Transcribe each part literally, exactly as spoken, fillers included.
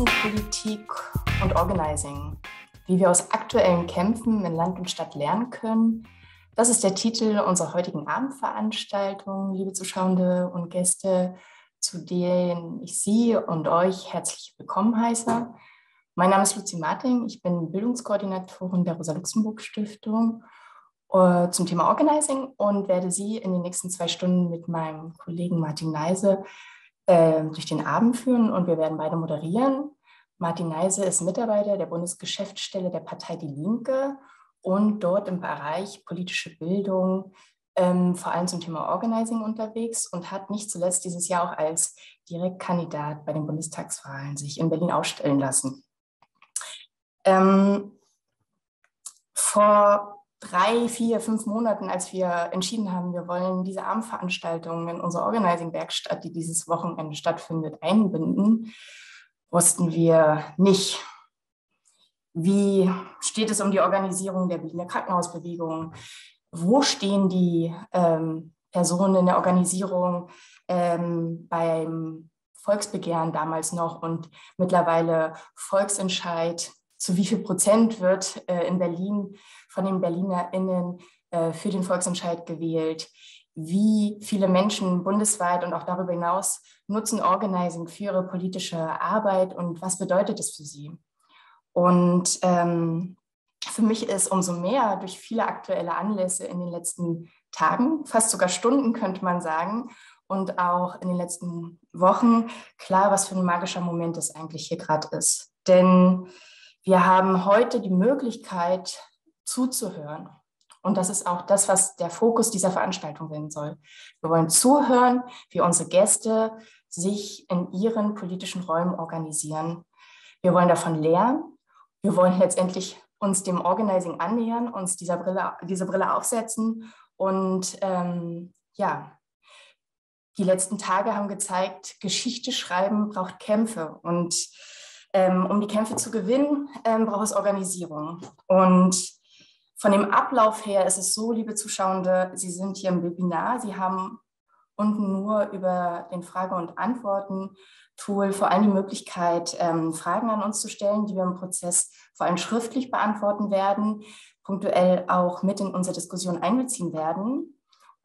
Außenpolitik und Organizing. Wie wir aus aktuellen Kämpfen in Land und Stadt lernen können. Das ist der Titel unserer heutigen Abendveranstaltung, liebe Zuschauende und Gäste, zu denen ich Sie und euch herzlich willkommen heiße. Mein Name ist Luzi Marting, ich bin Bildungskoordinatorin der Rosa-Luxemburg-Stiftung äh, zum Thema Organizing und werde Sie in den nächsten zwei Stunden mit meinem Kollegen Martin Neise äh, durch den Abend führen und wir werden beide moderieren. Martin Neise ist Mitarbeiter der Bundesgeschäftsstelle der Partei Die Linke und dort im Bereich politische Bildung ähm, vor allem zum Thema Organizing unterwegs und hat nicht zuletzt dieses Jahr auch als Direktkandidat bei den Bundestagswahlen sich in Berlin aufstellen lassen. Ähm, vor drei, vier, fünf Monaten, als wir entschieden haben, wir wollen diese Abendveranstaltung in unsere Organizing-Werkstatt, die dieses Wochenende stattfindet, einbinden, wussten wir nicht, wie steht es um die Organisierung der Berliner Krankenhausbewegung, wo stehen die ähm, Personen in der Organisierung ähm, beim Volksbegehren damals noch und mittlerweile Volksentscheid, zu wie viel Prozent wird äh, in Berlin von den BerlinerInnen äh, für den Volksentscheid gewählt, wie viele Menschen bundesweit und auch darüber hinaus nutzen Organizing für ihre politische Arbeit und was bedeutet es für sie. Und ähm, für mich ist umso mehr durch viele aktuelle Anlässe in den letzten Tagen, fast sogar Stunden könnte man sagen, und auch in den letzten Wochen klar, was für ein magischer Moment es eigentlich hier gerade ist. Denn wir haben heute die Möglichkeit zuzuhören. Und das ist auch das, was der Fokus dieser Veranstaltung sein soll. Wir wollen zuhören, wie unsere Gäste sich in ihren politischen Räumen organisieren. Wir wollen davon lernen. Wir wollen letztendlich uns dem Organizing annähern, uns dieser Brille, diese Brille aufsetzen. Und ähm, ja, die letzten Tage haben gezeigt, Geschichte schreiben braucht Kämpfe. Und ähm, um die Kämpfe zu gewinnen, ähm, braucht es Organisierung. Und von dem Ablauf her ist es so, liebe Zuschauende, Sie sind hier im Webinar, Sie haben unten nur über den Frage- und Antworten-Tool vor allem die Möglichkeit, ähm, Fragen an uns zu stellen, die wir im Prozess vor allem schriftlich beantworten werden, punktuell auch mit in unsere Diskussion einbeziehen werden.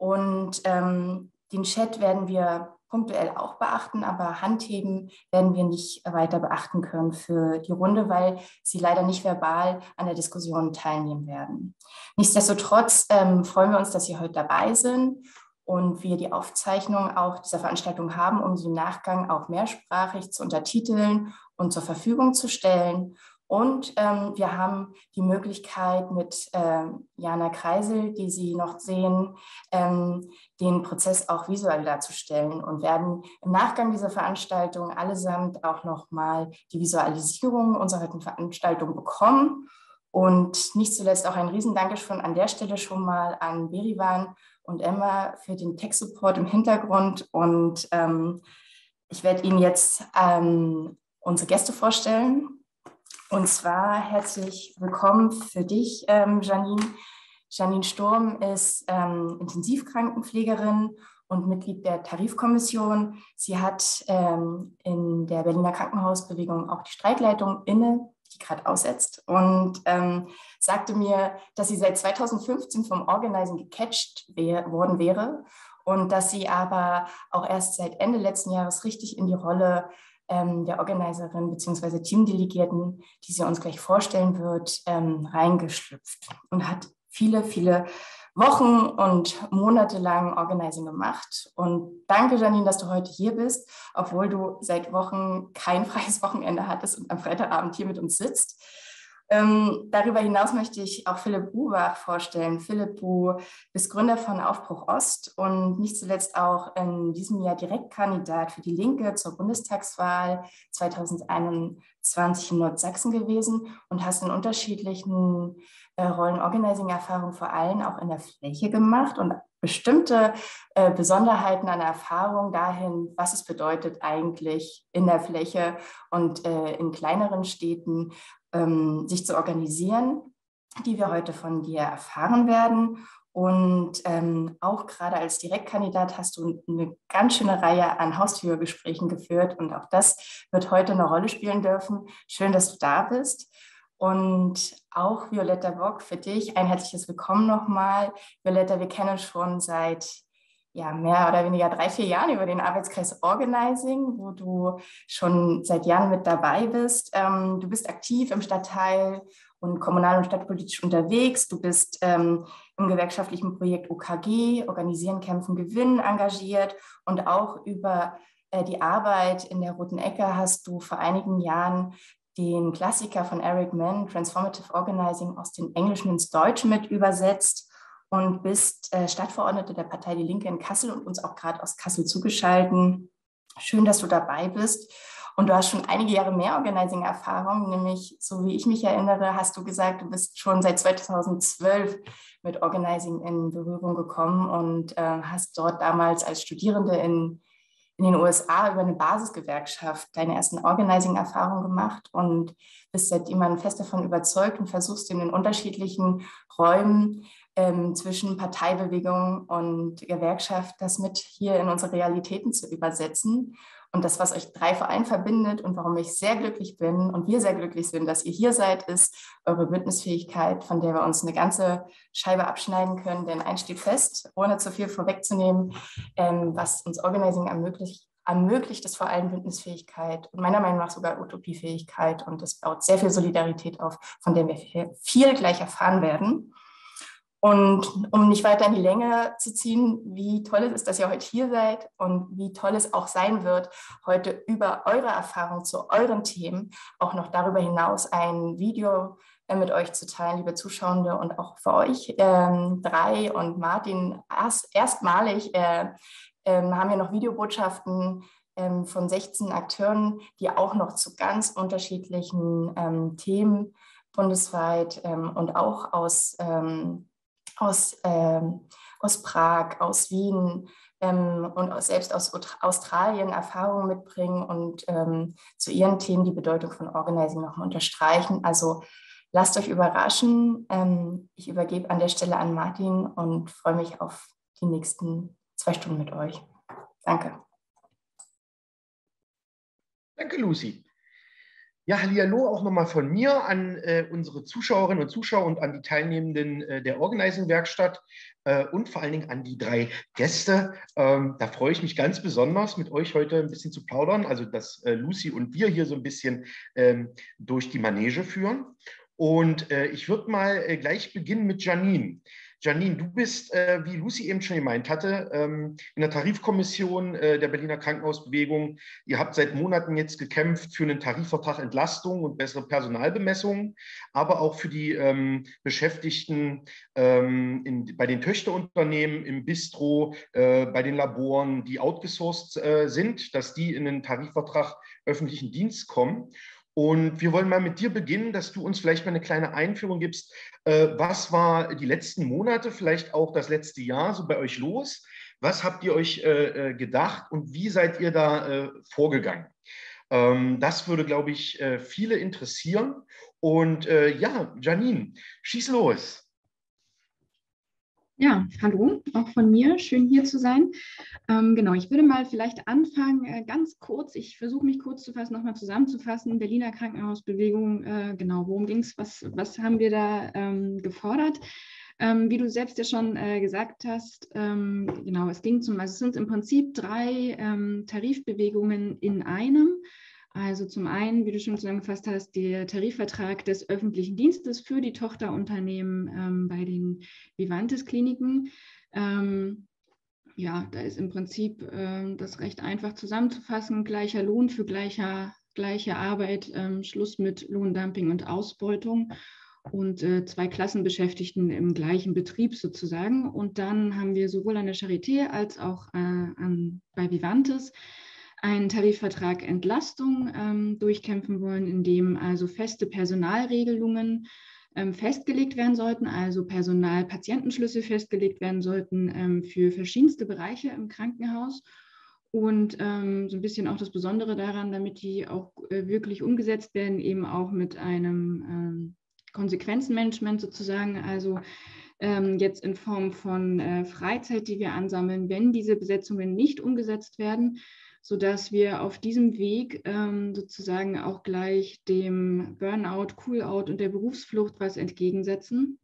Und ähm, den Chat werden wir punktuell auch beachten, aber Handheben werden wir nicht weiter beachten können für die Runde, weil sie leider nicht verbal an der Diskussion teilnehmen werden. Nichtsdestotrotz ähm, freuen wir uns, dass Sie heute dabei sind und wir die Aufzeichnung auch dieser Veranstaltung haben, um sie im Nachgang auch mehrsprachig zu untertiteln und zur Verfügung zu stellen. Und ähm, wir haben die Möglichkeit mit ähm, Jana Kreisel, die Sie noch sehen, ähm, den Prozess auch visuell darzustellen und werden im Nachgang dieser Veranstaltung allesamt auch nochmal die Visualisierung unserer heutigen Veranstaltung bekommen. Und nicht zuletzt auch ein Riesendankeschön an der Stelle schon mal an Berivan und Emma für den Tech-Support im Hintergrund. Und ähm, ich werde Ihnen jetzt ähm, unsere Gäste vorstellen. Und zwar herzlich willkommen für dich, ähm, Janine. Janine Sturm ist ähm, Intensivkrankenpflegerin und Mitglied der Tarifkommission. Sie hat ähm, in der Berliner Krankenhausbewegung auch die Streikleitung inne, die gerade aussetzt, und ähm, sagte mir, dass sie seit zweitausendfünfzehn vom Organizing gecatcht wär, worden wäre und dass sie aber auch erst seit Ende letzten Jahres richtig in die Rolle ähm, der Organiserin bzw. Teamdelegierten, die sie uns gleich vorstellen wird, ähm, reingeschlüpft und hat viele, viele Wochen und Monate lang Organizing gemacht. Und danke, Janine, dass du heute hier bist, obwohl du seit Wochen kein freies Wochenende hattest und am Freitagabend hier mit uns sitzt. Ähm, darüber hinaus möchte ich auch Philipp Buwach vorstellen. Philipp, du bist Gründer von Aufbruch Ost und nicht zuletzt auch in diesem Jahr Direktkandidat für die Linke zur Bundestagswahl zweitausendeinundzwanzig in Nordsachsen gewesen und hast in unterschiedlichen äh, Rollen Organizing-Erfahrung vor allem auch in der Fläche gemacht und bestimmte äh, Besonderheiten an Erfahrung dahin, was es bedeutet eigentlich in der Fläche und äh, in kleineren Städten ähm, sich zu organisieren, die wir heute von dir erfahren werden. Und ähm, auch gerade als Direktkandidat hast du eine ganz schöne Reihe an Haustürgesprächen geführt und auch das wird heute eine Rolle spielen dürfen. Schön, dass du da bist. Und auch Violetta Bock, für dich ein herzliches Willkommen nochmal. Violetta, wir kennen uns schon seit ja, mehr oder weniger drei, vier Jahren über den Arbeitskreis Organizing, wo du schon seit Jahren mit dabei bist. Ähm, du bist aktiv im Stadtteil und kommunal- und stadtpolitisch unterwegs. Du bist ähm, im gewerkschaftlichen Projekt O K G, Organisieren, Kämpfen, Gewinnen engagiert und auch über äh, die Arbeit in der Roten Ecke hast du vor einigen Jahren den Klassiker von Eric Mann, Transformative Organizing, aus dem Englischen ins Deutsche mit übersetzt und bist äh, Stadtverordnete der Partei Die Linke in Kassel und uns auch gerade aus Kassel zugeschaltet. Schön, dass du dabei bist. Und du hast schon einige Jahre mehr Organizing-Erfahrung, nämlich, so wie ich mich erinnere, hast du gesagt, du bist schon seit zweitausendzwölf mit Organizing in Berührung gekommen und äh, hast dort damals als Studierende in, in den U S A über eine Basisgewerkschaft deine ersten Organizing-Erfahrungen gemacht und bist seitdem fest davon überzeugt und versuchst in den unterschiedlichen Räumen ähm, zwischen Parteibewegung und Gewerkschaft das mit hier in unsere Realitäten zu übersetzen. Und das, was euch drei vor allem verbindet und warum ich sehr glücklich bin und wir sehr glücklich sind, dass ihr hier seid, ist eure Bündnisfähigkeit, von der wir uns eine ganze Scheibe abschneiden können. Denn eins steht fest, ohne zu viel vorwegzunehmen, ähm, was uns Organizing ermöglicht, ermöglicht es vor allem Bündnisfähigkeit und meiner Meinung nach sogar Utopiefähigkeit. Und es baut sehr viel Solidarität auf, von der wir viel gleich erfahren werden. Und um nicht weiter in die Länge zu ziehen, wie toll es ist, dass ihr heute hier seid und wie toll es auch sein wird, heute über eure Erfahrung zu euren Themen auch noch darüber hinaus ein Video äh, mit euch zu teilen, liebe Zuschauende, und auch für euch ähm, drei und Martin erst, erstmalig äh, ähm, haben wir noch Videobotschaften ähm, von sechzehn Akteuren, die auch noch zu ganz unterschiedlichen ähm, Themen bundesweit ähm, und auch aus ähm, Aus, ähm, aus Prag, aus Wien ähm, und aus, selbst aus Australien Erfahrungen mitbringen und ähm, zu ihren Themen die Bedeutung von Organizing nochmal unterstreichen. Also lasst euch überraschen. Ähm, ich übergebe an der Stelle an Martin und freue mich auf die nächsten zwei Stunden mit euch. Danke. Danke, Lucy. Ja, hallihallo auch nochmal von mir an äh, unsere Zuschauerinnen und Zuschauer und an die Teilnehmenden äh, der Organizing-Werkstatt äh, und vor allen Dingen an die drei Gäste. Ähm, da freue ich mich ganz besonders, mit euch heute ein bisschen zu plaudern, also dass äh, Lucy und wir hier so ein bisschen ähm, durch die Manege führen. Und äh, ich würde mal äh, gleich beginnen mit Janine. Janine, du bist, äh, wie Lucy eben schon gemeint hatte, ähm, in der Tarifkommission äh, der Berliner Krankenhausbewegung. Ihr habt seit Monaten jetzt gekämpft für einen Tarifvertrag Entlastung und bessere Personalbemessung, aber auch für die ähm, Beschäftigten ähm, in, bei den Töchterunternehmen, im Bistro, äh, bei den Laboren, die outgesourced äh, sind, dass die in einen Tarifvertrag öffentlichen Dienst kommen. Und wir wollen mal mit dir beginnen, dass du uns vielleicht mal eine kleine Einführung gibst. Äh, was war die letzten Monate, vielleicht auch das letzte Jahr so bei euch los? Was habt ihr euch äh, gedacht und wie seid ihr da äh, vorgegangen? Ähm, das würde, glaube ich, äh, viele interessieren. Und äh, ja, Janine, schieß los. Ja, hallo, auch von mir. Schön hier zu sein. Ähm, genau, ich würde mal vielleicht anfangen, äh, ganz kurz, ich versuche mich kurz zu fassen, nochmal zusammenzufassen. Berliner Krankenhausbewegung, äh, genau, worum ging es, was, was haben wir da ähm, gefordert? Ähm, wie du selbst ja schon äh, gesagt hast, ähm, genau, es ging zum, also es sind im Prinzip drei ähm, Tarifbewegungen in einem. Also zum einen, wie du schon zusammengefasst hast, der Tarifvertrag des öffentlichen Dienstes für die Tochterunternehmen ähm, bei den Vivantes-Kliniken. Ähm, ja, da ist im Prinzip äh, das recht einfach zusammenzufassen. Gleicher Lohn für gleicher, gleiche Arbeit, ähm, Schluss mit Lohndumping und Ausbeutung und äh, zwei Klassenbeschäftigten im gleichen Betrieb sozusagen. Und dann haben wir sowohl an der Charité als auch äh, an, bei Vivantes einen Tarifvertrag Entlastung ähm, durchkämpfen wollen, in dem also feste Personalregelungen ähm, festgelegt werden sollten, also Personal-Patientenschlüsse festgelegt werden sollten ähm, für verschiedenste Bereiche im Krankenhaus. Und ähm, so ein bisschen auch das Besondere daran, damit die auch äh, wirklich umgesetzt werden, eben auch mit einem ähm, Konsequenzenmanagement sozusagen, also ähm, jetzt in Form von äh, Freizeit, die wir ansammeln, wenn diese Besetzungen nicht umgesetzt werden, sodass wir auf diesem Weg ähm, sozusagen auch gleich dem Burnout, Cool-out und der Berufsflucht was entgegensetzen.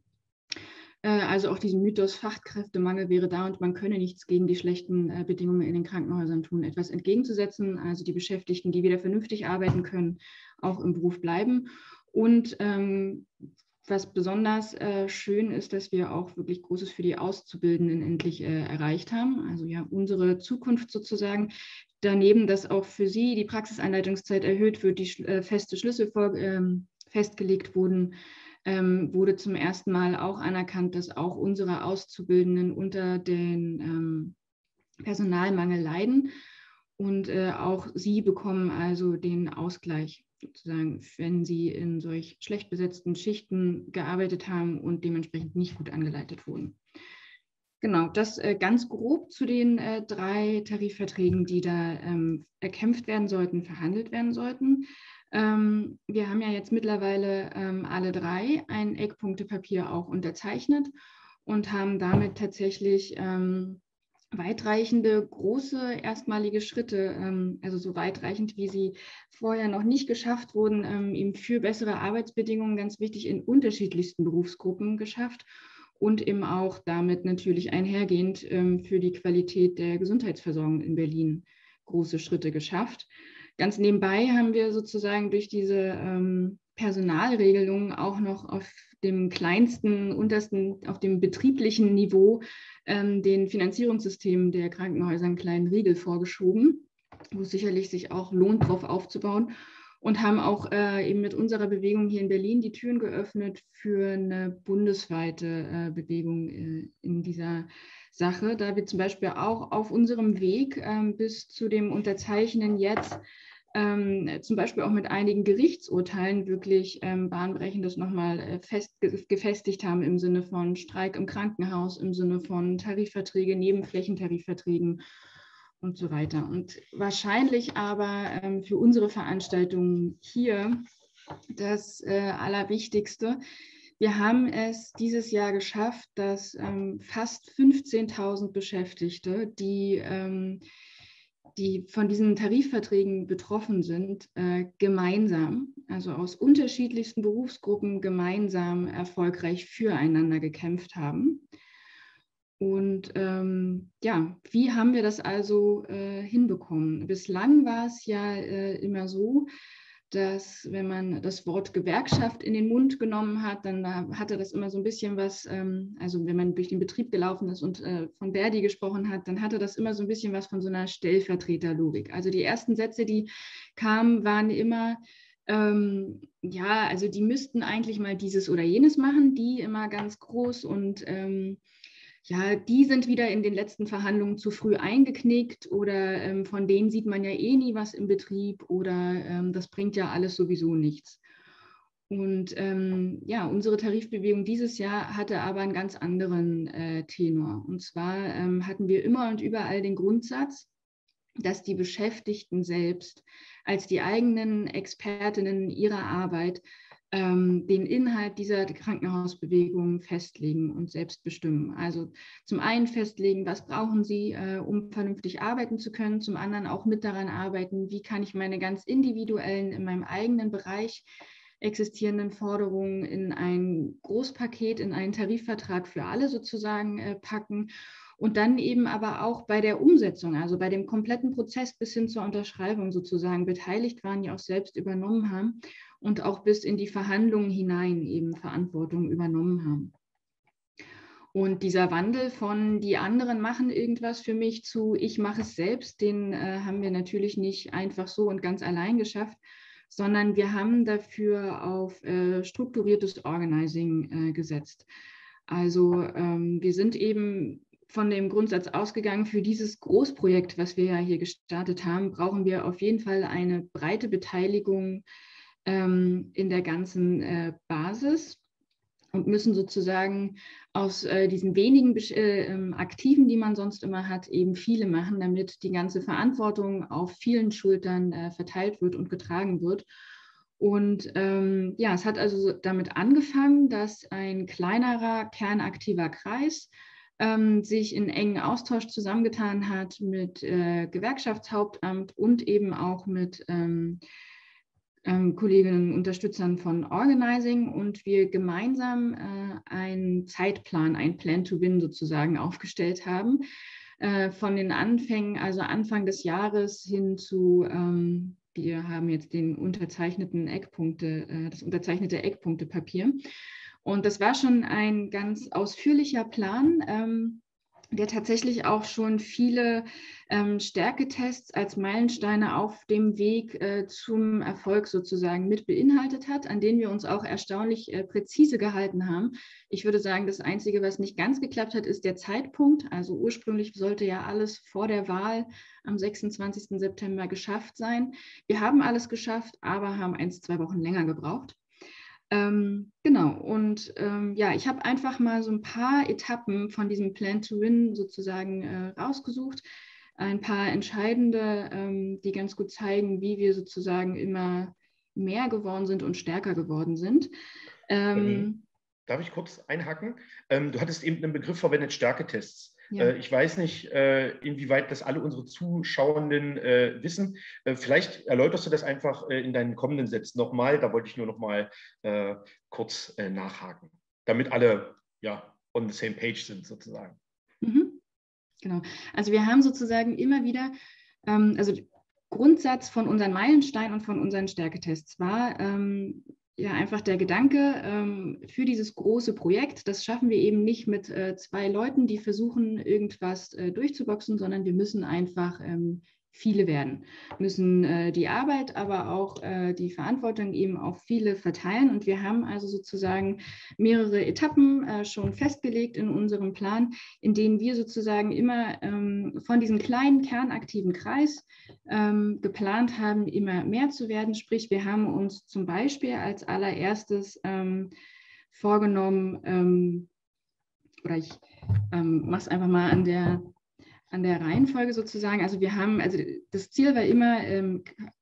Also auch diesen Mythos, Fachkräftemangel wäre da und man könne nichts gegen die schlechten äh, Bedingungen in den Krankenhäusern tun, etwas entgegenzusetzen, also die Beschäftigten, die wieder vernünftig arbeiten können, auch im Beruf bleiben. Und ähm, was besonders äh, schön ist, dass wir auch wirklich Großes für die Auszubildenden endlich äh, erreicht haben, also ja unsere Zukunft sozusagen. Daneben, dass auch für sie die Praxiseinleitungszeit erhöht wird, die äh, feste Schlüssel vor, äh, festgelegt wurden, Ähm, wurde zum ersten Mal auch anerkannt, dass auch unsere Auszubildenden unter den ähm, Personalmangel leiden und äh, auch sie bekommen also den Ausgleich sozusagen, wenn sie in solch schlecht besetzten Schichten gearbeitet haben und dementsprechend nicht gut angeleitet wurden. Genau, das äh, ganz grob zu den äh, drei Tarifverträgen, die da ähm, erkämpft werden sollten, verhandelt werden sollten. Ähm, wir haben ja jetzt mittlerweile ähm, alle drei ein Eckpunktepapier auch unterzeichnet und haben damit tatsächlich ähm, weitreichende, große, erstmalige Schritte, ähm, also so weitreichend, wie sie vorher noch nicht geschafft wurden, ähm, eben für bessere Arbeitsbedingungen, ganz wichtig, in unterschiedlichsten Berufsgruppen geschafft und eben auch damit natürlich einhergehend ähm, für die Qualität der Gesundheitsversorgung in Berlin große Schritte geschafft. Ganz nebenbei haben wir sozusagen durch diese ähm, Personalregelungen auch noch auf dem kleinsten, untersten, auf dem betrieblichen Niveau ähm, den Finanzierungssystemen der Krankenhäuser einen kleinen Riegel vorgeschoben, wo es sicherlich sich auch lohnt, darauf aufzubauen. Und haben auch äh, eben mit unserer Bewegung hier in Berlin die Türen geöffnet für eine bundesweite äh, Bewegung äh, in dieser Sache, da wir zum Beispiel auch auf unserem Weg ähm, bis zu dem Unterzeichnen jetzt ähm, zum Beispiel auch mit einigen Gerichtsurteilen wirklich ähm, bahnbrechendes nochmal äh, fest, gefestigt haben im Sinne von Streik im Krankenhaus, im Sinne von Tarifverträge, Nebenflächentarifverträgen und so weiter. Und wahrscheinlich aber ähm, für unsere Veranstaltung hier das äh, Allerwichtigste. Wir haben es dieses Jahr geschafft, dass ähm, fast fünfzehntausend Beschäftigte, die, ähm, die von diesen Tarifverträgen betroffen sind, äh, gemeinsam, also aus unterschiedlichsten Berufsgruppen gemeinsam erfolgreich füreinander gekämpft haben. Und ähm, ja, wie haben wir das also äh, hinbekommen? Bislang war es ja äh, immer so, dass wenn man das Wort Gewerkschaft in den Mund genommen hat, dann äh, hatte das immer so ein bisschen was, ähm, also wenn man durch den Betrieb gelaufen ist und äh, von Verdi gesprochen hat, dann hatte das immer so ein bisschen was von so einer Stellvertreterlogik. Also die ersten Sätze, die kamen, waren immer, ähm, ja, also die müssten eigentlich mal dieses oder jenes machen, die immer ganz groß und ähm, ja, die sind wieder in den letzten Verhandlungen zu früh eingeknickt oder ähm, von denen sieht man ja eh nie was im Betrieb oder ähm, das bringt ja alles sowieso nichts. Und ähm, ja, unsere Tarifbewegung dieses Jahr hatte aber einen ganz anderen äh, Tenor. Und zwar ähm, hatten wir immer und überall den Grundsatz, dass die Beschäftigten selbst als die eigenen Expertinnen ihrer Arbeit ähm, den Inhalt dieser Krankenhausbewegung festlegen und selbst bestimmen. Also zum einen festlegen, was brauchen sie, äh, um vernünftig arbeiten zu können, zum anderen auch mit daran arbeiten, wie kann ich meine ganz individuellen, in meinem eigenen Bereich existierenden Forderungen in ein Großpaket, in einen Tarifvertrag für alle sozusagen äh, packen. Und dann eben aber auch bei der Umsetzung, also bei dem kompletten Prozess bis hin zur Unterschreibung sozusagen beteiligt waren, die auch selbst übernommen haben und auch bis in die Verhandlungen hinein eben Verantwortung übernommen haben. Und dieser Wandel von die anderen machen irgendwas für mich zu ich mache es selbst, den äh, haben wir natürlich nicht einfach so und ganz allein geschafft, sondern wir haben dafür auf äh, strukturiertes Organizing äh, gesetzt. Also ähm, wir sind eben von dem Grundsatz ausgegangen, für dieses Großprojekt, was wir ja hier gestartet haben, brauchen wir auf jeden Fall eine breite Beteiligung ähm, in der ganzen äh, Basis und müssen sozusagen aus äh, diesen wenigen äh, ähm, Aktiven, die man sonst immer hat, eben viele machen, damit die ganze Verantwortung auf vielen Schultern äh, verteilt wird und getragen wird. Und ähm, ja, es hat also damit angefangen, dass ein kleinerer kernaktiver Kreis ähm, sich in engen Austausch zusammengetan hat mit äh, Gewerkschaftshauptamt und eben auch mit ähm, ähm, Kolleginnen und Unterstützern von Organizing und wir gemeinsam äh, einen Zeitplan, ein Plan to Win sozusagen aufgestellt haben. Äh, von den Anfängen, also Anfang des Jahres hin zu ähm, wir haben jetzt den unterzeichneten Eckpunkte, äh, das unterzeichnete Eckpunktepapier. Und das war schon ein ganz ausführlicher Plan, ähm, der tatsächlich auch schon viele ähm, Stärketests als Meilensteine auf dem Weg äh, zum Erfolg sozusagen mit beinhaltet hat, an denen wir uns auch erstaunlich äh, präzise gehalten haben. Ich würde sagen, das Einzige, was nicht ganz geklappt hat, ist der Zeitpunkt. Also ursprünglich sollte ja alles vor der Wahl am sechsundzwanzigsten September geschafft sein. Wir haben alles geschafft, aber haben eins, zwei Wochen länger gebraucht. Ähm, genau, und ähm, ja, ich habe einfach mal so ein paar Etappen von diesem Plan to Win sozusagen äh, rausgesucht. Ein paar entscheidende, ähm, die ganz gut zeigen, wie wir sozusagen immer mehr geworden sind und stärker geworden sind. Ähm, ähm, darf ich kurz einhaken? Ähm, du hattest eben einen Begriff verwendet, Stärketests. Ja. Ich weiß nicht, inwieweit das alle unsere Zuschauenden wissen. Vielleicht erläuterst du das einfach in deinen kommenden Sätzen nochmal. Da wollte ich nur nochmal kurz nachhaken, damit alle ja, on the same page sind sozusagen. Mhm. Genau. Also wir haben sozusagen immer wieder, ähm, also Grundsatz von unseren Meilensteinen und von unseren Stärketests war, ähm, ja, einfach der Gedanke ähm, für dieses große Projekt, das schaffen wir eben nicht mit äh, zwei Leuten, die versuchen, irgendwas äh, durchzuboxen, sondern wir müssen einfach ähm, viele werden, müssen äh, die Arbeit, aber auch äh, die Verantwortung eben auf viele verteilen. Und wir haben also sozusagen mehrere Etappen äh, schon festgelegt in unserem Plan, in denen wir sozusagen immer ähm, von diesem kleinen kernaktiven Kreis ähm, geplant haben, immer mehr zu werden. Sprich, wir haben uns zum Beispiel als allererstes ähm, vorgenommen, ähm, oder ich ähm, mache es einfach mal an der, an der Reihenfolge sozusagen. Also wir haben, also das Ziel war immer, ähm,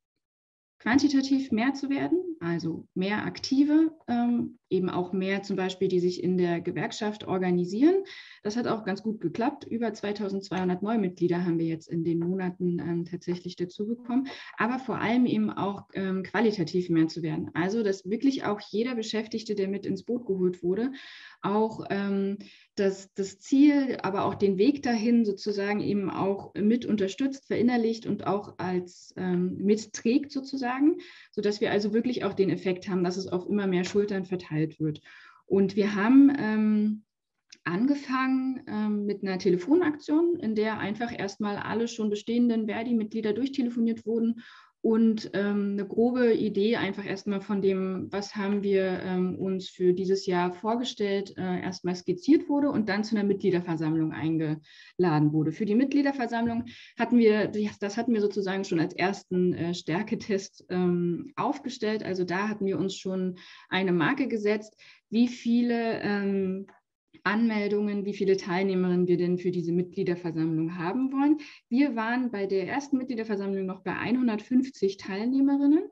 quantitativ mehr zu werden, also mehr Aktive, ähm, eben auch mehr zum Beispiel, die sich in der Gewerkschaft organisieren. Das hat auch ganz gut geklappt. Über zweitausendzweihundert Neumitglieder haben wir jetzt in den Monaten ähm, tatsächlich dazu bekommen, aber vor allem eben auch ähm, qualitativ mehr zu werden. Also, dass wirklich auch jeder Beschäftigte, der mit ins Boot geholt wurde, auch ähm, das, das Ziel, aber auch den Weg dahin sozusagen eben auch mit unterstützt, verinnerlicht und auch als ähm, mitträgt sozusagen, sodass wir also wirklich auch den Effekt haben, dass es auf immer mehr Schultern verteilt wird. Und wir haben ähm, angefangen ähm, mit einer Telefonaktion, in der einfach erstmal alle schon bestehenden Verdi-Mitglieder durchtelefoniert wurden und ähm, eine grobe Idee einfach erstmal von dem, was haben wir ähm, uns für dieses Jahr vorgestellt, äh, erstmal skizziert wurde und dann zu einer Mitgliederversammlung eingeladen wurde. Für die Mitgliederversammlung hatten wir, das hatten wir sozusagen schon als ersten äh, Stärketest ähm, aufgestellt. Also da hatten wir uns schon eine Marke gesetzt, wie viele ähm, Anmeldungen, wie viele Teilnehmerinnen wir denn für diese Mitgliederversammlung haben wollen. Wir waren bei der ersten Mitgliederversammlung noch bei hundertfünfzig Teilnehmerinnen.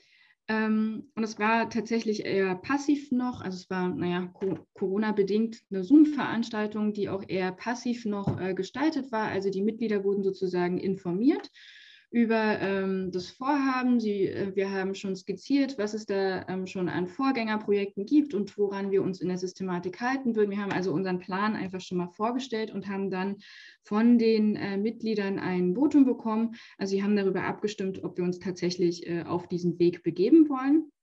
Ähm, und es war tatsächlich eher passiv noch, also es war, naja, Corona-bedingt eine Zoom-Veranstaltung, die auch eher passiv noch äh, gestaltet war. Also die Mitglieder wurden sozusagen informiert über ähm, das Vorhaben. Sie, äh, wir haben schon skizziert, was es da ähm, schon an Vorgängerprojekten gibt und woran wir uns in der Systematik halten würden. Wir haben also unseren Plan einfach schon mal vorgestellt und haben dann von den äh, Mitgliedern ein Votum bekommen. Also sie haben darüber abgestimmt, ob wir uns tatsächlich äh, auf diesen Weg begeben wollen.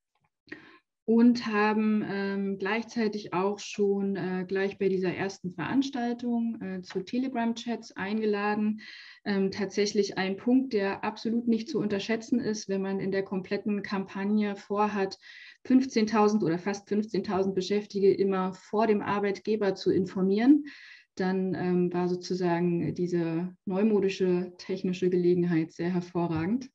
Und haben ähm, gleichzeitig auch schon äh, gleich bei dieser ersten Veranstaltung äh, zu Telegram-Chats eingeladen. Ähm, tatsächlich ein Punkt, der absolut nicht zu unterschätzen ist, wenn man in der kompletten Kampagne vorhat, fünfzehntausend oder fast fünfzehntausend Beschäftigte immer vor dem Arbeitgeber zu informieren. Dann ähm, war sozusagen diese neumodische technische Gelegenheit sehr hervorragend.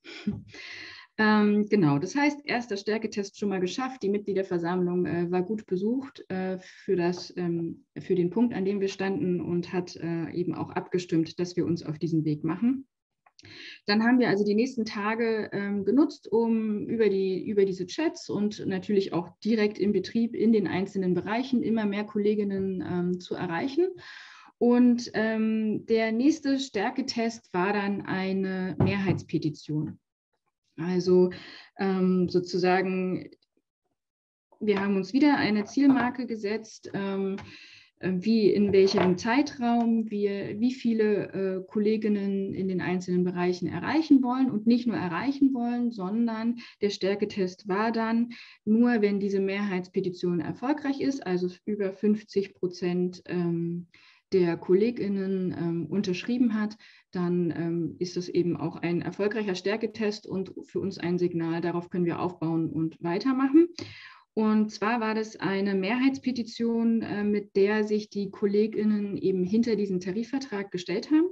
Ähm, genau, das heißt, erster Stärketest schon mal geschafft. Die Mitgliederversammlung äh, war gut besucht äh, für, das, ähm, für den Punkt, an dem wir standen und hat äh, eben auch abgestimmt, dass wir uns auf diesen Weg machen. Dann haben wir also die nächsten Tage ähm, genutzt, um über, die, über diese Chats und natürlich auch direkt im Betrieb in den einzelnen Bereichen immer mehr Kolleginnen ähm, zu erreichen. Und ähm, der nächste Stärketest war dann eine Mehrheitspetition. Also ähm, sozusagen, wir haben uns wieder eine Zielmarke gesetzt, ähm, wie in welchem Zeitraum wir wie viele äh, Kolleginnen in den einzelnen Bereichen erreichen wollen und nicht nur erreichen wollen, sondern der Stärketest war dann, nur wenn diese Mehrheitspetition erfolgreich ist, also über fünfzig Prozent ähm, der KollegInnen ähm, unterschrieben hat, dann ähm, ist das eben auch ein erfolgreicher Stärketest und für uns ein Signal, darauf können wir aufbauen und weitermachen. Und zwar war das eine Mehrheitspetition, äh, mit der sich die KollegInnen eben hinter diesen Tarifvertrag gestellt haben,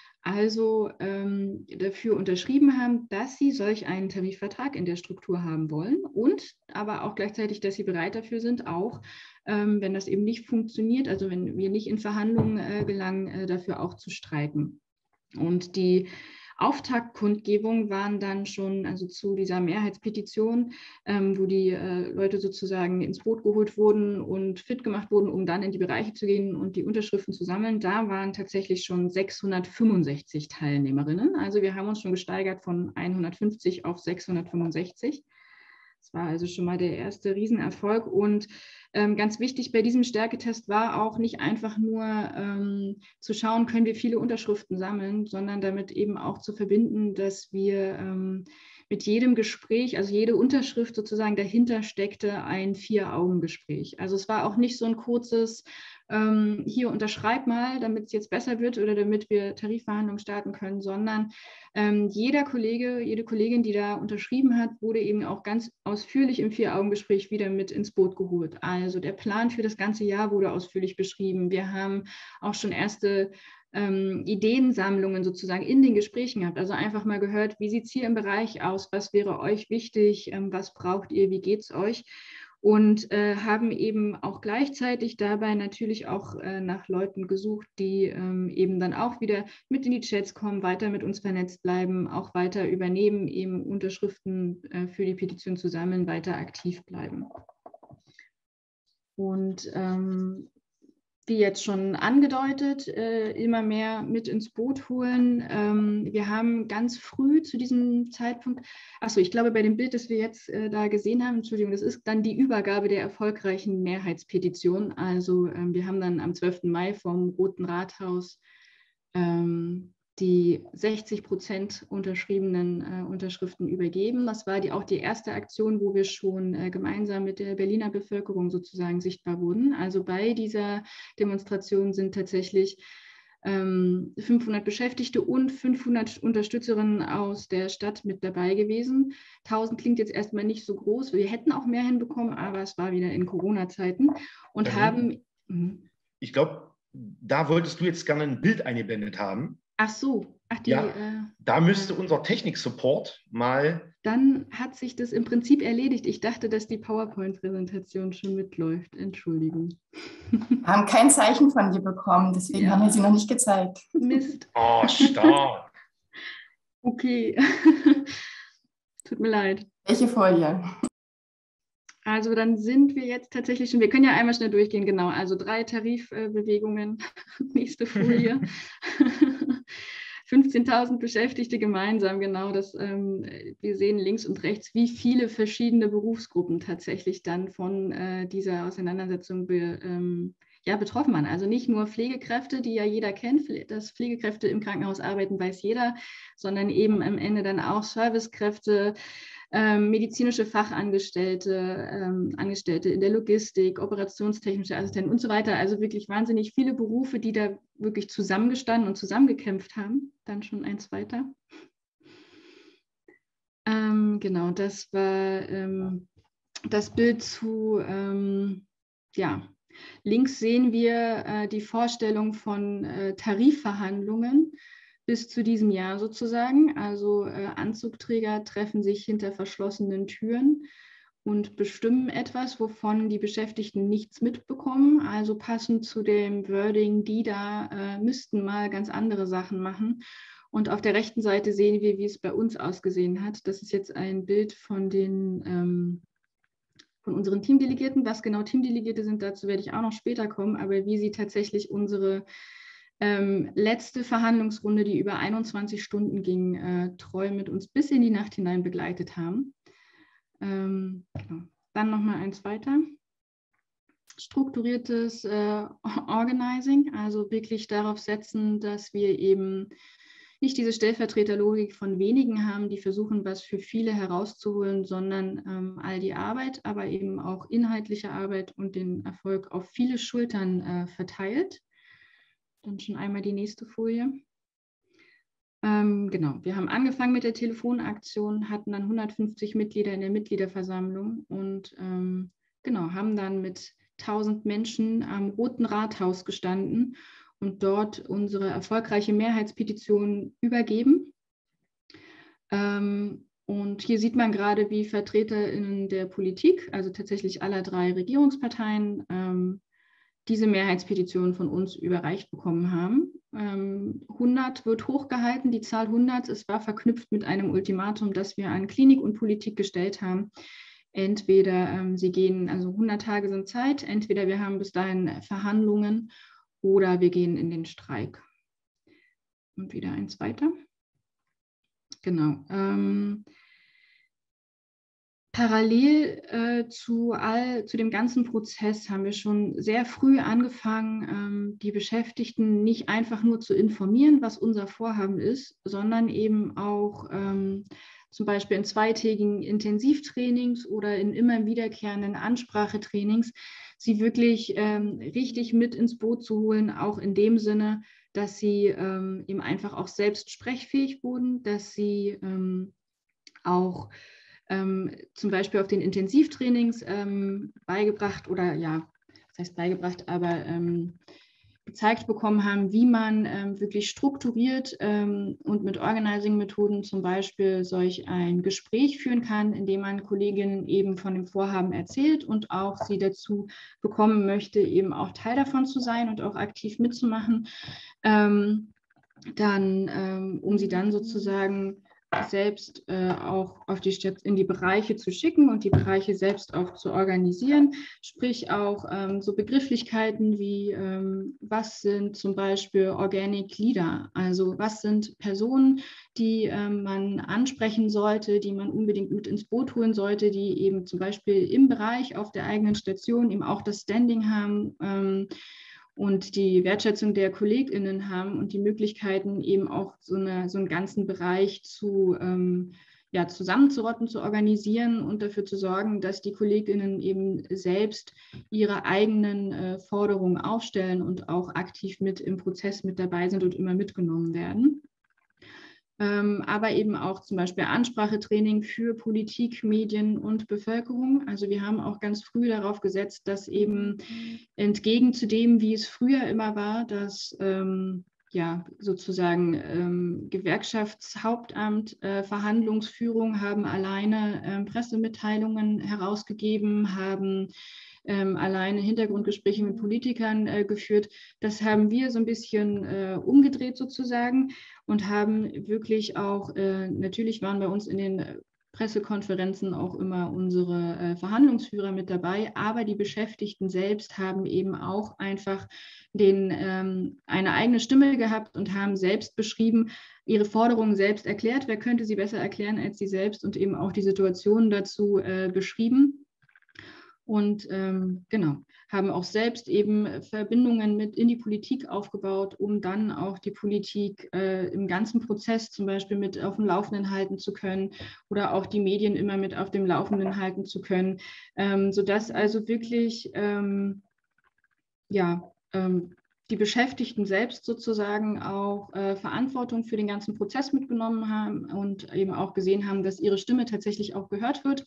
also ähm, dafür unterschrieben haben, dass sie solch einen Tarifvertrag in der Struktur haben wollen und aber auch gleichzeitig, dass sie bereit dafür sind, auch ähm, wenn das eben nicht funktioniert, also wenn wir nicht in Verhandlungen äh, gelangen, äh, dafür auch zu streiken. Und die Auftaktkundgebungen waren dann schon, also zu dieser Mehrheitspetition, ähm, wo die äh, Leute sozusagen ins Boot geholt wurden und fit gemacht wurden, um dann in die Bereiche zu gehen und die Unterschriften zu sammeln. Da waren tatsächlich schon sechshundertfünfundsechzig Teilnehmerinnen. Also wir haben uns schon gesteigert von hundertfünfzig auf sechshundertfünfundsechzig. Das war also schon mal der erste Riesenerfolg. Und ähm, ganz wichtig bei diesem Stärketest war auch nicht einfach nur ähm, zu schauen, können wir viele Unterschriften sammeln, sondern damit eben auch zu verbinden, dass wir ähm, mit jedem Gespräch, also jede Unterschrift sozusagen dahinter steckte ein Vier-Augen-Gespräch. Also es war auch nicht so ein kurzes, ähm, hier unterschreib mal, damit es jetzt besser wird oder damit wir Tarifverhandlungen starten können, sondern ähm, jeder Kollege, jede Kollegin, die da unterschrieben hat, wurde eben auch ganz ausführlich im Vier-Augen-Gespräch wieder mit ins Boot geholt. Also der Plan für das ganze Jahr wurde ausführlich beschrieben. Wir haben auch schon erste ähm, Ideensammlungen sozusagen in den Gesprächen gehabt. Also einfach mal gehört, wie sieht es hier im Bereich aus, was wäre euch wichtig, ähm, was braucht ihr, wie geht es euch? Und äh, haben eben auch gleichzeitig dabei natürlich auch äh, nach Leuten gesucht, die ähm, eben dann auch wieder mit in die Chats kommen, weiter mit uns vernetzt bleiben, auch weiter übernehmen, eben Unterschriften äh, für die Petition zu sammeln, weiter aktiv bleiben. Und ähm, wie jetzt schon angedeutet, äh, immer mehr mit ins Boot holen. Ähm, wir haben ganz früh zu diesem Zeitpunkt, achso, ich glaube, bei dem Bild, das wir jetzt äh, da gesehen haben, Entschuldigung, das ist dann die Übergabe der erfolgreichen Mehrheitspetition. Also ähm, wir haben dann am zwölften Mai vom Roten Rathaus ähm, die sechzig Prozent unterschriebenen äh, Unterschriften übergeben. Das war die, auch die erste Aktion, wo wir schon äh, gemeinsam mit der Berliner Bevölkerung sozusagen sichtbar wurden. Also bei dieser Demonstration sind tatsächlich ähm, fünfhundert Beschäftigte und fünfhundert Unterstützerinnen aus der Stadt mit dabei gewesen. tausend klingt jetzt erstmal nicht so groß. Wir hätten auch mehr hinbekommen, aber es war wieder in Corona-Zeiten und ähm, haben... Mh. Ich glaube, da wolltest du jetzt gerne ein Bild eingeblendet haben. Ach so, ach die. Ja, äh, da müsste äh, unser Technik-Support mal. Dann hat sich das im Prinzip erledigt. Ich dachte, dass die PowerPoint-Präsentation schon mitläuft. Entschuldigung. Wir haben kein Zeichen von dir bekommen, deswegen Ja. haben wir sie noch nicht gezeigt. Mist. Oh, stark. Okay. Tut mir leid. Welche Folie? Also dann sind wir jetzt tatsächlich schon, wir können ja einmal schnell durchgehen, genau. Also drei Tarifbewegungen, nächste Folie. fünfzehntausend Beschäftigte gemeinsam, genau. Das, ähm, wir sehen links und rechts, wie viele verschiedene Berufsgruppen tatsächlich dann von äh, dieser Auseinandersetzung be, ähm, ja, betroffen waren. Also nicht nur Pflegekräfte, die ja jeder kennt, dass Pflegekräfte im Krankenhaus arbeiten, weiß jeder, sondern eben am Ende dann auch Servicekräfte, Ähm, medizinische Fachangestellte, ähm, Angestellte in der Logistik, operationstechnische Assistenten und so weiter. Also wirklich wahnsinnig viele Berufe, die da wirklich zusammengestanden und zusammengekämpft haben. Dann schon eins weiter. Ähm, genau, das war ähm, das Bild zu, ähm, ja, links sehen wir äh, die Vorstellung von äh, Tarifverhandlungen bis zu diesem Jahr sozusagen. Also äh, Anzugträger treffen sich hinter verschlossenen Türen und bestimmen etwas, wovon die Beschäftigten nichts mitbekommen. Also passend zu dem Wording, die da äh, müssten mal ganz andere Sachen machen. Und auf der rechten Seite sehen wir, wie es bei uns ausgesehen hat. Das ist jetzt ein Bild von den ähm, von unseren Teamdelegierten. Was genau Teamdelegierte sind, dazu werde ich auch noch später kommen, aber wie sie tatsächlich unsere ähm, letzte Verhandlungsrunde, die über einundzwanzig Stunden ging, äh, treu mit uns bis in die Nacht hinein begleitet haben. Ähm, genau. Dann nochmal eins weiter. Strukturiertes äh, Organizing, also wirklich darauf setzen, dass wir eben nicht diese Stellvertreterlogik von wenigen haben, die versuchen, was für viele herauszuholen, sondern ähm, all die Arbeit, aber eben auch inhaltliche Arbeit und den Erfolg auf viele Schultern äh, verteilt. Dann schon einmal die nächste Folie. Ähm, genau, wir haben angefangen mit der Telefonaktion, hatten dann hundertfünfzig Mitglieder in der Mitgliederversammlung und ähm, genau, haben dann mit tausend Menschen am Roten Rathaus gestanden und dort unsere erfolgreiche Mehrheitspetition übergeben. Ähm, und hier sieht man gerade, wie VertreterInnen der Politik, also tatsächlich aller drei Regierungsparteien, ähm, diese Mehrheitspetition von uns überreicht bekommen haben. Ähm, hundert wird hochgehalten, die Zahl hundert, es war verknüpft mit einem Ultimatum, das wir an Klinik und Politik gestellt haben. Entweder ähm, sie gehen, also hundert Tage sind Zeit, entweder wir haben bis dahin Verhandlungen oder wir gehen in den Streik. Und wieder eins weiter. Genau. Ähm, Parallel äh, zu, all, zu dem ganzen Prozess haben wir schon sehr früh angefangen, ähm, die Beschäftigten nicht einfach nur zu informieren, was unser Vorhaben ist, sondern eben auch ähm, zum Beispiel in zweitägigen Intensivtrainings oder in immer wiederkehrenden Ansprachetrainings, sie wirklich ähm, richtig mit ins Boot zu holen, auch in dem Sinne, dass sie ähm, eben einfach auch selbst sprechfähig wurden, dass sie ähm, auch ähm, zum Beispiel auf den Intensivtrainings ähm, beigebracht oder ja, das heißt beigebracht, aber ähm, gezeigt bekommen haben, wie man ähm, wirklich strukturiert ähm, und mit Organizing-Methoden zum Beispiel solch ein Gespräch führen kann, indem man Kolleginnen eben von dem Vorhaben erzählt und auch sie dazu bekommen möchte, eben auch Teil davon zu sein und auch aktiv mitzumachen, ähm, dann, ähm, um sie dann sozusagen selbst äh, auch auf die Stadt, in die Bereiche zu schicken und die Bereiche selbst auch zu organisieren, sprich auch ähm, so Begrifflichkeiten wie ähm, was sind zum Beispiel Organic Leader, also was sind Personen, die ähm, man ansprechen sollte, die man unbedingt mit ins Boot holen sollte, die eben zum Beispiel im Bereich auf der eigenen Station eben auch das Standing haben, ähm, und die Wertschätzung der KollegInnen haben und die Möglichkeiten eben auch so, eine, so einen ganzen Bereich zu, ähm, ja, zusammenzurotten, zu organisieren und dafür zu sorgen, dass die KollegInnen eben selbst ihre eigenen äh, Forderungen aufstellen und auch aktiv mit im Prozess mit dabei sind und immer mitgenommen werden. Ähm, aber eben auch zum Beispiel Ansprachetraining für Politik, Medien und Bevölkerung. Also wir haben auch ganz früh darauf gesetzt, dass eben entgegen zu dem, wie es früher immer war, dass ähm, ja sozusagen ähm, Gewerkschaftshauptamt, äh, Verhandlungsführung haben alleine äh, Pressemitteilungen herausgegeben, haben Ähm, alleine Hintergrundgespräche mit Politikern äh, geführt. Das haben wir so ein bisschen äh, umgedreht sozusagen und haben wirklich auch, äh, natürlich waren bei uns in den Pressekonferenzen auch immer unsere äh, Verhandlungsführer mit dabei, aber die Beschäftigten selbst haben eben auch einfach den, ähm, eine eigene Stimme gehabt und haben selbst beschrieben, ihre Forderungen selbst erklärt. Wer könnte sie besser erklären als sie selbst und eben auch die Situation dazu äh, beschrieben. Und ähm, genau, haben auch selbst eben Verbindungen mit in die Politik aufgebaut, um dann auch die Politik äh, im ganzen Prozess zum Beispiel mit auf dem Laufenden halten zu können oder auch die Medien immer mit auf dem Laufenden halten zu können, ähm, sodass also wirklich ähm, ja, ähm, die Beschäftigten selbst sozusagen auch äh, Verantwortung für den ganzen Prozess mitgenommen haben und eben auch gesehen haben, dass ihre Stimme tatsächlich auch gehört wird.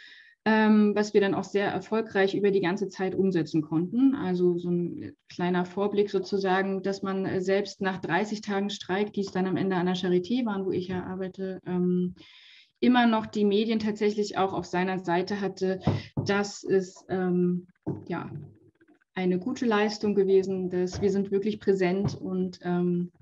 Ähm, was wir dann auch sehr erfolgreich über die ganze Zeit umsetzen konnten. Also so ein kleiner Vorblick sozusagen, dass man selbst nach dreißig Tagen Streik, die es dann am Ende an der Charité waren, wo ich ja arbeite, ähm, immer noch die Medien tatsächlich auch auf seiner Seite hatte. Das ist ähm, ja eine gute Leistung gewesen, dass wir sind wirklich präsent und ähm,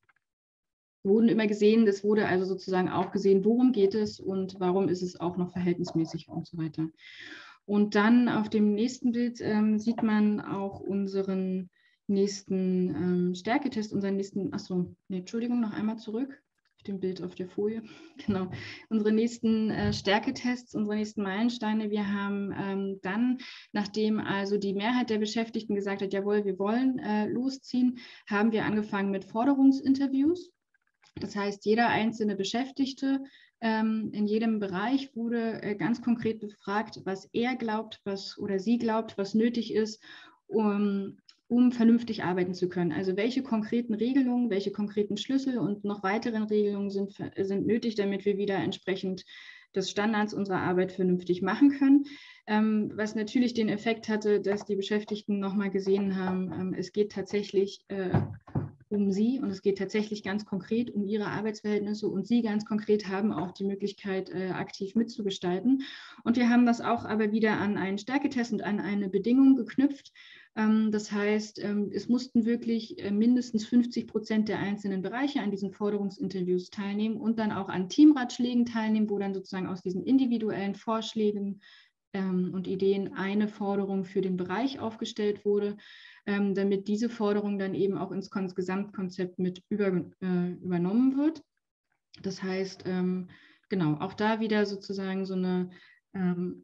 wurden immer gesehen. Das wurde also sozusagen auch gesehen, worum geht es und warum ist es auch noch verhältnismäßig und so weiter. Und dann auf dem nächsten Bild ähm, sieht man auch unseren nächsten ähm, Stärketest, unseren nächsten, achso, nee, Entschuldigung, noch einmal zurück auf dem Bild auf der Folie. Genau, unsere nächsten äh, Stärketests, unsere nächsten Meilensteine. Wir haben ähm, dann, nachdem also die Mehrheit der Beschäftigten gesagt hat, jawohl, wir wollen äh, losziehen, haben wir angefangen mit Forderungsinterviews. Das heißt, jeder einzelne Beschäftigte ähm, in jedem Bereich wurde äh, ganz konkret befragt, was er glaubt, was oder sie glaubt, was nötig ist, um, um vernünftig arbeiten zu können. Also welche konkreten Regelungen, welche konkreten Schlüssel und noch weiteren Regelungen sind, sind nötig, damit wir wieder entsprechend des Standards unserer Arbeit vernünftig machen können. Ähm, was natürlich den Effekt hatte, dass die Beschäftigten nochmal gesehen haben, ähm, es geht tatsächlich äh, um sie und es geht tatsächlich ganz konkret um ihre Arbeitsverhältnisse und sie ganz konkret haben auch die Möglichkeit, äh, aktiv mitzugestalten. Und wir haben das auch aber wieder an einen Stärketest und an eine Bedingung geknüpft. Ähm, das heißt, ähm, es mussten wirklich äh, mindestens fünfzig Prozent der einzelnen Bereiche an diesen Forderungsinterviews teilnehmen und dann auch an Teamratschlägen teilnehmen, wo dann sozusagen aus diesen individuellen Vorschlägen ähm, und Ideen eine Forderung für den Bereich aufgestellt wurde, ähm, damit diese Forderung dann eben auch ins Kon- Gesamtkonzept mit über, äh, übernommen wird. Das heißt, ähm, genau, auch da wieder sozusagen so eine ähm,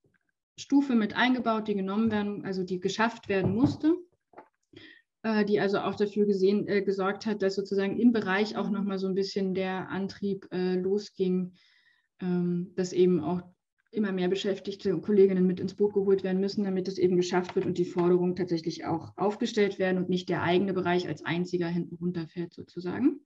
Stufe mit eingebaut, die genommen werden, also die geschafft werden musste, äh, die also auch dafür gesehen, äh, gesorgt hat, dass sozusagen im Bereich auch nochmal so ein bisschen der Antrieb äh, losging, ähm, dass eben auch immer mehr Beschäftigte und Kolleginnen mit ins Boot geholt werden müssen, damit es eben geschafft wird und die Forderungen tatsächlich auch aufgestellt werden und nicht der eigene Bereich als einziger hinten runterfällt sozusagen.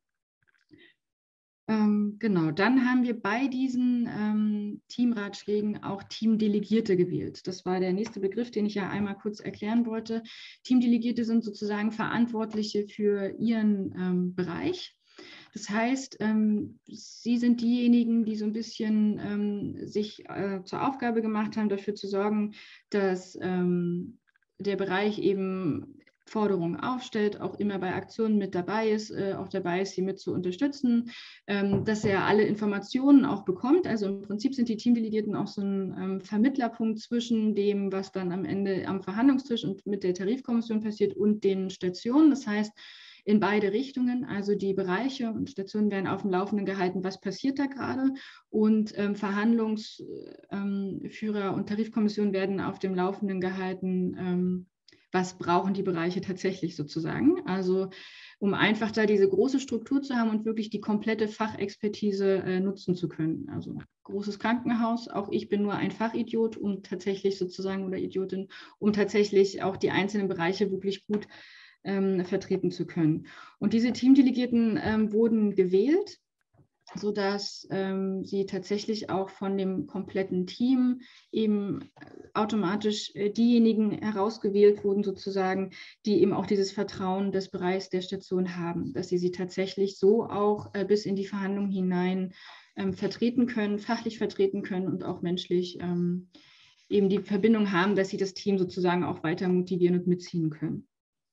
Ähm, genau, dann haben wir bei diesen ähm, Teamratschlägen auch Teamdelegierte gewählt. Das war der nächste Begriff, den ich ja einmal kurz erklären wollte. Teamdelegierte sind sozusagen Verantwortliche für ihren ähm, Bereich. Das heißt, ähm, Sie sind diejenigen, die so ein bisschen ähm, sich äh, zur Aufgabe gemacht haben, dafür zu sorgen, dass ähm, der Bereich eben Forderungen aufstellt, auch immer bei Aktionen mit dabei ist, äh, auch dabei ist, sie mit zu unterstützen, ähm, dass er alle Informationen auch bekommt. Also im Prinzip sind die Teamdelegierten auch so ein ähm, Vermittlerpunkt zwischen dem, was dann am Ende am Verhandlungstisch und mit der Tarifkommission passiert und den Stationen. Das heißt, in beide Richtungen, also die Bereiche und Stationen werden auf dem Laufenden gehalten, was passiert da gerade und ähm, Verhandlungsführer ähm, und Tarifkommission werden auf dem Laufenden gehalten, ähm, was brauchen die Bereiche tatsächlich sozusagen. Also um einfach da diese große Struktur zu haben und wirklich die komplette Fachexpertise äh, nutzen zu können. Also großes Krankenhaus, auch ich bin nur ein Fachidiot, um tatsächlich sozusagen oder Idiotin, um tatsächlich auch die einzelnen Bereiche wirklich gut Ähm, vertreten zu können. Und diese Teamdelegierten ähm, wurden gewählt, sodass ähm, sie tatsächlich auch von dem kompletten Team eben automatisch äh, diejenigen herausgewählt wurden, sozusagen, die eben auch dieses Vertrauen des Bereichs der Station haben, dass sie sie tatsächlich so auch äh, bis in die Verhandlungen hinein ähm, vertreten können, fachlich vertreten können und auch menschlich ähm, eben die Verbindung haben, dass sie das Team sozusagen auch weiter motivieren und mitziehen können.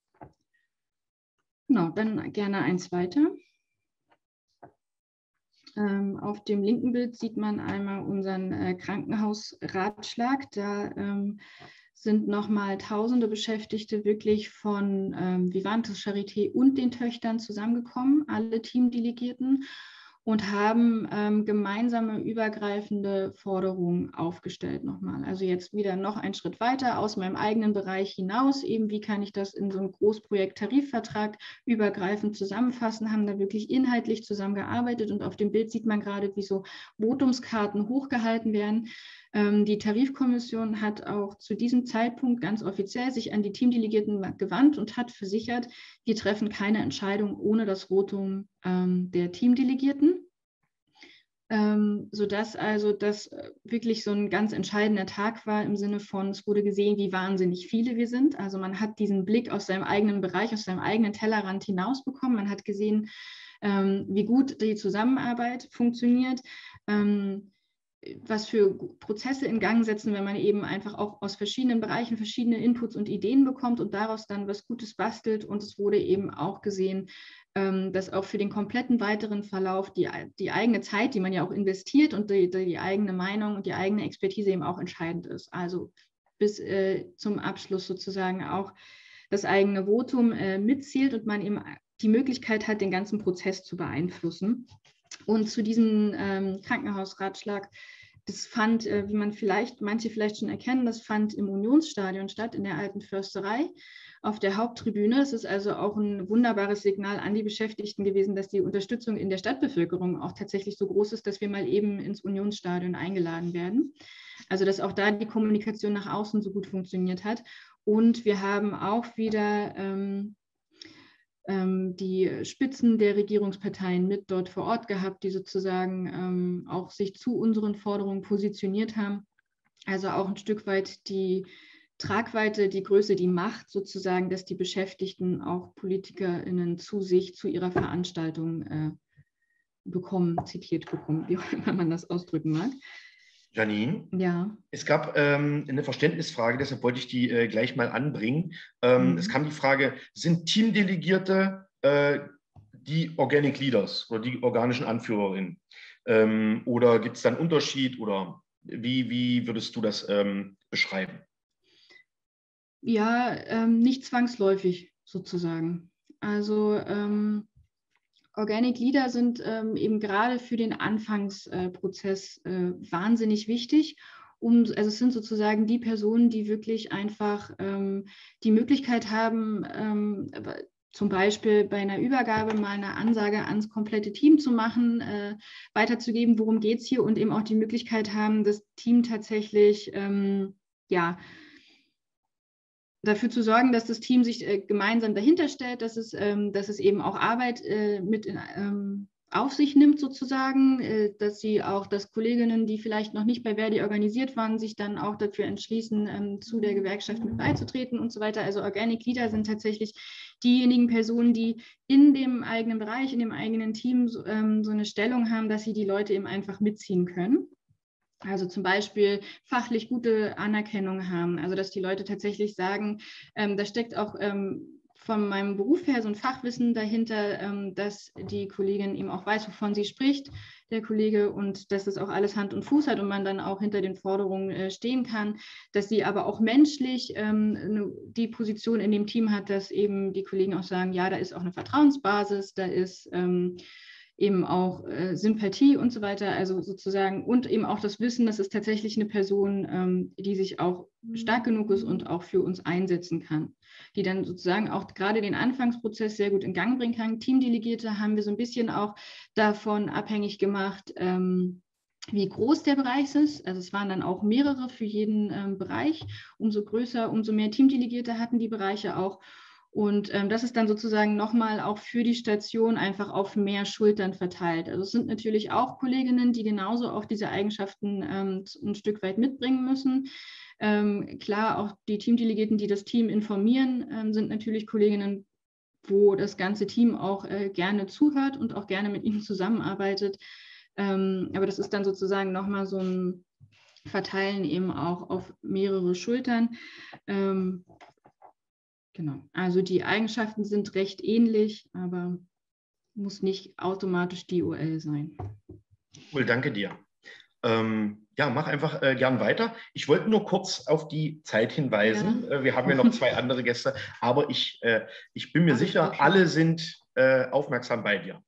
Genau, dann gerne eins weiter. Ähm, auf dem linken Bild sieht man einmal unseren äh, Krankenhausratschlag. Da ähm, sind nochmal tausende Beschäftigte wirklich von ähm, Vivantes, Charité und den Töchtern zusammengekommen, alle Teamdelegierten, und haben ähm, gemeinsame übergreifende Forderungen aufgestellt nochmal. Also jetzt wieder noch einen Schritt weiter aus meinem eigenen Bereich hinaus, eben wie kann ich das in so einem Großprojekt Tarifvertrag übergreifend zusammenfassen, haben da wirklich inhaltlich zusammengearbeitet und auf dem Bild sieht man gerade, wie so Votumskarten hochgehalten werden. Ähm, die Tarifkommission hat auch zu diesem Zeitpunkt ganz offiziell sich an die Teamdelegierten gewandt und hat versichert, wir treffen keine Entscheidung ohne das Votum ähm, der Teamdelegierten, ähm, sodass also das wirklich so ein ganz entscheidender Tag war im Sinne von, es wurde gesehen, wie wahnsinnig viele wir sind. Also man hat diesen Blick aus seinem eigenen Bereich, aus seinem eigenen Tellerrand hinausbekommen. Man hat gesehen, ähm, wie gut die Zusammenarbeit funktioniert, ähm, was für Prozesse in Gang setzen, wenn man eben einfach auch aus verschiedenen Bereichen verschiedene Inputs und Ideen bekommt und daraus dann was Gutes bastelt. Und es wurde eben auch gesehen, dass auch für den kompletten weiteren Verlauf die, die eigene Zeit, die man ja auch investiert und die, die eigene Meinung und die eigene Expertise eben auch entscheidend ist. Also bis äh, zum Abschluss sozusagen auch das eigene Votum äh, mitzählt und man eben die Möglichkeit hat, den ganzen Prozess zu beeinflussen. Und zu diesem ähm, Krankenhausratschlag, das fand, äh, wie man vielleicht, manche vielleicht schon erkennen, das fand im Unionsstadion statt, in der alten Försterei, auf der Haupttribüne. Es ist also auch ein wunderbares Signal an die Beschäftigten gewesen, dass die Unterstützung in der Stadtbevölkerung auch tatsächlich so groß ist, dass wir mal eben ins Unionsstadion eingeladen werden. Also dass auch da die Kommunikation nach außen so gut funktioniert hat. Und wir haben auch wieder ähm, die Spitzen der Regierungsparteien mit dort vor Ort gehabt, die sozusagen ähm, auch sich zu unseren Forderungen positioniert haben. Also auch ein Stück weit die Tragweite, die Größe, die Macht sozusagen, dass die Beschäftigten auch PolitikerInnen zu sich, zu ihrer Veranstaltung äh, bekommen, zitiert bekommen, wie auch immer man das ausdrücken mag. Janine, ja. Es gab ähm, eine Verständnisfrage, deshalb wollte ich die äh, gleich mal anbringen. Ähm, mhm. Es kam die Frage, sind Teamdelegierte äh, die Organic Leaders oder die organischen Anführerinnen? Ähm, oder gibt es da einen Unterschied oder wie, wie würdest du das ähm, beschreiben? Ja, ähm, nicht zwangsläufig sozusagen. Also ähm, Organic Leader sind ähm, eben gerade für den Anfangsprozess äh, wahnsinnig wichtig. Um, also es sind sozusagen die Personen, die wirklich einfach ähm, die Möglichkeit haben, ähm, zum Beispiel bei einer Übergabe mal eine Ansage ans komplette Team zu machen, äh, weiterzugeben, worum geht es hier, und eben auch die Möglichkeit haben, das Team tatsächlich, ähm, ja, dafür zu sorgen, dass das Team sich äh, gemeinsam dahinter stellt, dass es, ähm, dass es eben auch Arbeit äh, mit in, ähm, auf sich nimmt sozusagen, äh, dass sie auch, dass Kolleginnen, die vielleicht noch nicht bei Verdi organisiert waren, sich dann auch dafür entschließen, ähm, zu der Gewerkschaft mit beizutreten und so weiter. Also Organic Leader sind tatsächlich diejenigen Personen, die in dem eigenen Bereich, in dem eigenen Team so, ähm, so eine Stellung haben, dass sie die Leute eben einfach mitziehen können. Also zum Beispiel fachlich gute Anerkennung haben, also dass die Leute tatsächlich sagen, ähm, da steckt auch ähm, von meinem Beruf her so ein Fachwissen dahinter, ähm, dass die Kollegin eben auch weiß, wovon sie spricht, der Kollege, und dass das auch alles Hand und Fuß hat und man dann auch hinter den Forderungen äh, stehen kann, dass sie aber auch menschlich ähm, die Position in dem Team hat, dass eben die Kollegen auch sagen, ja, da ist auch eine Vertrauensbasis, da ist ähm, eben auch äh, Sympathie und so weiter, also sozusagen, und eben auch das Wissen, dass es tatsächlich eine Person, ähm, die sich auch stark genug ist und auch für uns einsetzen kann, die dann sozusagen auch gerade den Anfangsprozess sehr gut in Gang bringen kann. Teamdelegierte haben wir so ein bisschen auch davon abhängig gemacht, ähm, wie groß der Bereich ist. Also es waren dann auch mehrere für jeden ähm, Bereich. Umso größer, umso mehr Teamdelegierte hatten die Bereiche auch. Und ähm, das ist dann sozusagen nochmal auch für die Station einfach auf mehr Schultern verteilt. Also es sind natürlich auch Kolleginnen, die genauso auch diese Eigenschaften ähm, ein Stück weit mitbringen müssen. Ähm, klar, auch die Teamdelegierten, die das Team informieren, ähm, sind natürlich Kolleginnen, wo das ganze Team auch äh, gerne zuhört und auch gerne mit ihnen zusammenarbeitet. Ähm, aber das ist dann sozusagen nochmal so ein Verteilen eben auch auf mehrere Schultern. Ähm, Genau, also die Eigenschaften sind recht ähnlich, aber muss nicht automatisch D O L sein. Cool, danke dir. Ähm, ja, mach einfach äh, gern weiter. Ich wollte nur kurz auf die Zeit hinweisen. Ja. Äh, wir haben ja noch zwei andere Gäste, aber ich, äh, ich bin mir Alles sicher, gut. alle sind äh, aufmerksam bei dir.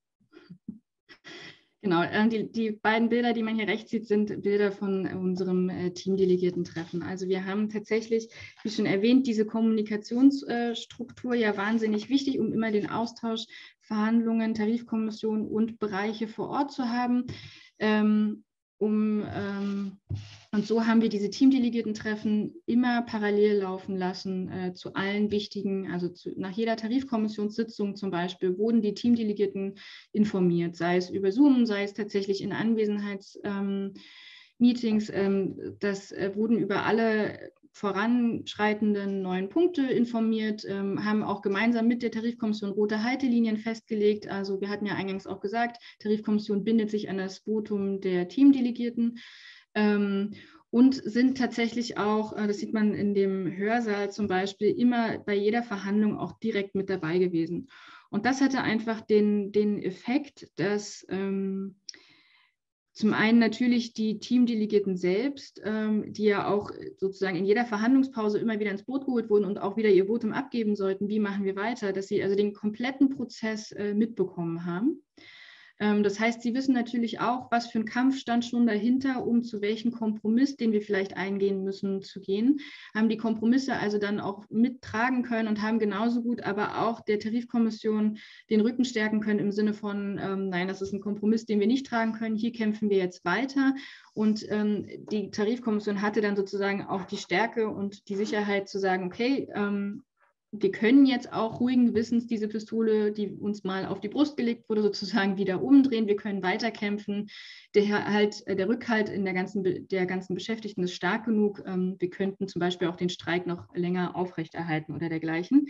Genau, die, die beiden Bilder, die man hier rechts sieht, sind Bilder von unserem äh, Teamdelegierten-Treffen. Also wir haben tatsächlich, wie schon erwähnt, diese Kommunikationsstruktur ja wahnsinnig wichtig, um immer den Austausch, Verhandlungen, Tarifkommission und Bereiche vor Ort zu haben. Ähm, um, ähm, und so haben wir diese Teamdelegierten-Treffen immer parallel laufen lassen äh, zu allen wichtigen, also zu, nach jeder Tarifkommissionssitzung zum Beispiel, wurden die Teamdelegierten informiert, sei es über Zoom, sei es tatsächlich in Anwesenheitsmeetings. Ähm, ähm, das äh, wurden über alle voranschreitenden neuen Punkte informiert, ähm, haben auch gemeinsam mit der Tarifkommission rote Haltelinien festgelegt. Also wir hatten ja eingangs auch gesagt, Tarifkommission bindet sich an das Votum der Teamdelegierten. Ähm, und sind tatsächlich auch, das sieht man in dem Hörsaal zum Beispiel, immer bei jeder Verhandlung auch direkt mit dabei gewesen. Und das hatte einfach den, den Effekt, dass ähm, zum einen natürlich die Teamdelegierten selbst, ähm, die ja auch sozusagen in jeder Verhandlungspause immer wieder ins Boot geholt wurden und auch wieder ihr Votum abgeben sollten, wie machen wir weiter, dass sie also den kompletten Prozess äh, mitbekommen haben. Das heißt, sie wissen natürlich auch, was für ein Kampf stand schon dahinter, um zu welchem Kompromiss, den wir vielleicht eingehen müssen, zu gehen. Haben die Kompromisse also dann auch mittragen können und haben genauso gut aber auch der Tarifkommission den Rücken stärken können im Sinne von, ähm, nein, das ist ein Kompromiss, den wir nicht tragen können, hier kämpfen wir jetzt weiter. Und ähm, die Tarifkommission hatte dann sozusagen auch die Stärke und die Sicherheit zu sagen, okay, ähm, wir können jetzt auch ruhigen Gewissens diese Pistole, die uns mal auf die Brust gelegt wurde, sozusagen wieder umdrehen. Wir können weiterkämpfen. Der, halt, der Rückhalt in der ganzen, der ganzen Beschäftigten ist stark genug. Wir könnten zum Beispiel auch den Streik noch länger aufrechterhalten oder dergleichen.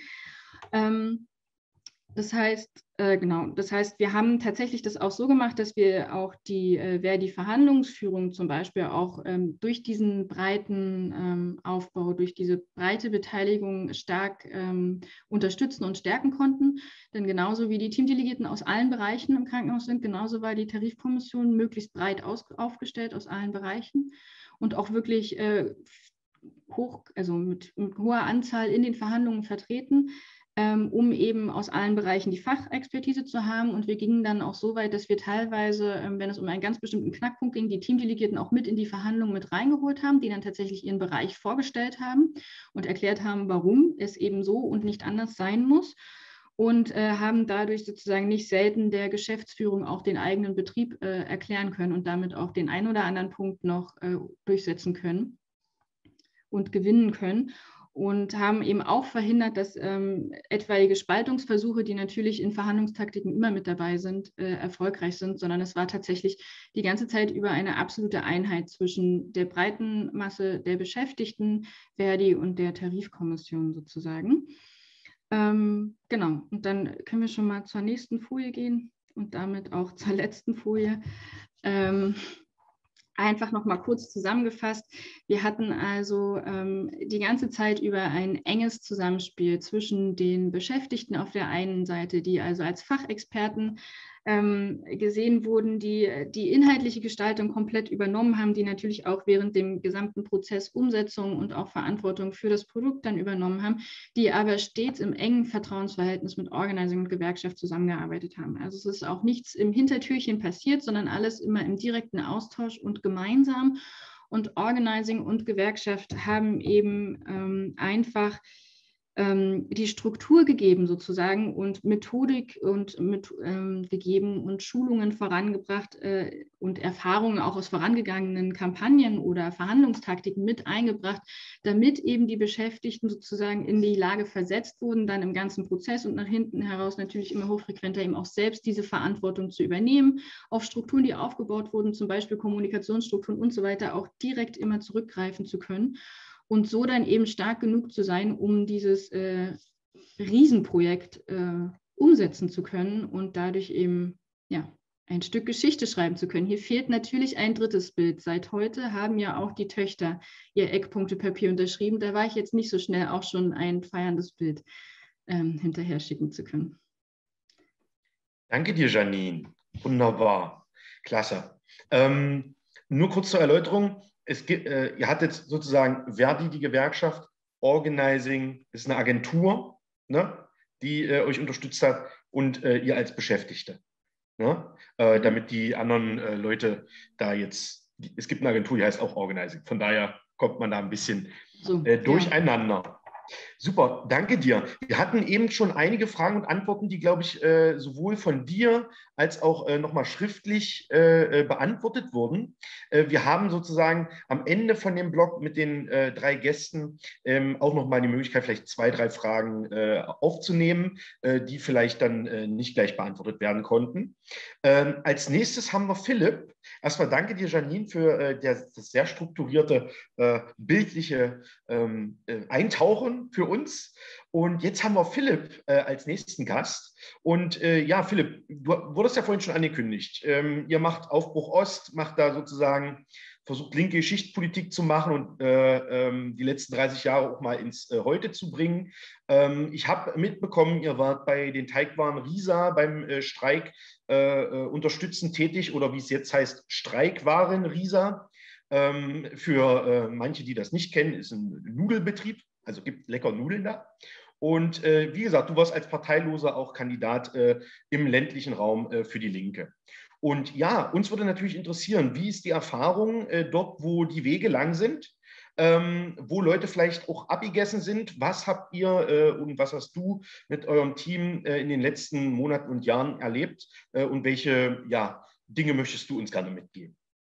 Das heißt, äh, genau, das heißt, wir haben tatsächlich das auch so gemacht, dass wir auch die, äh, wer die Verhandlungsführung zum Beispiel auch ähm, durch diesen breiten ähm, Aufbau, durch diese breite Beteiligung stark ähm, unterstützen und stärken konnten. Denn genauso wie die Teamdelegierten aus allen Bereichen im Krankenhaus sind, genauso war die Tarifkommission möglichst breit aus, aufgestellt aus allen Bereichen und auch wirklich äh, hoch, also mit, mit hoher Anzahl in den Verhandlungen vertreten, um eben aus allen Bereichen die Fachexpertise zu haben. Und wir gingen dann auch so weit, dass wir teilweise, wenn es um einen ganz bestimmten Knackpunkt ging, die Teamdelegierten auch mit in die Verhandlungen mit reingeholt haben, die dann tatsächlich ihren Bereich vorgestellt haben und erklärt haben, warum es eben so und nicht anders sein muss. Und äh, haben dadurch sozusagen nicht selten der Geschäftsführung auch den eigenen Betrieb äh, erklären können und damit auch den einen oder anderen Punkt noch äh, durchsetzen können und gewinnen können. Und haben eben auch verhindert, dass ähm, etwaige Spaltungsversuche, die natürlich in Verhandlungstaktiken immer mit dabei sind, äh, erfolgreich sind, sondern es war tatsächlich die ganze Zeit über eine absolute Einheit zwischen der breiten Masse der Beschäftigten, Verdi und der Tarifkommission sozusagen. Ähm, genau, und dann können wir schon mal zur nächsten Folie gehen und damit auch zur letzten Folie. Ähm, Einfach noch mal kurz zusammengefasst. Wir hatten also ähm, die ganze Zeit über ein enges Zusammenspiel zwischen den Beschäftigten auf der einen Seite, die also als Fachexperten ähm, gesehen wurden, die die inhaltliche Gestaltung komplett übernommen haben, die natürlich auch während dem gesamten Prozess Umsetzung und auch Verantwortung für das Produkt dann übernommen haben, die aber stets im engen Vertrauensverhältnis mit Organizing und Gewerkschaft zusammengearbeitet haben. Also es ist auch nichts im Hintertürchen passiert, sondern alles immer im direkten Austausch und gemeinsam. Und Organizing und Gewerkschaft haben eben ähm, einfach ähm, die Struktur gegeben sozusagen und Methodik und mit, ähm, gegeben und Schulungen vorangebracht äh, und Erfahrungen auch aus vorangegangenen Kampagnen oder Verhandlungstaktiken mit eingebracht, damit eben die Beschäftigten sozusagen in die Lage versetzt wurden, dann im ganzen Prozess und nach hinten heraus natürlich immer hochfrequenter eben auch selbst diese Verantwortung zu übernehmen, auf Strukturen, die aufgebaut wurden, zum Beispiel Kommunikationsstrukturen und so weiter, auch direkt immer zurückgreifen zu können. Und so dann eben stark genug zu sein, um dieses äh, Riesenprojekt äh, umsetzen zu können und dadurch eben ja, ein Stück Geschichte schreiben zu können. Hier fehlt natürlich ein drittes Bild. Seit heute haben ja auch die Töchter ihr Eckpunktepapier unterschrieben. Da war ich jetzt nicht so schnell, auch schon ein feierndes Bild ähm, hinterher schicken zu können. Danke dir, Janine. Wunderbar. Klasse. Ähm, nur kurz zur Erläuterung. Es gibt, äh, ihr hattet sozusagen Verdi, die Gewerkschaft, Organizing ist eine Agentur, ne, die äh, euch unterstützt hat und äh, ihr als Beschäftigte. Ne, äh, damit die anderen äh, Leute da jetzt, es gibt eine Agentur, die heißt auch Organizing. Von daher kommt man da ein bisschen so, äh, durcheinander. Super, danke dir. Wir hatten eben schon einige Fragen und Antworten, die, glaube ich, äh, sowohl von dir als auch äh, nochmal schriftlich äh, äh, beantwortet wurden. Äh, wir haben sozusagen am Ende von dem Blog mit den äh, drei Gästen ähm, auch nochmal die Möglichkeit, vielleicht zwei, drei Fragen äh, aufzunehmen, äh, die vielleicht dann äh, nicht gleich beantwortet werden konnten. Ähm, als nächstes haben wir Philipp. Erstmal danke dir, Janine, für äh, der, das sehr strukturierte, äh, bildliche ähm, äh, Eintauchen für uns. Und jetzt haben wir Philipp äh, als nächsten Gast. Und äh, ja, Philipp, du wurdest ja vorhin schon angekündigt. Ähm, ihr macht Aufbruch Ost, macht da sozusagen, versucht linke Geschichtspolitik zu machen und äh, ähm, die letzten dreißig Jahre auch mal ins äh, Heute zu bringen. Ähm, ich habe mitbekommen, ihr wart bei den Teigwaren Riesa beim äh, Streik äh, äh, unterstützend tätig oder wie es jetzt heißt, Streikwaren Riesa. Ähm, für äh, manche, die das nicht kennen, ist ein Nudelbetrieb, also gibt lecker Nudeln da. Und äh, wie gesagt, du warst als Parteiloser auch Kandidat äh, im ländlichen Raum äh, für die Linke. Und ja, uns würde natürlich interessieren, wie ist die Erfahrung äh, dort, wo die Wege lang sind, ähm, wo Leute vielleicht auch abgegessen sind. Was habt ihr äh, und was hast du mit eurem Team äh, in den letzten Monaten und Jahren erlebt äh, und welche ja, Dinge möchtest du uns gerne mitgeben?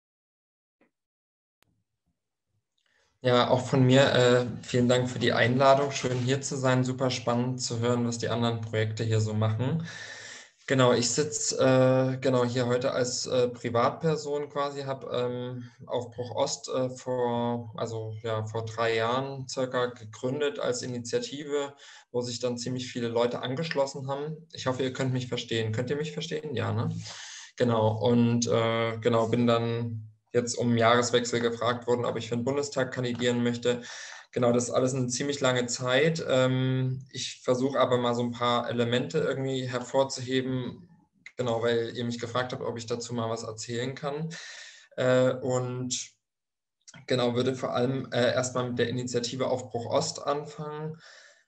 Ja, auch von mir äh, vielen Dank für die Einladung. Schön hier zu sein. Super spannend zu hören, was die anderen Projekte hier so machen. Genau, ich sitze äh, genau hier heute als äh, Privatperson quasi, habe ähm, Aufbruch Ost äh, vor, also ja, vor drei Jahren circa gegründet als Initiative, wo sich dann ziemlich viele Leute angeschlossen haben. Ich hoffe, ihr könnt mich verstehen. Könnt ihr mich verstehen? Ja, ne? Genau, und äh, genau, bin dann jetzt um Jahreswechsel gefragt worden, ob ich für den Bundestag kandidieren möchte. Genau, das ist alles eine ziemlich lange Zeit. Ähm, ich versuche aber mal so ein paar Elemente irgendwie hervorzuheben, genau, weil ihr mich gefragt habt, ob ich dazu mal was erzählen kann. Äh, und genau, würde vor allem äh, erstmal mit der Initiative Aufbruch Ost anfangen.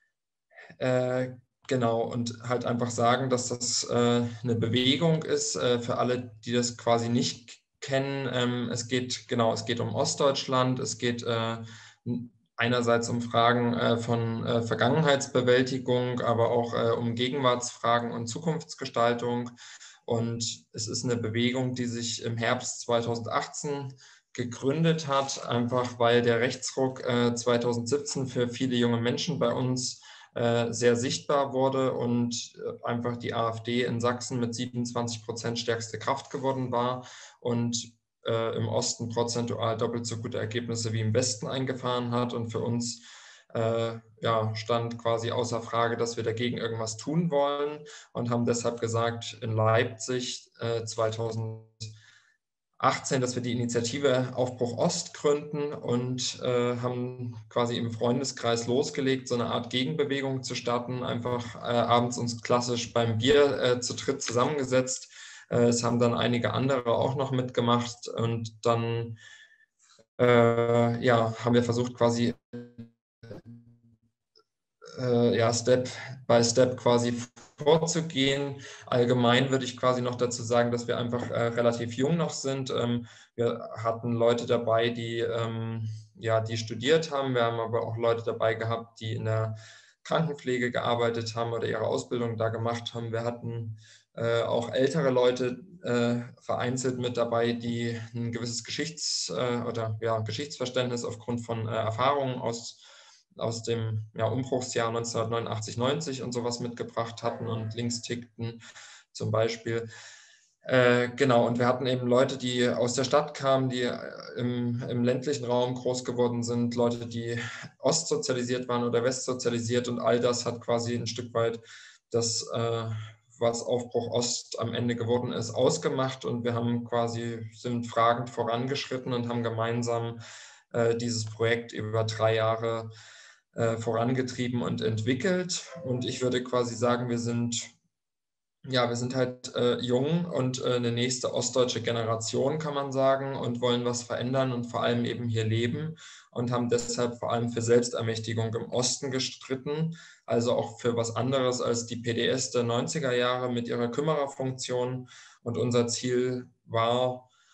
Äh, Genau, und halt einfach sagen, dass das äh, eine Bewegung ist, äh, für alle, die das quasi nicht kennen. Ähm, es geht, genau, es geht um Ostdeutschland, es geht äh, einerseits um Fragen äh, von äh, Vergangenheitsbewältigung, aber auch äh, um Gegenwartsfragen und Zukunftsgestaltung. Und es ist eine Bewegung, die sich im Herbst zweitausendachtzehn gegründet hat, einfach weil der Rechtsruck äh, zweitausendsiebzehn für viele junge Menschen bei uns sehr sichtbar wurde und einfach die AfD in Sachsen mit siebenundzwanzig Prozent stärkste Kraft geworden war und äh, im Osten prozentual doppelt so gute Ergebnisse wie im Westen eingefahren hat. Und für uns äh, ja, stand quasi außer Frage, dass wir dagegen irgendwas tun wollen und haben deshalb gesagt, in Leipzig äh, zweitausendachtzehn, dass wir die Initiative Aufbruch Ost gründen und äh, haben quasi im Freundeskreis losgelegt, so eine Art Gegenbewegung zu starten, einfach äh, abends uns klassisch beim Bier äh, zu dritt zusammengesetzt. Äh, es haben dann einige andere auch noch mitgemacht und dann äh, ja, haben wir versucht quasi äh, ja, Step by Step quasi vorzugehen. Allgemein würde ich quasi noch dazu sagen, dass wir einfach äh, relativ jung noch sind. Ähm, wir hatten Leute dabei, die, ähm, ja, die studiert haben. Wir haben aber auch Leute dabei gehabt, die in der Krankenpflege gearbeitet haben oder ihre Ausbildung da gemacht haben. Wir hatten äh, auch ältere Leute äh, vereinzelt mit dabei, die ein gewisses Geschichts- äh, oder ja, Geschichtsverständnis aufgrund von äh, Erfahrungen aus aus dem ja, Umbruchsjahr neunzehnhundertneunundachtzig, neunzig und sowas mitgebracht hatten und links tickten zum Beispiel. Äh, genau, und wir hatten eben Leute, die aus der Stadt kamen, die im, im ländlichen Raum groß geworden sind, Leute, die ostsozialisiert waren oder westsozialisiert, und all das hat quasi ein Stück weit das, äh, was Aufbruch Ost am Ende geworden ist, ausgemacht, und wir haben quasi, sind fragend vorangeschritten und haben gemeinsam äh, dieses Projekt über drei Jahre vorangetrieben und entwickelt. Und ich würde quasi sagen, wir sind, ja, wir sind halt äh, jung und äh, eine nächste ostdeutsche Generation, kann man sagen, und wollen was verändern und vor allem eben hier leben und haben deshalb vor allem für Selbstermächtigung im Osten gestritten, also auch für was anderes als die P D S der neunziger Jahre mit ihrer Kümmererfunktion. Und unser Ziel war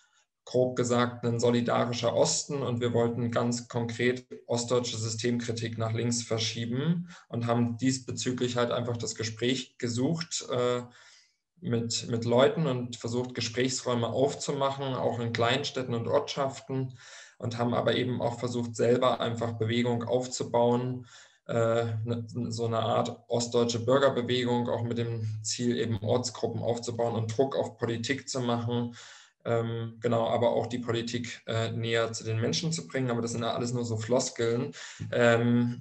grob gesagt ein solidarischer Osten und wir wollten ganz konkret ostdeutsche Systemkritik nach links verschieben und haben diesbezüglich halt einfach das Gespräch gesucht äh, mit, mit Leuten und versucht, Gesprächsräume aufzumachen, auch in Kleinstädten und Ortschaften, und haben aber eben auch versucht, selber einfach Bewegung aufzubauen, äh, so eine Art ostdeutsche Bürgerbewegung, auch mit dem Ziel, eben Ortsgruppen aufzubauen und Druck auf Politik zu machen. Ähm, genau, aber auch die Politik äh, näher zu den Menschen zu bringen, aber das sind ja alles nur so Floskeln. Ähm,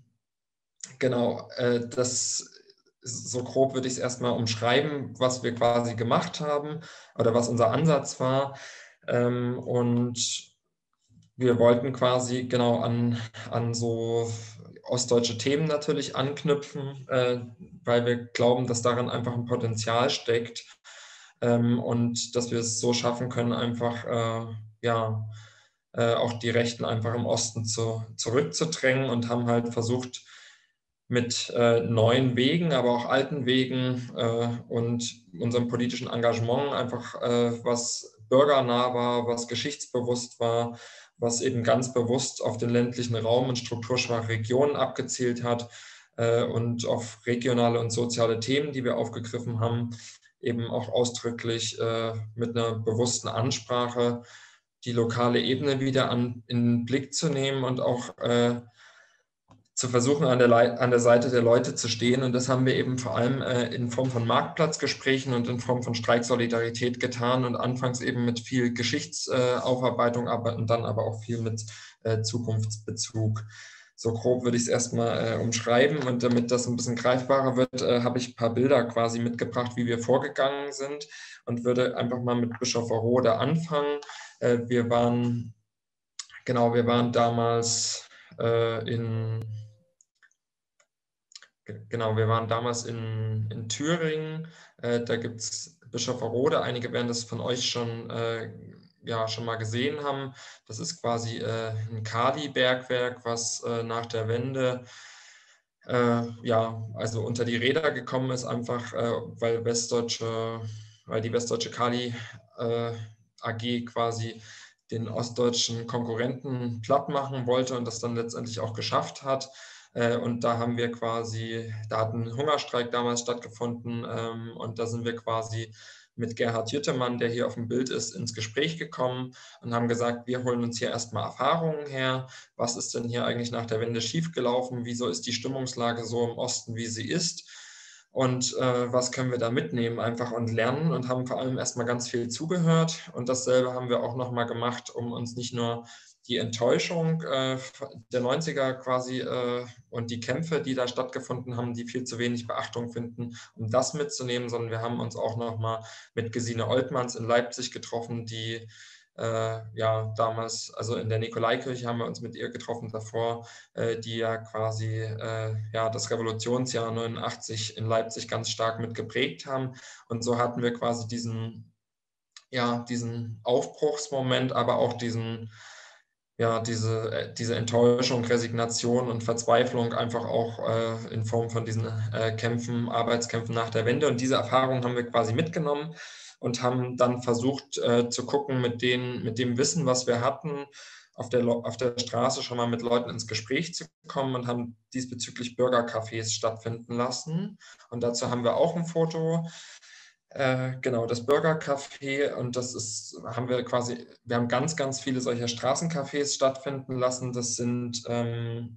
genau, äh, das so grob würde ich es erstmal umschreiben, was wir quasi gemacht haben oder was unser Ansatz war. Ähm, und wir wollten quasi genau an, an so ostdeutsche Themen natürlich anknüpfen, äh, weil wir glauben, dass darin einfach ein Potenzial steckt. Ähm, und dass wir es so schaffen können, einfach äh, ja, äh, auch die Rechten einfach im Osten zu, zurückzudrängen, und haben halt versucht, mit äh, neuen Wegen, aber auch alten Wegen äh, und unserem politischen Engagement einfach äh, was bürgernah war, was geschichtsbewusst war, was eben ganz bewusst auf den ländlichen Raum und strukturschwache Regionen abgezielt hat äh, und auf regionale und soziale Themen, die wir aufgegriffen haben, eben auch ausdrücklich äh, mit einer bewussten Ansprache die lokale Ebene wieder an, in den Blick zu nehmen und auch äh, zu versuchen, an der, Le an der Seite der Leute zu stehen. Und das haben wir eben vor allem äh, in Form von Marktplatzgesprächen und in Form von Streiksolidarität getan und anfangs eben mit viel Geschichtsaufarbeitung, äh, aber, und dann aber auch viel mit äh, Zukunftsbezug. So grob würde ich es erstmal äh, umschreiben, und damit das ein bisschen greifbarer wird, äh, habe ich ein paar Bilder quasi mitgebracht, wie wir vorgegangen sind, und würde einfach mal mit Bischofferode anfangen. Äh, wir waren, genau, wir waren damals äh, in Genau, wir waren damals in, in Thüringen, äh, da gibt es Bischofferode, einige werden das von euch schon, äh, ja, schon mal gesehen haben. Das ist quasi äh, ein Kali-Bergwerk, was äh, nach der Wende äh, ja, also unter die Räder gekommen ist, einfach äh, weil, Westdeutsche, weil die Westdeutsche Kali äh, A G quasi den ostdeutschen Konkurrenten platt machen wollte und das dann letztendlich auch geschafft hat. Und da haben wir quasi, da hat ein Hungerstreik damals stattgefunden, ähm, und da sind wir quasi mit Gerhard Jüttemann, der hier auf dem Bild ist, ins Gespräch gekommen und haben gesagt, wir holen uns hier erstmal Erfahrungen her. Was ist denn hier eigentlich nach der Wende schiefgelaufen? Wieso ist die Stimmungslage so im Osten, wie sie ist? Und äh, was können wir da mitnehmen einfach und lernen, und haben vor allem erstmal ganz viel zugehört. Und dasselbe haben wir auch nochmal gemacht, um uns nicht nur die Enttäuschung äh, der neunziger quasi äh, und die Kämpfe, die da stattgefunden haben, die viel zu wenig Beachtung finden, um das mitzunehmen, sondern wir haben uns auch nochmal mit Gesine Oltmanns in Leipzig getroffen, die äh, ja damals, also in der Nikolaikirche haben wir uns mit ihr getroffen davor, äh, die ja quasi äh, ja, das Revolutionsjahr neunundachtzig in Leipzig ganz stark mit geprägt haben. Und so hatten wir quasi diesen, ja, diesen Aufbruchsmoment, aber auch diesen ja, diese, diese Enttäuschung, Resignation und Verzweiflung einfach auch äh, in Form von diesen äh, Kämpfen, Arbeitskämpfen nach der Wende. Und diese Erfahrung haben wir quasi mitgenommen und haben dann versucht äh, zu gucken, mit, den, mit dem Wissen, was wir hatten, auf der, auf der Straße schon mal mit Leuten ins Gespräch zu kommen, und haben diesbezüglich Bürgercafés stattfinden lassen. Und dazu haben wir auch ein Foto. Äh, genau, das Bürgercafé, und das ist, haben wir quasi, wir haben ganz, ganz viele solcher Straßencafés stattfinden lassen. Das sind, ähm,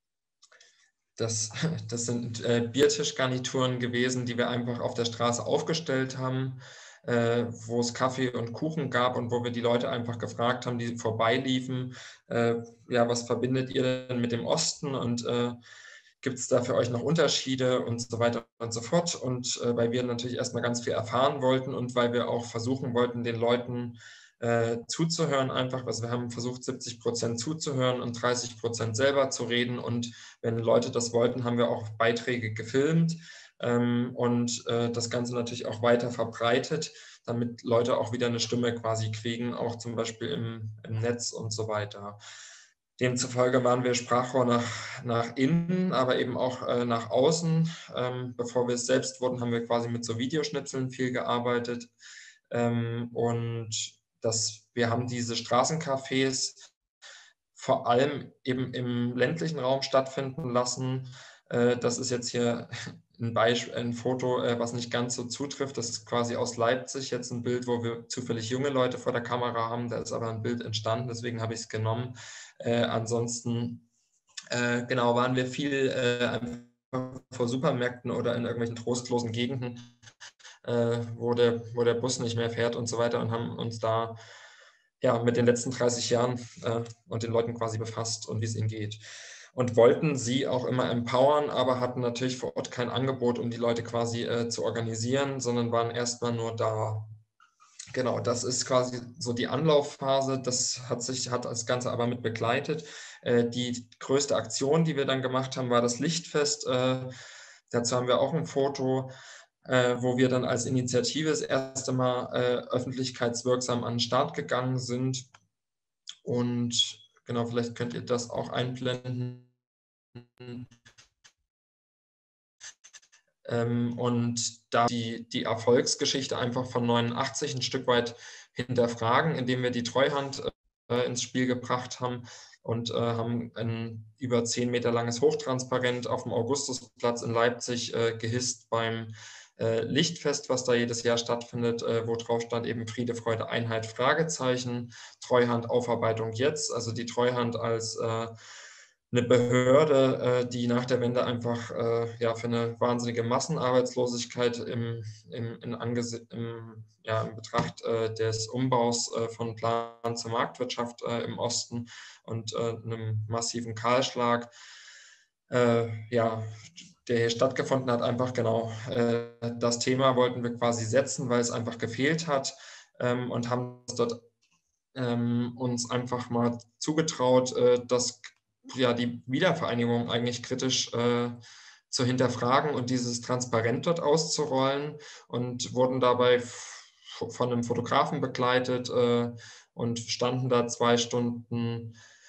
das, das sind äh, Biertischgarnituren gewesen, die wir einfach auf der Straße aufgestellt haben, äh, wo es Kaffee und Kuchen gab und wo wir die Leute einfach gefragt haben, die vorbeiliefen, äh, ja, was verbindet ihr denn mit dem Osten, und äh, gibt es da für euch noch Unterschiede und so weiter und so fort. Und äh, weil wir natürlich erstmal ganz viel erfahren wollten und weil wir auch versuchen wollten, den Leuten äh, zuzuhören einfach. Also wir haben versucht, siebzig Prozent zuzuhören und dreißig Prozent selber zu reden. Und wenn Leute das wollten, haben wir auch Beiträge gefilmt ähm, und äh, das Ganze natürlich auch weiter verbreitet, damit Leute auch wieder eine Stimme quasi kriegen, auch zum Beispiel im, im Netz und so weiter. Demzufolge waren wir Sprachrohr nach, nach innen, aber eben auch äh, nach außen. Ähm, bevor wir es selbst wurden, haben wir quasi mit so Videoschnitzeln viel gearbeitet. Ähm, und dass wir haben diese Straßencafés vor allem eben im ländlichen Raum stattfinden lassen. Das ist jetzt hier ein Beispiel, ein Foto, was nicht ganz so zutrifft. Das ist quasi aus Leipzig jetzt ein Bild, wo wir zufällig junge Leute vor der Kamera haben. Da ist aber ein Bild entstanden, deswegen habe ich es genommen. Äh, ansonsten, äh, genau, waren wir viel äh, vor Supermärkten oder in irgendwelchen trostlosen Gegenden, äh, wo, der, wo der Bus nicht mehr fährt und so weiter und haben uns da ja, mit den letzten dreißig Jahren äh, und den Leuten quasi befasst und wie es ihnen geht. Und wollten sie auch immer empowern, aber hatten natürlich vor Ort kein Angebot, um die Leute quasi äh, zu organisieren, sondern waren erstmal nur da. Genau, das ist quasi so die Anlaufphase. Das hat sich, hat das Ganze aber mit begleitet. Äh, die größte Aktion, die wir dann gemacht haben, war das Lichtfest. Äh, dazu haben wir auch ein Foto, äh, wo wir dann als Initiative das erste Mal äh, öffentlichkeitswirksam an den Start gegangen sind. Und genau, vielleicht könnt ihr das auch einblenden. Ähm, und da die, die Erfolgsgeschichte einfach von neunundachtzig ein Stück weit hinterfragen, indem wir die Treuhand äh, ins Spiel gebracht haben und äh, haben ein über zehn Meter langes Hochtransparent auf dem Augustusplatz in Leipzig äh, gehisst beim äh, Lichtfest, was da jedes Jahr stattfindet, äh, wo drauf stand eben Friede, Freude, Einheit, Fragezeichen, Treuhand, Aufarbeitung jetzt, also die Treuhand als äh, eine Behörde, äh, die nach der Wende einfach äh, ja, für eine wahnsinnige Massenarbeitslosigkeit im, im, in Angesi im, ja, in Betracht äh, des Umbaus äh, von Plan zur Marktwirtschaft äh, im Osten und äh, einem massiven Kahlschlag, äh, ja, der hier stattgefunden hat, einfach genau äh, das Thema wollten wir quasi setzen, weil es einfach gefehlt hat, ähm, und haben dort ähm, uns einfach mal zugetraut, äh, dass ja, die Wiedervereinigung eigentlich kritisch äh, zu hinterfragen und dieses Transparent dort auszurollen und wurden dabei von einem Fotografen begleitet äh, und standen da zwei Stunden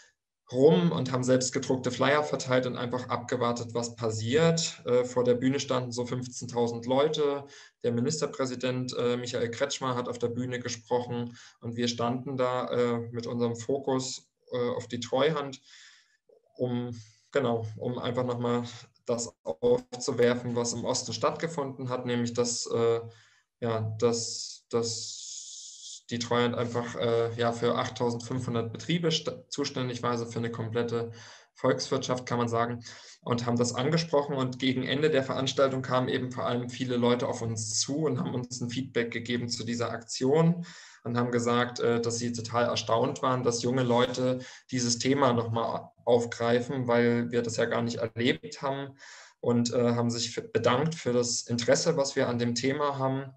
rum und haben selbst gedruckte Flyer verteilt und einfach abgewartet, was passiert. Äh, vor der Bühne standen so fünfzehntausend Leute. Der Ministerpräsident äh, Michael Kretschmer hat auf der Bühne gesprochen und wir standen da äh, mit unserem Fokus äh, auf die Treuhand, um, genau, um einfach nochmal das aufzuwerfen, was im Osten stattgefunden hat, nämlich dass, äh, ja, dass, dass die Treuhand einfach äh, ja, für achttausendfünfhundert Betriebe zuständig war, also für eine komplette Volkswirtschaft, kann man sagen, und haben das angesprochen. Und gegen Ende der Veranstaltung kamen eben vor allem viele Leute auf uns zu und haben uns ein Feedback gegeben zu dieser Aktion und haben gesagt, dass sie total erstaunt waren, dass junge Leute dieses Thema nochmal aufgreifen, weil wir das ja gar nicht erlebt haben, und äh, haben sich bedankt für das Interesse, was wir an dem Thema haben,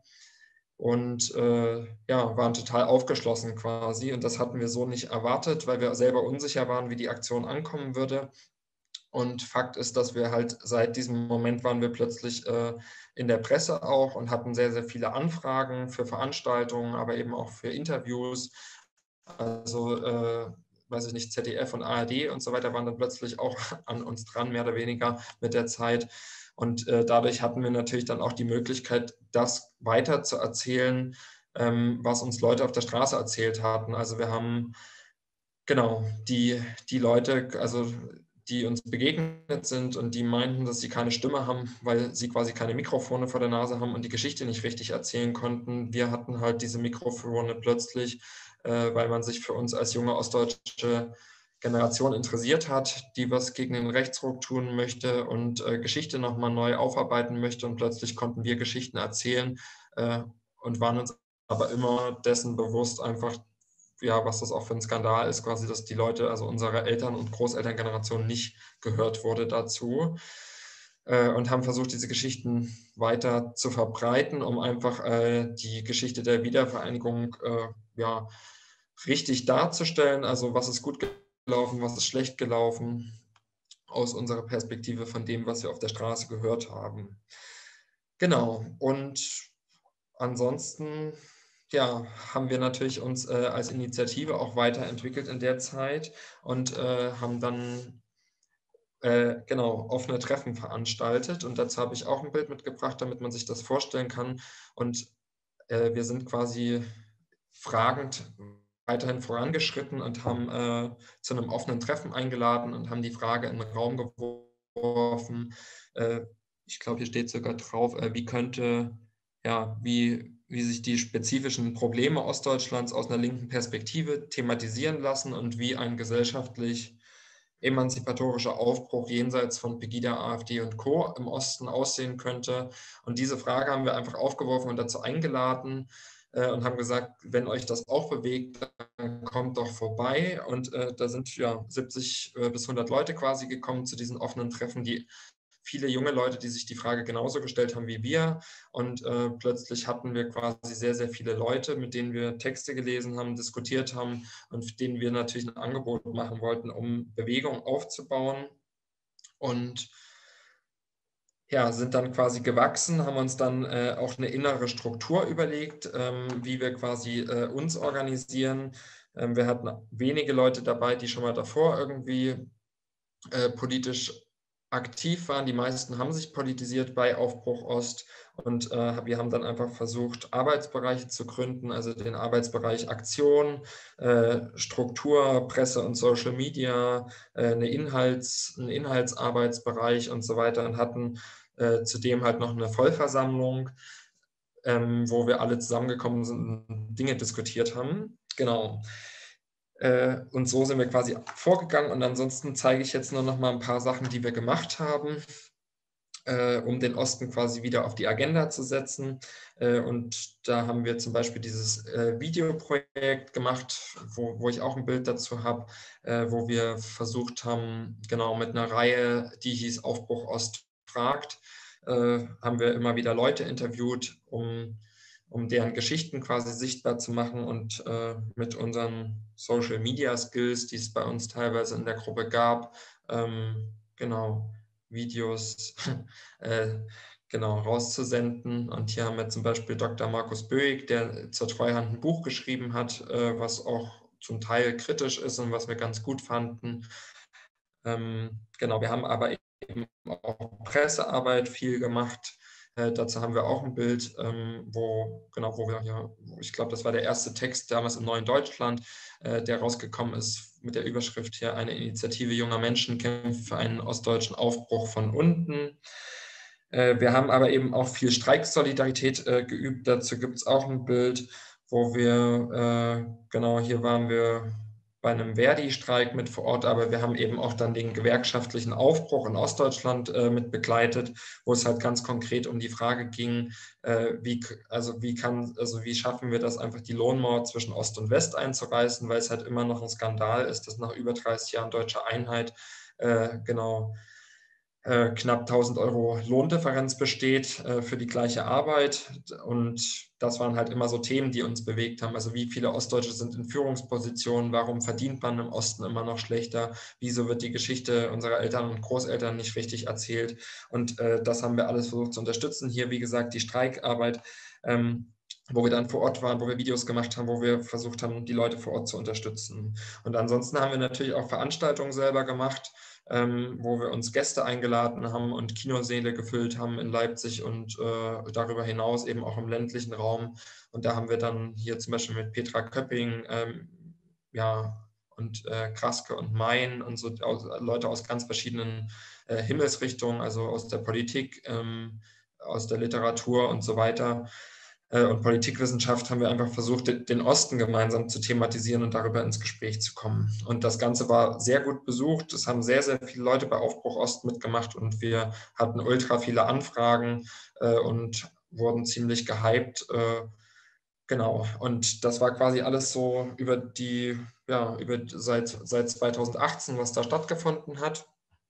und äh, ja, waren total aufgeschlossen quasi. Und das hatten wir so nicht erwartet, weil wir selber unsicher waren, wie die Aktion ankommen würde. Und Fakt ist, dass wir halt seit diesem Moment waren wir plötzlich äh, in der Presse auch und hatten sehr, sehr viele Anfragen für Veranstaltungen, aber eben auch für Interviews. Also, äh, weiß ich nicht, Z D F und A R D und so weiter waren dann plötzlich auch an uns dran, mehr oder weniger mit der Zeit. Und äh, dadurch hatten wir natürlich dann auch die Möglichkeit, das weiter zu erzählen, ähm, was uns Leute auf der Straße erzählt hatten. Also wir haben, genau, die, die Leute, also die uns begegnet sind und die meinten, dass sie keine Stimme haben, weil sie quasi keine Mikrofone vor der Nase haben und die Geschichte nicht richtig erzählen konnten. Wir hatten halt diese Mikrofone plötzlich, äh, weil man sich für uns als junge ostdeutsche Generation interessiert hat, die was gegen den Rechtsruck tun möchte und äh, Geschichte nochmal neu aufarbeiten möchte. Und plötzlich konnten wir Geschichten erzählen äh, und waren uns aber immer dessen bewusst, einfach, ja, was das auch für ein Skandal ist, quasi, dass die Leute, also unsere Eltern- und Großelterngeneration, nicht gehört wurde dazu. Äh, und haben versucht, diese Geschichten weiter zu verbreiten, um einfach äh, die Geschichte der Wiedervereinigung äh, ja, richtig darzustellen. Also was ist gut gelaufen, was ist schlecht gelaufen, aus unserer Perspektive von dem, was wir auf der Straße gehört haben. Genau, und ansonsten ja, haben wir natürlich uns äh, als Initiative auch weiterentwickelt in der Zeit und äh, haben dann äh, genau offene Treffen veranstaltet. Und dazu habe ich auch ein Bild mitgebracht, damit man sich das vorstellen kann. Und äh, wir sind quasi fragend weiterhin vorangeschritten und haben äh, zu einem offenen Treffen eingeladen und haben die Frage in den Raum geworfen. Äh, ich glaube, hier steht sogar drauf, äh, wie könnte, ja, wie, wie sich die spezifischen Probleme Ostdeutschlands aus einer linken Perspektive thematisieren lassen und wie ein gesellschaftlich emanzipatorischer Aufbruch jenseits von Pegida, AfD und Co. im Osten aussehen könnte. Und diese Frage haben wir einfach aufgeworfen und dazu eingeladen äh, und haben gesagt, wenn euch das auch bewegt, dann kommt doch vorbei. Und äh, da sind ja siebzig äh, bis hundert Leute quasi gekommen zu diesen offenen Treffen, die viele junge Leute, die sich die Frage genauso gestellt haben wie wir. Und äh, plötzlich hatten wir quasi sehr, sehr viele Leute, mit denen wir Texte gelesen haben, diskutiert haben und denen wir natürlich ein Angebot machen wollten, um Bewegung aufzubauen. Und ja, sind dann quasi gewachsen, haben uns dann äh, auch eine innere Struktur überlegt, ähm, wie wir quasi äh, uns organisieren. Ähm, wir hatten wenige Leute dabei, die schon mal davor irgendwie äh, politisch aktiv waren. Die meisten haben sich politisiert bei Aufbruch Ost und äh, wir haben dann einfach versucht, Arbeitsbereiche zu gründen, also den Arbeitsbereich Aktion, äh, Struktur, Presse und Social Media, äh, eine Inhalts-, einen Inhaltsarbeitsbereich und so weiter und hatten äh, zudem halt noch eine Vollversammlung, ähm, wo wir alle zusammengekommen sind und Dinge diskutiert haben. Genau. Und so sind wir quasi vorgegangen und ansonsten zeige ich jetzt nur noch mal ein paar Sachen, die wir gemacht haben, um den Osten quasi wieder auf die Agenda zu setzen. Und da haben wir zum Beispiel dieses Videoprojekt gemacht, wo, wo ich auch ein Bild dazu habe, wo wir versucht haben, genau mit einer Reihe, die hieß Aufbruch Ost fragt, haben wir immer wieder Leute interviewt, um um deren Geschichten quasi sichtbar zu machen und äh, mit unseren Social Media Skills, die es bei uns teilweise in der Gruppe gab, ähm, genau, Videos äh, genau rauszusenden. Und hier haben wir zum Beispiel Doktor Markus Böig, der zur Treuhand ein Buch geschrieben hat, äh, was auch zum Teil kritisch ist und was wir ganz gut fanden. Ähm, genau, wir haben aber eben auch Pressearbeit viel gemacht. Äh, dazu haben wir auch ein Bild, ähm, wo, genau, wo wir ja, ich glaube, das war der erste Text damals im Neuen Deutschland, äh, der rausgekommen ist mit der Überschrift hier: Eine Initiative junger Menschen kämpft für einen ostdeutschen Aufbruch von unten. Äh, wir haben aber eben auch viel Streiksolidarität äh, geübt. Dazu gibt es auch ein Bild, wo wir, äh, genau, hier waren wir bei einem Verdi-Streik mit vor Ort, aber wir haben eben auch dann den gewerkschaftlichen Aufbruch in Ostdeutschland äh, mit begleitet, wo es halt ganz konkret um die Frage ging, äh, wie, also wie kann, also wie schaffen wir das, einfach die Lohnmauer zwischen Ost und West einzureißen, weil es halt immer noch ein Skandal ist, dass nach über dreißig Jahren deutscher Einheit äh, genau Äh, knapp tausend Euro Lohndifferenz besteht äh, für die gleiche Arbeit. Und das waren halt immer so Themen, die uns bewegt haben. Also wie viele Ostdeutsche sind in Führungspositionen? Warum verdient man im Osten immer noch schlechter? Wieso wird die Geschichte unserer Eltern und Großeltern nicht richtig erzählt? Und äh, das haben wir alles versucht zu unterstützen. Hier, wie gesagt, die Streikarbeit, ähm, wo wir dann vor Ort waren, wo wir Videos gemacht haben, wo wir versucht haben, die Leute vor Ort zu unterstützen. Und ansonsten haben wir natürlich auch Veranstaltungen selber gemacht, Ähm, wo wir uns Gäste eingeladen haben und Kinosäle gefüllt haben in Leipzig und äh, darüber hinaus eben auch im ländlichen Raum. Und da haben wir dann hier zum Beispiel mit Petra Köpping ähm, ja, und äh, Kraske und Mein und so aus, Leute aus ganz verschiedenen äh, Himmelsrichtungen, also aus der Politik, ähm, aus der Literatur und so weiter, und Politikwissenschaft, haben wir einfach versucht, den Osten gemeinsam zu thematisieren und darüber ins Gespräch zu kommen. Und das Ganze war sehr gut besucht. Es haben sehr, sehr viele Leute bei Aufbruch Ost mitgemacht und wir hatten ultra viele Anfragen äh, und wurden ziemlich gehypt. Äh, genau. Und das war quasi alles so über die, ja, über seit, seit zweitausendachtzehn, was da stattgefunden hat.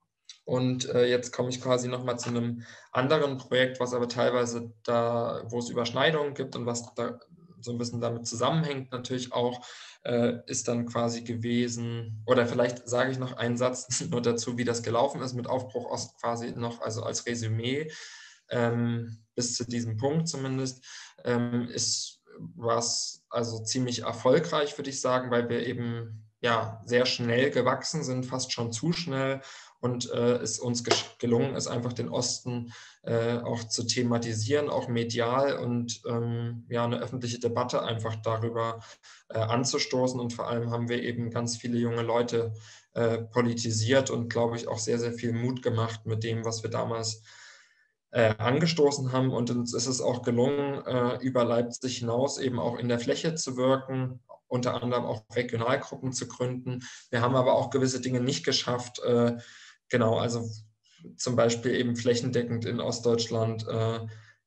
Und äh, jetzt komme ich quasi nochmal zu einem anderen Projekt, was aber teilweise da, wo es Überschneidungen gibt und was da so ein bisschen damit zusammenhängt natürlich auch, äh, ist dann quasi gewesen, oder vielleicht sage ich noch einen Satz nur dazu, wie das gelaufen ist mit Aufbruch Ost quasi noch, also als Resümee, ähm, bis zu diesem Punkt zumindest, ähm, ist was also ziemlich erfolgreich, würde ich sagen, weil wir eben ja sehr schnell gewachsen sind, fast schon zu schnell und äh, es uns gelungen ist, einfach den Osten äh, auch zu thematisieren, auch medial und ähm, ja, eine öffentliche Debatte einfach darüber äh, anzustoßen. Und vor allem haben wir eben ganz viele junge Leute äh, politisiert und, glaube ich, auch sehr, sehr viel Mut gemacht mit dem, was wir damals Äh, angestoßen haben, und uns ist es auch gelungen, äh, über Leipzig hinaus eben auch in der Fläche zu wirken, unter anderem auch Regionalgruppen zu gründen. Wir haben aber auch gewisse Dinge nicht geschafft, äh, genau, also zum Beispiel eben flächendeckend in Ostdeutschland äh,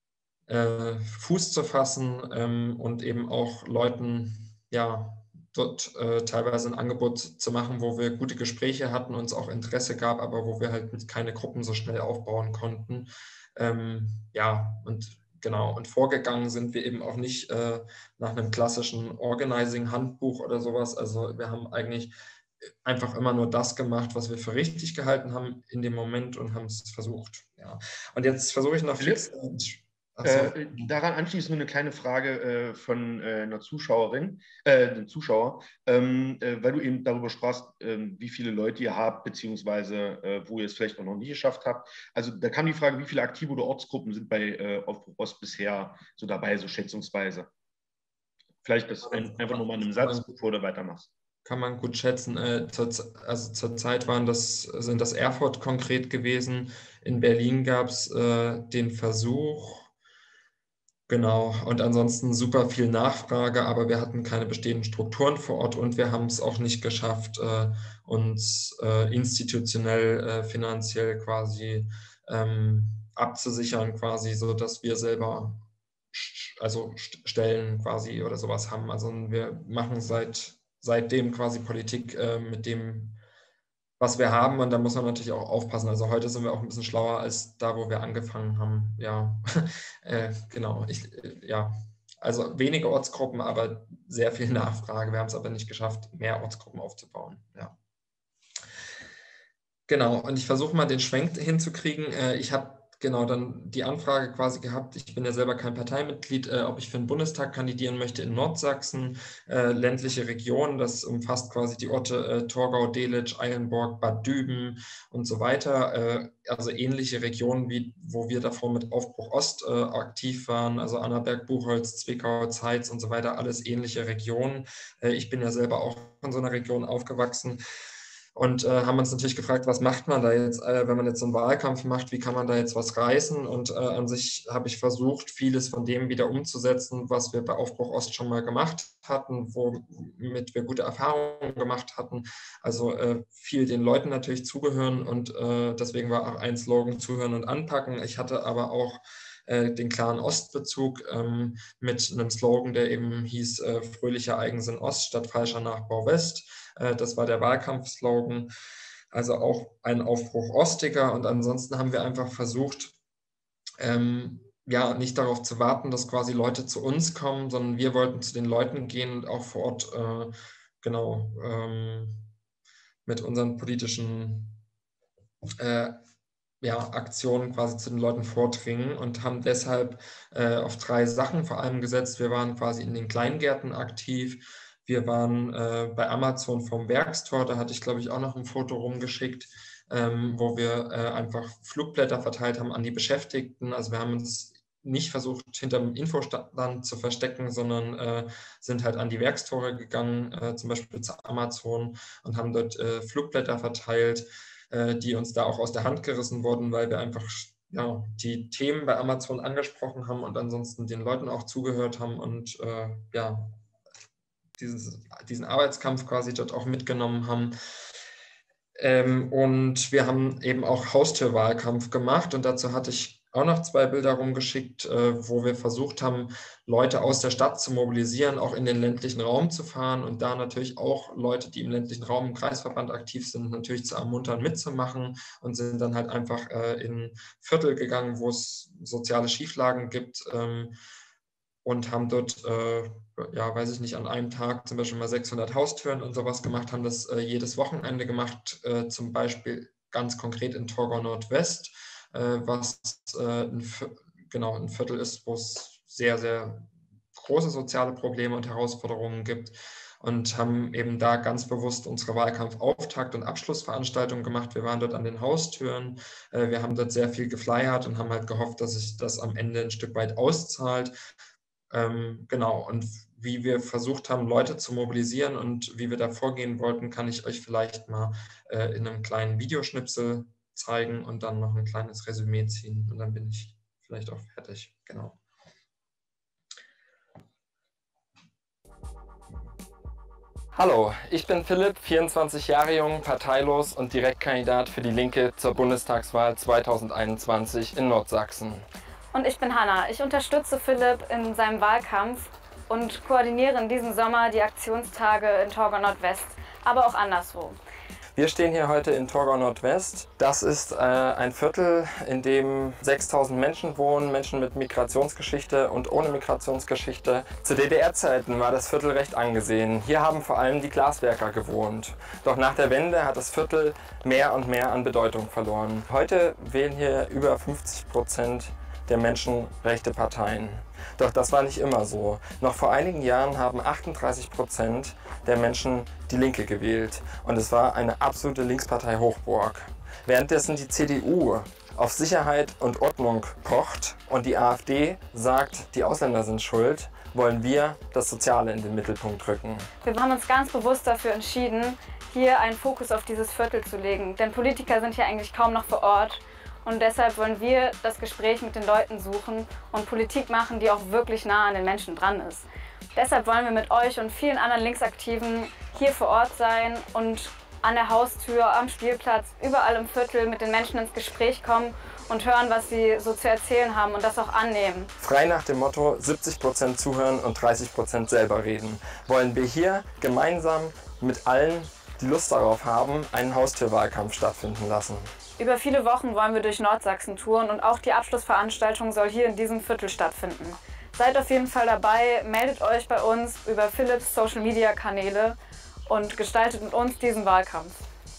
äh, Fuß zu fassen ähm, und eben auch Leuten, ja, dort äh, teilweise ein Angebot zu machen, wo wir gute Gespräche hatten, uns auch Interesse gab, aber wo wir halt keine Gruppen so schnell aufbauen konnten. Ähm, ja, und genau, und vorgegangen sind wir eben auch nicht äh, nach einem klassischen Organizing-Handbuch oder sowas. Also wir haben eigentlich einfach immer nur das gemacht, was wir für richtig gehalten haben in dem Moment und haben es versucht. Ja. Und jetzt versuche ich noch fix. Äh, daran anschließend nur eine kleine Frage äh, von äh, einer Zuschauerin, äh, einem Zuschauer, ähm, äh, weil du eben darüber sprachst, äh, wie viele Leute ihr habt, beziehungsweise äh, wo ihr es vielleicht auch noch nicht geschafft habt. Also da kam die Frage, wie viele aktive oder Ortsgruppen sind bei äh, Aufbruch Ost bisher so dabei, so schätzungsweise? Vielleicht das ein, einfach nochmal in einem Satz, bevor du weitermachst. Kann man gut schätzen. Äh, zur, also zurzeit waren das, sind das Erfurt konkret gewesen. In Berlin gab es äh, den Versuch. Genau, und ansonsten super viel Nachfrage, aber wir hatten keine bestehenden Strukturen vor Ort und wir haben es auch nicht geschafft, äh, uns äh, institutionell, äh, finanziell quasi ähm, abzusichern, quasi, so dass wir selber also Stellen quasi oder sowas haben. Also wir machen seit seitdem quasi Politik äh, mit dem, was wir haben, und da muss man natürlich auch aufpassen. Also heute sind wir auch ein bisschen schlauer als da, wo wir angefangen haben. Ja, äh, genau. Ich, äh, ja, also wenige Ortsgruppen, aber sehr viel Nachfrage. Wir haben es aber nicht geschafft, mehr Ortsgruppen aufzubauen. Ja. Genau, und ich versuche mal den Schwenk hinzukriegen. Äh, ich habe genau dann die Anfrage quasi gehabt. Ich bin ja selber kein Parteimitglied, äh, ob ich für den Bundestag kandidieren möchte in Nordsachsen, äh, ländliche Region. Das umfasst quasi die Orte äh, Torgau, Delitzsch, Eilenburg, Bad Düben und so weiter. Äh, also ähnliche Regionen, wie wo wir davor mit Aufbruch Ost äh, aktiv waren. Also Annaberg, Buchholz, Zwickau, Zeitz und so weiter. Alles ähnliche Regionen. Äh, ich bin ja selber auch in so einer Region aufgewachsen. Und äh, haben uns natürlich gefragt, was macht man da jetzt, äh, wenn man jetzt so einen Wahlkampf macht, wie kann man da jetzt was reißen? Und äh, an sich habe ich versucht, vieles von dem wieder umzusetzen, was wir bei Aufbruch Ost schon mal gemacht hatten, womit wir gute Erfahrungen gemacht hatten. Also äh, viel den Leuten natürlich zugehören, und äh, deswegen war auch ein Slogan zuhören und anpacken. Ich hatte aber auch äh, den klaren Ostbezug ähm, mit einem Slogan, der eben hieß äh, fröhlicher Eigensinn Ost statt falscher Nachbau West. Das war der Wahlkampfslogan, also auch ein Aufbruch Ostiger. Und ansonsten haben wir einfach versucht, ähm, ja, nicht darauf zu warten, dass quasi Leute zu uns kommen, sondern wir wollten zu den Leuten gehen und auch vor Ort, äh, genau, ähm, mit unseren politischen äh, ja, Aktionen quasi zu den Leuten vordringen und haben deshalb äh, auf drei Sachen vor allem gesetzt. Wir waren quasi in den Kleingärten aktiv. Wir waren äh, bei Amazon vom Werkstor, da hatte ich, glaube ich, auch noch ein Foto rumgeschickt, ähm, wo wir äh, einfach Flugblätter verteilt haben an die Beschäftigten. Also wir haben uns nicht versucht, hinter dem Infostand zu verstecken, sondern äh, sind halt an die Werkstore gegangen, äh, zum Beispiel zu Amazon, und haben dort äh, Flugblätter verteilt, äh, die uns da auch aus der Hand gerissen wurden, weil wir einfach ja, die Themen bei Amazon angesprochen haben und ansonsten den Leuten auch zugehört haben und äh, ja, dieses, diesen Arbeitskampf quasi dort auch mitgenommen haben. Ähm, und wir haben eben auch Haustürwahlkampf gemacht, und dazu hatte ich auch noch zwei Bilder rumgeschickt, äh, wo wir versucht haben, Leute aus der Stadt zu mobilisieren, auch in den ländlichen Raum zu fahren und da natürlich auch Leute, die im ländlichen Raum im Kreisverband aktiv sind, natürlich zu ermuntern, mitzumachen, und sind dann halt einfach äh, in Viertel gegangen, wo es soziale Schieflagen gibt, ähm, und haben dort, äh, ja, weiß ich nicht, an einem Tag zum Beispiel mal sechshundert Haustüren und sowas gemacht, haben das äh, jedes Wochenende gemacht, äh, zum Beispiel ganz konkret in Torgau Nordwest, äh, was äh, ein, genau, ein Viertel ist, wo es sehr, sehr große soziale Probleme und Herausforderungen gibt und haben eben da ganz bewusst unsere Wahlkampfauftakt- und Abschlussveranstaltung gemacht. Wir waren dort an den Haustüren, wir haben dort sehr viel geflyert und haben halt gehofft, dass sich das am Ende ein Stück weit auszahlt. Ähm, genau, und wie wir versucht haben, Leute zu mobilisieren und wie wir da vorgehen wollten, kann ich euch vielleicht mal äh, in einem kleinen Videoschnipsel zeigen und dann noch ein kleines Resümee ziehen und dann bin ich vielleicht auch fertig. Genau. Hallo, ich bin Philipp, vierundzwanzig Jahre jung, parteilos und Direktkandidat für die Linke zur Bundestagswahl zweitausendeinundzwanzig in Nordsachsen. Und ich bin Hanna. Ich unterstütze Philipp in seinem Wahlkampf und koordiniere in diesem Sommer die Aktionstage in Torgau Nordwest, aber auch anderswo. Wir stehen hier heute in Torgau Nordwest. Das ist äh, ein Viertel, in dem sechstausend Menschen wohnen, Menschen mit Migrationsgeschichte und ohne Migrationsgeschichte. Zu D D R-Zeiten war das Viertel recht angesehen. Hier haben vor allem die Glaswerker gewohnt. Doch nach der Wende hat das Viertel mehr und mehr an Bedeutung verloren. Heute wählen hier über fünfzig Prozent der Menschen rechte Parteien. Doch das war nicht immer so. Noch vor einigen Jahren haben achtunddreißig Prozent der Menschen die Linke gewählt und es war eine absolute Linkspartei Hochburg. Währenddessen die C D U auf Sicherheit und Ordnung pocht und die AfD sagt, die Ausländer sind schuld, wollen wir das Soziale in den Mittelpunkt rücken. Wir haben uns ganz bewusst dafür entschieden, hier einen Fokus auf dieses Viertel zu legen, denn Politiker sind hier eigentlich kaum noch vor Ort. Und deshalb wollen wir das Gespräch mit den Leuten suchen und Politik machen, die auch wirklich nah an den Menschen dran ist. Deshalb wollen wir mit euch und vielen anderen Linksaktiven hier vor Ort sein und an der Haustür, am Spielplatz, überall im Viertel mit den Menschen ins Gespräch kommen und hören, was sie so zu erzählen haben und das auch annehmen. Frei nach dem Motto siebzig Prozent zuhören und dreißig Prozent selber reden, wollen wir hier gemeinsam mit allen, die Lust darauf haben, einen Haustürwahlkampf stattfinden lassen. Über viele Wochen wollen wir durch Nordsachsen touren und auch die Abschlussveranstaltung soll hier in diesem Viertel stattfinden. Seid auf jeden Fall dabei, meldet euch bei uns über Philipps Social Media Kanäle und gestaltet mit uns diesen Wahlkampf.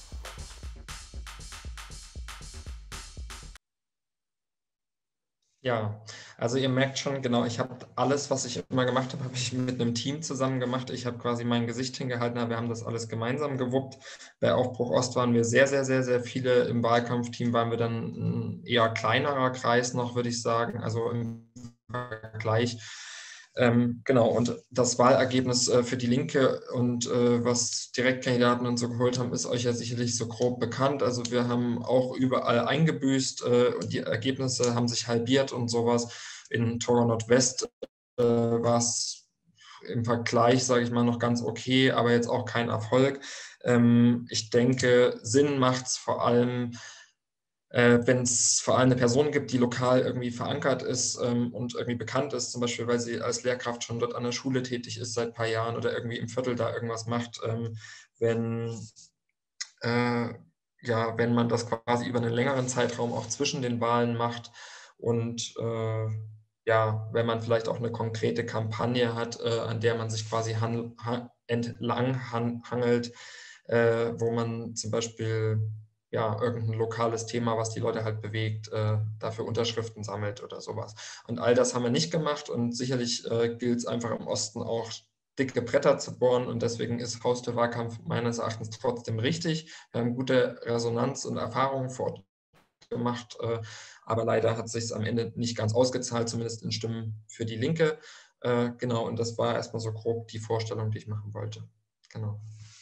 Ja, also ihr merkt schon, genau, ich habe alles, was ich immer gemacht habe, habe ich mit einem Team zusammen gemacht. Ich habe quasi mein Gesicht hingehalten, aber wir haben das alles gemeinsam gewuppt. Bei Aufbruch Ost waren wir sehr, sehr, sehr, sehr viele. Im Wahlkampfteam waren wir dann ein eher kleinerer Kreis noch, würde ich sagen, also im Vergleich. Ähm, genau, und das Wahlergebnis äh, für die Linke und äh, was Direktkandidaten und so geholt haben, ist euch ja sicherlich so grob bekannt. Also wir haben auch überall eingebüßt äh, und die Ergebnisse haben sich halbiert und sowas. In Torgau Nordwest äh, war es im Vergleich, sage ich mal, noch ganz okay, aber jetzt auch kein Erfolg. Ähm, ich denke, Sinn macht es vor allem, Äh, wenn es vor allem eine Person gibt, die lokal irgendwie verankert ist ähm, und irgendwie bekannt ist, zum Beispiel, weil sie als Lehrkraft schon dort an der Schule tätig ist seit ein paar Jahren oder irgendwie im Viertel da irgendwas macht, ähm, wenn, äh, ja, wenn man das quasi über einen längeren Zeitraum auch zwischen den Wahlen macht und äh, ja, wenn man vielleicht auch eine konkrete Kampagne hat, äh, an der man sich quasi han, han, entlang han, hangelt, äh, wo man zum Beispiel ja, irgendein lokales Thema, was die Leute halt bewegt, äh, dafür Unterschriften sammelt oder sowas. Und all das haben wir nicht gemacht und sicherlich äh, gilt es einfach im Osten auch dicke Bretter zu bohren und deswegen ist Haustürwahlkampf meines Erachtens trotzdem richtig. Wir haben gute Resonanz und Erfahrungen vor Ort gemacht, äh, aber leider hat es sich am Ende nicht ganz ausgezahlt, zumindest in Stimmen für die Linke. Äh, genau, und das war erstmal so grob die Vorstellung, die ich machen wollte. Genau.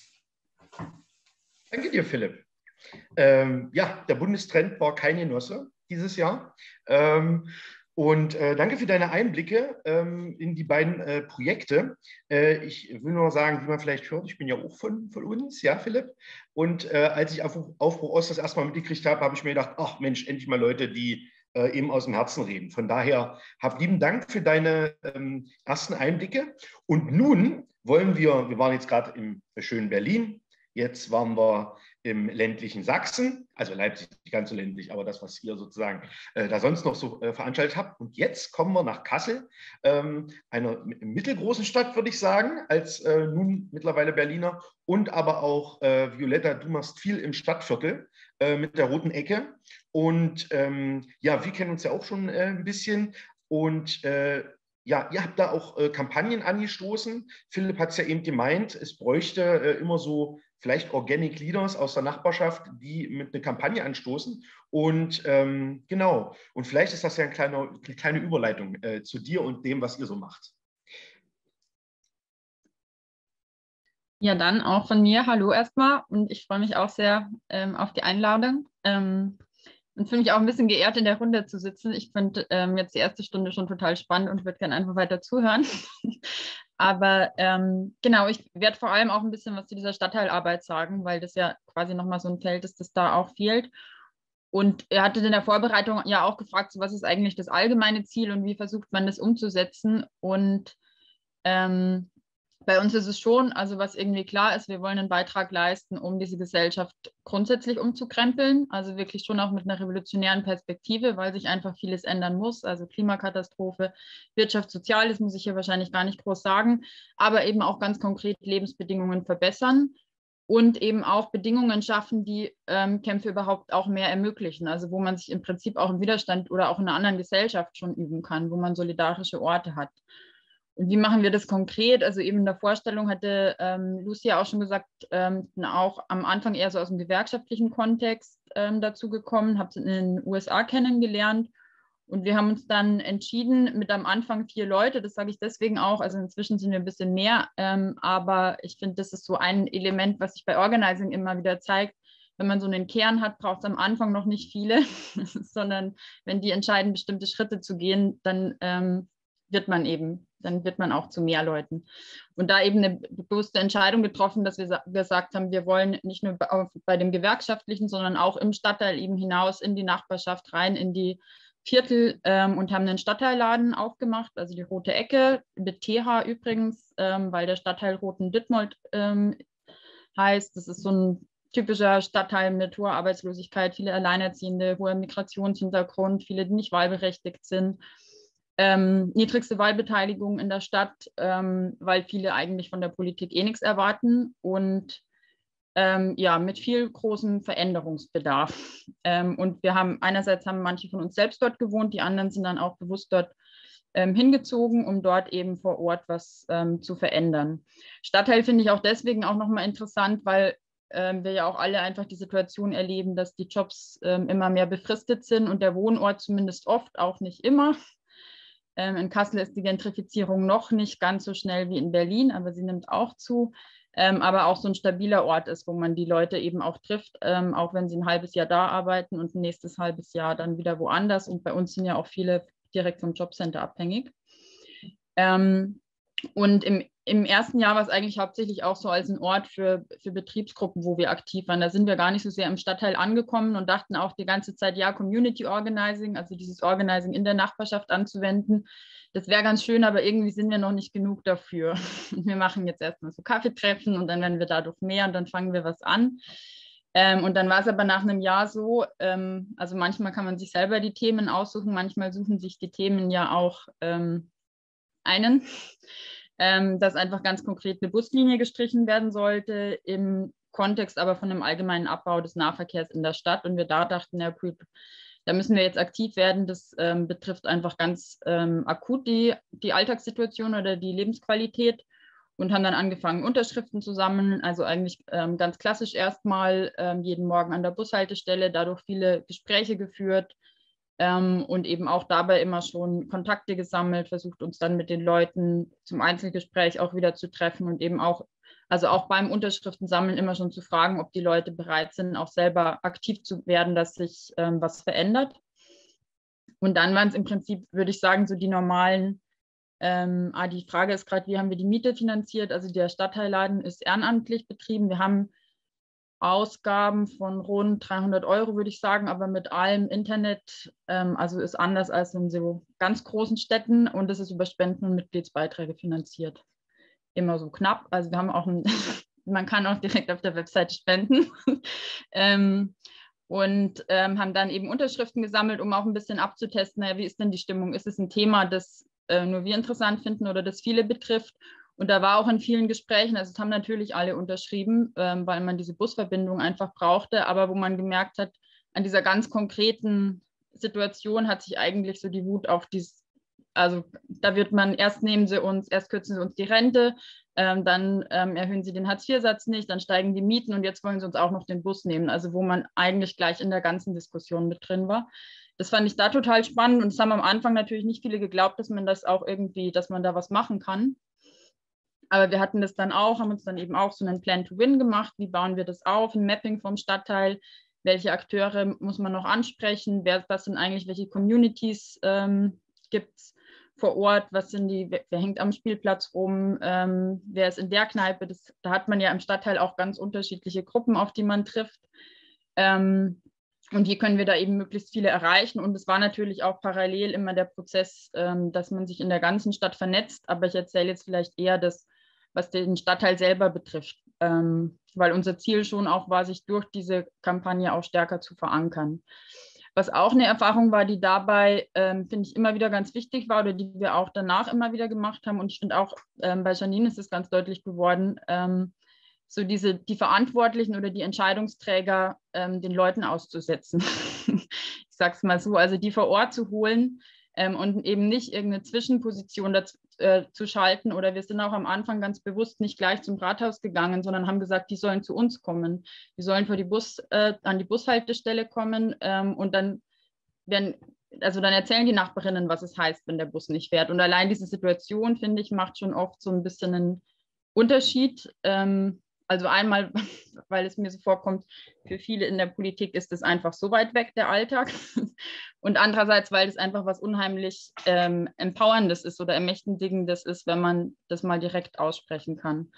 Danke dir, Philipp. Ähm, ja, der Bundestrend war kein Genosse dieses Jahr. Ähm, und äh, danke für deine Einblicke ähm, in die beiden äh, Projekte. Äh, ich will nur sagen, wie man vielleicht hört, ich bin ja auch von, von uns, ja, Philipp. Und äh, als ich Aufbruch, Aufbruch Ost das erste Mal mitgekriegt habe, habe ich mir gedacht, ach Mensch, endlich mal Leute, die äh, eben aus dem Herzen reden. Von daher, hab lieben Dank für deine ähm, ersten Einblicke. Und nun wollen wir, wir waren jetzt gerade im schönen Berlin, jetzt waren wir im ländlichen Sachsen, also Leipzig nicht ganz so ländlich, aber das, was ihr sozusagen äh, da sonst noch so äh, veranstaltet habt. Und jetzt kommen wir nach Kassel, ähm, einer mittelgroßen Stadt, würde ich sagen, als äh, nun mittlerweile Berliner. Und aber auch, äh, Violetta, du machst viel im Stadtviertel äh, mit der roten Ecke. Und ähm, ja, wir kennen uns ja auch schon äh, ein bisschen. Und äh, ja, ihr habt da auch äh, Kampagnen angestoßen. Philipp hat es ja eben gemeint, es bräuchte äh, immer so vielleicht Organic Leaders aus der Nachbarschaft, die mit einer Kampagne anstoßen. Und ähm, genau, und vielleicht ist das ja eine kleine, eine kleine Überleitung äh, zu dir und dem, was ihr so macht. Ja, dann auch von mir. Hallo erstmal. Und ich freue mich auch sehr ähm, auf die Einladung. Ähm, und fühle mich auch ein bisschen geehrt, in der Runde zu sitzen. Ich finde ähm, jetzt die erste Stunde schon total spannend und würde gerne einfach weiter zuhören. Aber ähm, genau, ich werde vor allem auch ein bisschen was zu dieser Stadtteilarbeit sagen, weil das ja quasi nochmal so ein Feld ist, das da auch fehlt. Und er hatte in der Vorbereitung ja auch gefragt, so, was ist eigentlich das allgemeine Ziel und wie versucht man das umzusetzen? Und ähm, bei uns ist es schon, also was irgendwie klar ist, wir wollen einen Beitrag leisten, um diese Gesellschaft grundsätzlich umzukrempeln, also wirklich schon auch mit einer revolutionären Perspektive, weil sich einfach vieles ändern muss, also Klimakatastrophe, Wirtschaft, Soziales muss ich hier wahrscheinlich gar nicht groß sagen, aber eben auch ganz konkret Lebensbedingungen verbessern und eben auch Bedingungen schaffen, die ähm, Kämpfe überhaupt auch mehr ermöglichen, also wo man sich im Prinzip auch im Widerstand oder auch in einer anderen Gesellschaft schon üben kann, wo man solidarische Orte hat. Und wie machen wir das konkret? Also eben in der Vorstellung hatte ähm, Lucia auch schon gesagt, ähm, auch am Anfang eher so aus dem gewerkschaftlichen Kontext ähm, dazu gekommen, habe es in den U S A kennengelernt und wir haben uns dann entschieden, mit am Anfang vier Leute, das sage ich deswegen auch, also inzwischen sind wir ein bisschen mehr, ähm, aber ich finde, das ist so ein Element, was sich bei Organizing immer wieder zeigt. Wenn man so einen Kern hat, braucht es am Anfang noch nicht viele, sondern wenn die entscheiden, bestimmte Schritte zu gehen, dann ähm, wird man eben, dann wird man auch zu mehr Leuten. Und da eben eine bewusste Entscheidung getroffen, dass wir gesagt haben, wir wollen nicht nur bei dem Gewerkschaftlichen, sondern auch im Stadtteil eben hinaus in die Nachbarschaft rein, in die Viertel ähm, und haben einen Stadtteilladen aufgemacht, also die Rote Ecke, mit T H übrigens, ähm, weil der Stadtteil Roten-Dittmold ähm, heißt. Das ist so ein typischer Stadtteil mit hoher Arbeitslosigkeit, viele Alleinerziehende, hoher Migrationshintergrund, viele, die nicht wahlberechtigt sind. Ähm, niedrigste Wahlbeteiligung in der Stadt, ähm, weil viele eigentlich von der Politik eh nichts erwarten und ähm, ja, mit viel großem Veränderungsbedarf. Ähm, und wir haben einerseits haben manche von uns selbst dort gewohnt, die anderen sind dann auch bewusst dort ähm, hingezogen, um dort eben vor Ort was ähm, zu verändern. Stadtteil finde ich auch deswegen auch nochmal interessant, weil ähm, wir ja auch alle einfach die Situation erleben, dass die Jobs ähm, immer mehr befristet sind und der Wohnort zumindest oft, auch nicht immer. In Kassel ist die Gentrifizierung noch nicht ganz so schnell wie in Berlin, aber sie nimmt auch zu. Ähm, aber auch so ein stabiler Ort ist, wo man die Leute eben auch trifft, ähm, auch wenn sie ein halbes Jahr da arbeiten und ein nächstes halbes Jahr dann wieder woanders. Und bei uns sind ja auch viele direkt vom Jobcenter abhängig. Ähm, und im, im ersten Jahr war es eigentlich hauptsächlich auch so als ein Ort für, für Betriebsgruppen, wo wir aktiv waren. Da sind wir gar nicht so sehr im Stadtteil angekommen und dachten auch die ganze Zeit, ja, Community Organizing, also dieses Organizing in der Nachbarschaft anzuwenden, das wäre ganz schön, aber irgendwie sind wir noch nicht genug dafür. Wir machen jetzt erstmal so Kaffeetreffen und dann werden wir dadurch mehr und dann fangen wir was an. Ähm, und dann war es aber nach einem Jahr so, ähm, also manchmal kann man sich selber die Themen aussuchen, manchmal suchen sich die Themen ja auch ähm, einen, ähm, dass einfach ganz konkret eine Buslinie gestrichen werden sollte, im Kontext aber von einem allgemeinen Abbau des Nahverkehrs in der Stadt. Und wir da dachten, ja gut, da müssen wir jetzt aktiv werden. Das ähm, betrifft einfach ganz ähm, akut die, die Alltagssituation oder die Lebensqualität und haben dann angefangen, Unterschriften zu sammeln. Also eigentlich ähm, ganz klassisch erstmal ähm, jeden Morgen an der Bushaltestelle, dadurch viele Gespräche geführt. Ähm, und eben auch dabei immer schon Kontakte gesammelt, versucht uns dann mit den Leuten zum Einzelgespräch auch wieder zu treffen und eben auch, also auch beim Unterschriftensammeln immer schon zu fragen, ob die Leute bereit sind, auch selber aktiv zu werden, dass sich ähm, was verändert. Und dann waren es im Prinzip, würde ich sagen, so die normalen, ähm, ah, die Frage ist gerade, wie haben wir die Miete finanziert? Also der Stadtteilladen ist ehrenamtlich betrieben. Wir haben Ausgaben von rund dreihundert Euro, würde ich sagen, aber mit allem Internet, ähm, also ist anders als in so ganz großen Städten und es ist über Spenden und Mitgliedsbeiträge finanziert. Immer so knapp, also wir haben auch, ein, man kann auch direkt auf der Webseite spenden ähm, und ähm, haben dann eben Unterschriften gesammelt, um auch ein bisschen abzutesten, naja, wie ist denn die Stimmung, ist es ein Thema, das äh, nur wir interessant finden oder das viele betrifft. Und da war auch in vielen Gesprächen, also es haben natürlich alle unterschrieben, ähm, weil man diese Busverbindung einfach brauchte, aber wo man gemerkt hat, an dieser ganz konkreten Situation hat sich eigentlich so die Wut auf, dies, Also da wird man, erst nehmen sie uns, erst kürzen sie uns die Rente, ähm, dann ähm, erhöhen sie den Hartz vier Satz nicht, dann steigen die Mieten und jetzt wollen sie uns auch noch den Bus nehmen. Also wo man eigentlich gleich in der ganzen Diskussion mit drin war. Das fand ich da total spannend und es haben am Anfang natürlich nicht viele geglaubt, dass man das auch irgendwie, dass man da was machen kann. Aber wir hatten das dann auch, haben uns dann eben auch so einen Plan to Win gemacht. Wie bauen wir das auf? Ein Mapping vom Stadtteil. Welche Akteure muss man noch ansprechen? Wer, was sind eigentlich, welche Communities ähm, gibt es vor Ort? Was sind die, wer, wer hängt am Spielplatz rum? Ähm, wer ist in der Kneipe? Das, da hat man ja im Stadtteil auch ganz unterschiedliche Gruppen, auf die man trifft. Ähm, Und wie können wir da eben möglichst viele erreichen? Und es war natürlich auch parallel immer der Prozess, ähm, dass man sich in der ganzen Stadt vernetzt. Aber ich erzähle jetzt vielleicht eher das, was den Stadtteil selber betrifft, ähm, weil unser Ziel schon auch war, sich durch diese Kampagne auch stärker zu verankern. Was auch eine Erfahrung war, die dabei, ähm, finde ich, immer wieder ganz wichtig war oder die wir auch danach immer wieder gemacht haben. Und ich finde auch, ähm, bei Janine ist es ganz deutlich geworden, ähm, so diese, die Verantwortlichen oder die Entscheidungsträger ähm, den Leuten auszusetzen. Ich sage es mal so, also die vor Ort zu holen ähm, und eben nicht irgendeine Zwischenposition dazu, äh, zu schalten. Oder wir sind auch am Anfang ganz bewusst nicht gleich zum Rathaus gegangen, sondern haben gesagt, die sollen zu uns kommen. Die sollen vor die Bus, äh, an die Bushaltestelle kommen ähm, und dann werden, also dann erzählen die Nachbarinnen, was es heißt, wenn der Bus nicht fährt. Und allein diese Situation, finde ich, macht schon oft so ein bisschen einen Unterschied. Ähm, Also einmal, weil es mir so vorkommt, für viele in der Politik ist es einfach so weit weg, der Alltag. Und andererseits, weil es einfach was unheimlich ähm, Empowerndes ist oder Ermächtigendes ist, wenn man das mal direkt aussprechen kann.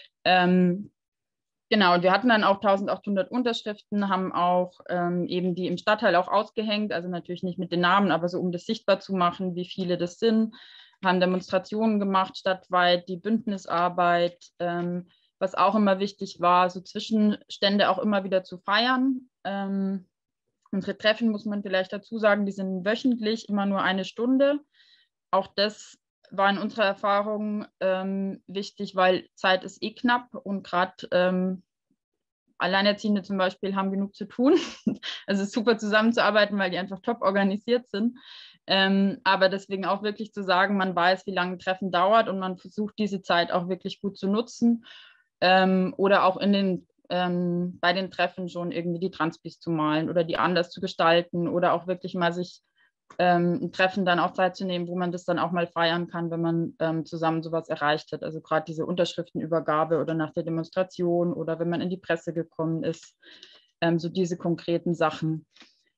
Ähm, genau, und wir hatten dann auch eintausendachthundert Unterschriften, haben auch ähm, eben die im Stadtteil auch ausgehängt, also natürlich nicht mit den Namen, aber so, um das sichtbar zu machen, wie viele das sind, haben Demonstrationen gemacht stadtweit, die Bündnisarbeit, ähm, was auch immer wichtig war, so Zwischenstände auch immer wieder zu feiern. Ähm, unsere Treffen, muss man vielleicht dazu sagen, die sind wöchentlich, immer nur eine Stunde. Auch das war in unserer Erfahrung ähm, wichtig, weil Zeit ist eh knapp und gerade ähm, Alleinerziehende zum Beispiel haben genug zu tun. Also es ist super zusammenzuarbeiten, weil die einfach top organisiert sind. Ähm, aber deswegen auch wirklich zu sagen, man weiß, wie lange ein Treffen dauert und man versucht, diese Zeit auch wirklich gut zu nutzen. Ähm, oder auch in den, ähm, bei den Treffen schon irgendwie die Transpis zu malen oder die anders zu gestalten oder auch wirklich mal sich ähm, ein Treffen dann auch Zeit zu nehmen, wo man das dann auch mal feiern kann, wenn man ähm, zusammen sowas erreicht hat. Also gerade diese Unterschriftenübergabe oder nach der Demonstration oder wenn man in die Presse gekommen ist, ähm, so diese konkreten Sachen.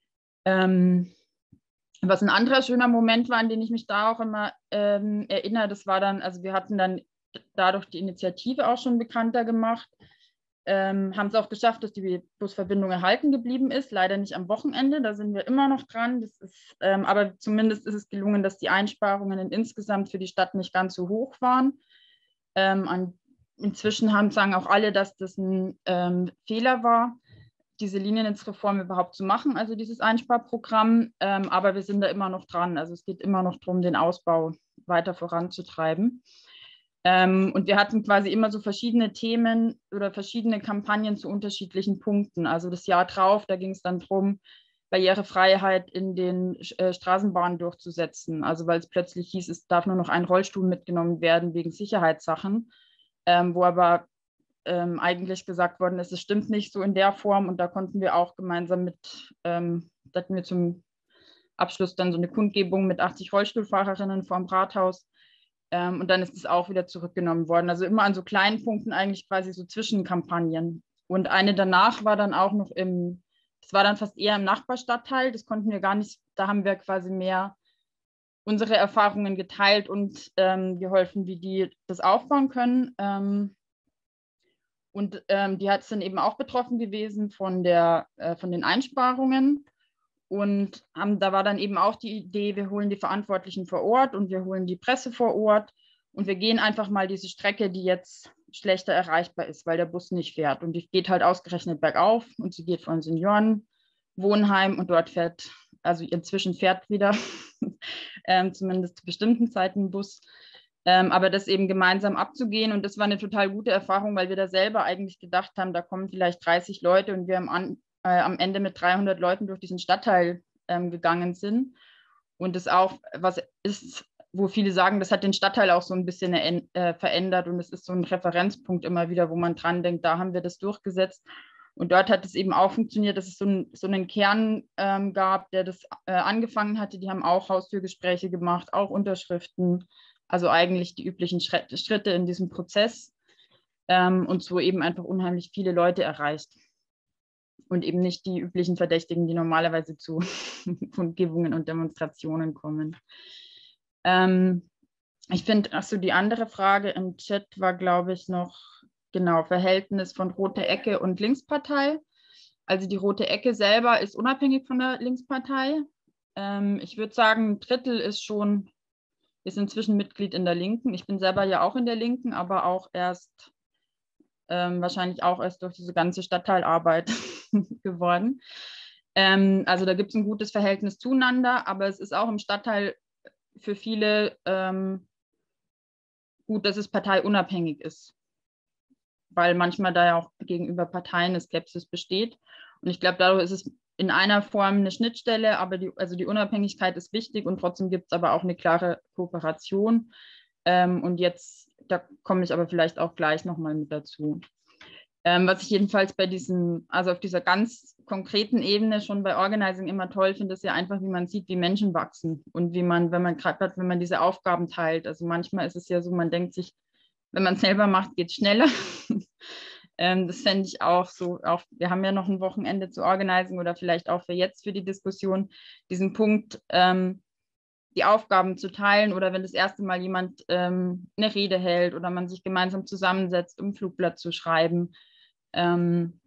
Ähm, was ein anderer schöner Moment war, an den ich mich da auch immer ähm, erinnere, das war dann, also wir hatten dann dadurch die Initiative auch schon bekannter gemacht, ähm, haben es auch geschafft, dass die Busverbindung erhalten geblieben ist, leider nicht am Wochenende, da sind wir immer noch dran, das ist, ähm, aber zumindest ist es gelungen, dass die Einsparungen insgesamt für die Stadt nicht ganz so hoch waren. Ähm, an, inzwischen haben, sagen auch alle, dass das ein ähm, Fehler war, diese Liniennetzreform überhaupt zu machen, also dieses Einsparprogramm, ähm, aber wir sind da immer noch dran, also es geht immer noch darum, den Ausbau weiter voranzutreiben. Ähm, und wir hatten quasi immer so verschiedene Themen oder verschiedene Kampagnen zu unterschiedlichen Punkten. Also das Jahr drauf, da ging es dann darum, Barrierefreiheit in den äh, Straßenbahnen durchzusetzen. Also weil es plötzlich hieß, es darf nur noch ein Rollstuhl mitgenommen werden wegen Sicherheitssachen, ähm, wo aber ähm, eigentlich gesagt worden ist, es stimmt nicht so in der Form. Und da konnten wir auch gemeinsam mit, ähm, da hatten wir zum Abschluss dann so eine Kundgebung mit achtzig Rollstuhlfahrerinnen vor dem Rathaus. Ähm, und dann ist es auch wieder zurückgenommen worden. Also immer an so kleinen Punkten eigentlich quasi so Zwischenkampagnen. Und eine danach war dann auch noch im, das war dann fast eher im Nachbarstadtteil. Das konnten wir gar nicht, da haben wir quasi mehr unsere Erfahrungen geteilt und ähm, geholfen, wie die das aufbauen können. Ähm, und ähm, die hat sind eben auch betroffen gewesen von, der, äh, von den Einsparungen. Und haben, da war dann eben auch die Idee, wir holen die Verantwortlichen vor Ort und wir holen die Presse vor Ort und wir gehen einfach mal diese Strecke, die jetzt schlechter erreichbar ist, weil der Bus nicht fährt. Und die geht halt ausgerechnet bergauf und sie geht von Seniorenwohnheim und dort fährt, also inzwischen fährt wieder, ähm, zumindest zu bestimmten Zeiten ein Bus. Ähm, aber das eben gemeinsam abzugehen und das war eine total gute Erfahrung, weil wir da selber eigentlich gedacht haben, da kommen vielleicht dreißig Leute und wir haben an am Ende mit dreihundert Leuten durch diesen Stadtteil ähm, gegangen sind. Und das auch, was ist, wo viele sagen, das hat den Stadtteil auch so ein bisschen äh, verändert und es ist so ein Referenzpunkt immer wieder, wo man dran denkt, da haben wir das durchgesetzt. Und dort hat es eben auch funktioniert, dass es so, ein, so einen Kern ähm, gab, der das äh, angefangen hatte. Die haben auch Haustürgespräche gemacht, auch Unterschriften, also eigentlich die üblichen Schritte in diesem Prozess ähm, und so eben einfach unheimlich viele Leute erreicht. Und eben nicht die üblichen Verdächtigen, die normalerweise zu Kundgebungen und Demonstrationen kommen. Ähm, ich finde, achso, die andere Frage im Chat war, glaube ich, noch, genau, Verhältnis von Rote Ecke und Linkspartei. Also die Rote Ecke selber ist unabhängig von der Linkspartei. Ähm, ich würde sagen, ein Drittel ist schon, ist inzwischen Mitglied in der Linken. Ich bin selber ja auch in der Linken, aber auch erst, ähm, wahrscheinlich auch erst durch diese ganze Stadtteilarbeit geworden. Ähm, also da gibt es ein gutes Verhältnis zueinander, aber es ist auch im Stadtteil für viele ähm, gut, dass es parteiunabhängig ist, weil manchmal da ja auch gegenüber Parteien eine Skepsis besteht. Und ich glaube, dadurch ist es in einer Form eine Schnittstelle, aber die, also die Unabhängigkeit ist wichtig und trotzdem gibt es aber auch eine klare Kooperation. Ähm, und jetzt, da komme ich aber vielleicht auch gleich nochmal mit dazu. Ähm, was ich jedenfalls bei diesen, also auf dieser ganz konkreten Ebene schon bei Organizing immer toll finde, ist ja einfach, wie man sieht, wie Menschen wachsen und wie man, wenn man gerade, wenn man diese Aufgaben teilt. Also manchmal ist es ja so, man denkt sich, wenn man es selber macht, geht es schneller. ähm, das fände ich auch so, auch, wir haben ja noch ein Wochenende zu Organizing oder vielleicht auch für jetzt für die Diskussion, diesen Punkt, ähm, die Aufgaben zu teilen oder wenn das erste Mal jemand ähm, eine Rede hält oder man sich gemeinsam zusammensetzt, um ein Flugblatt zu schreiben. Ähm,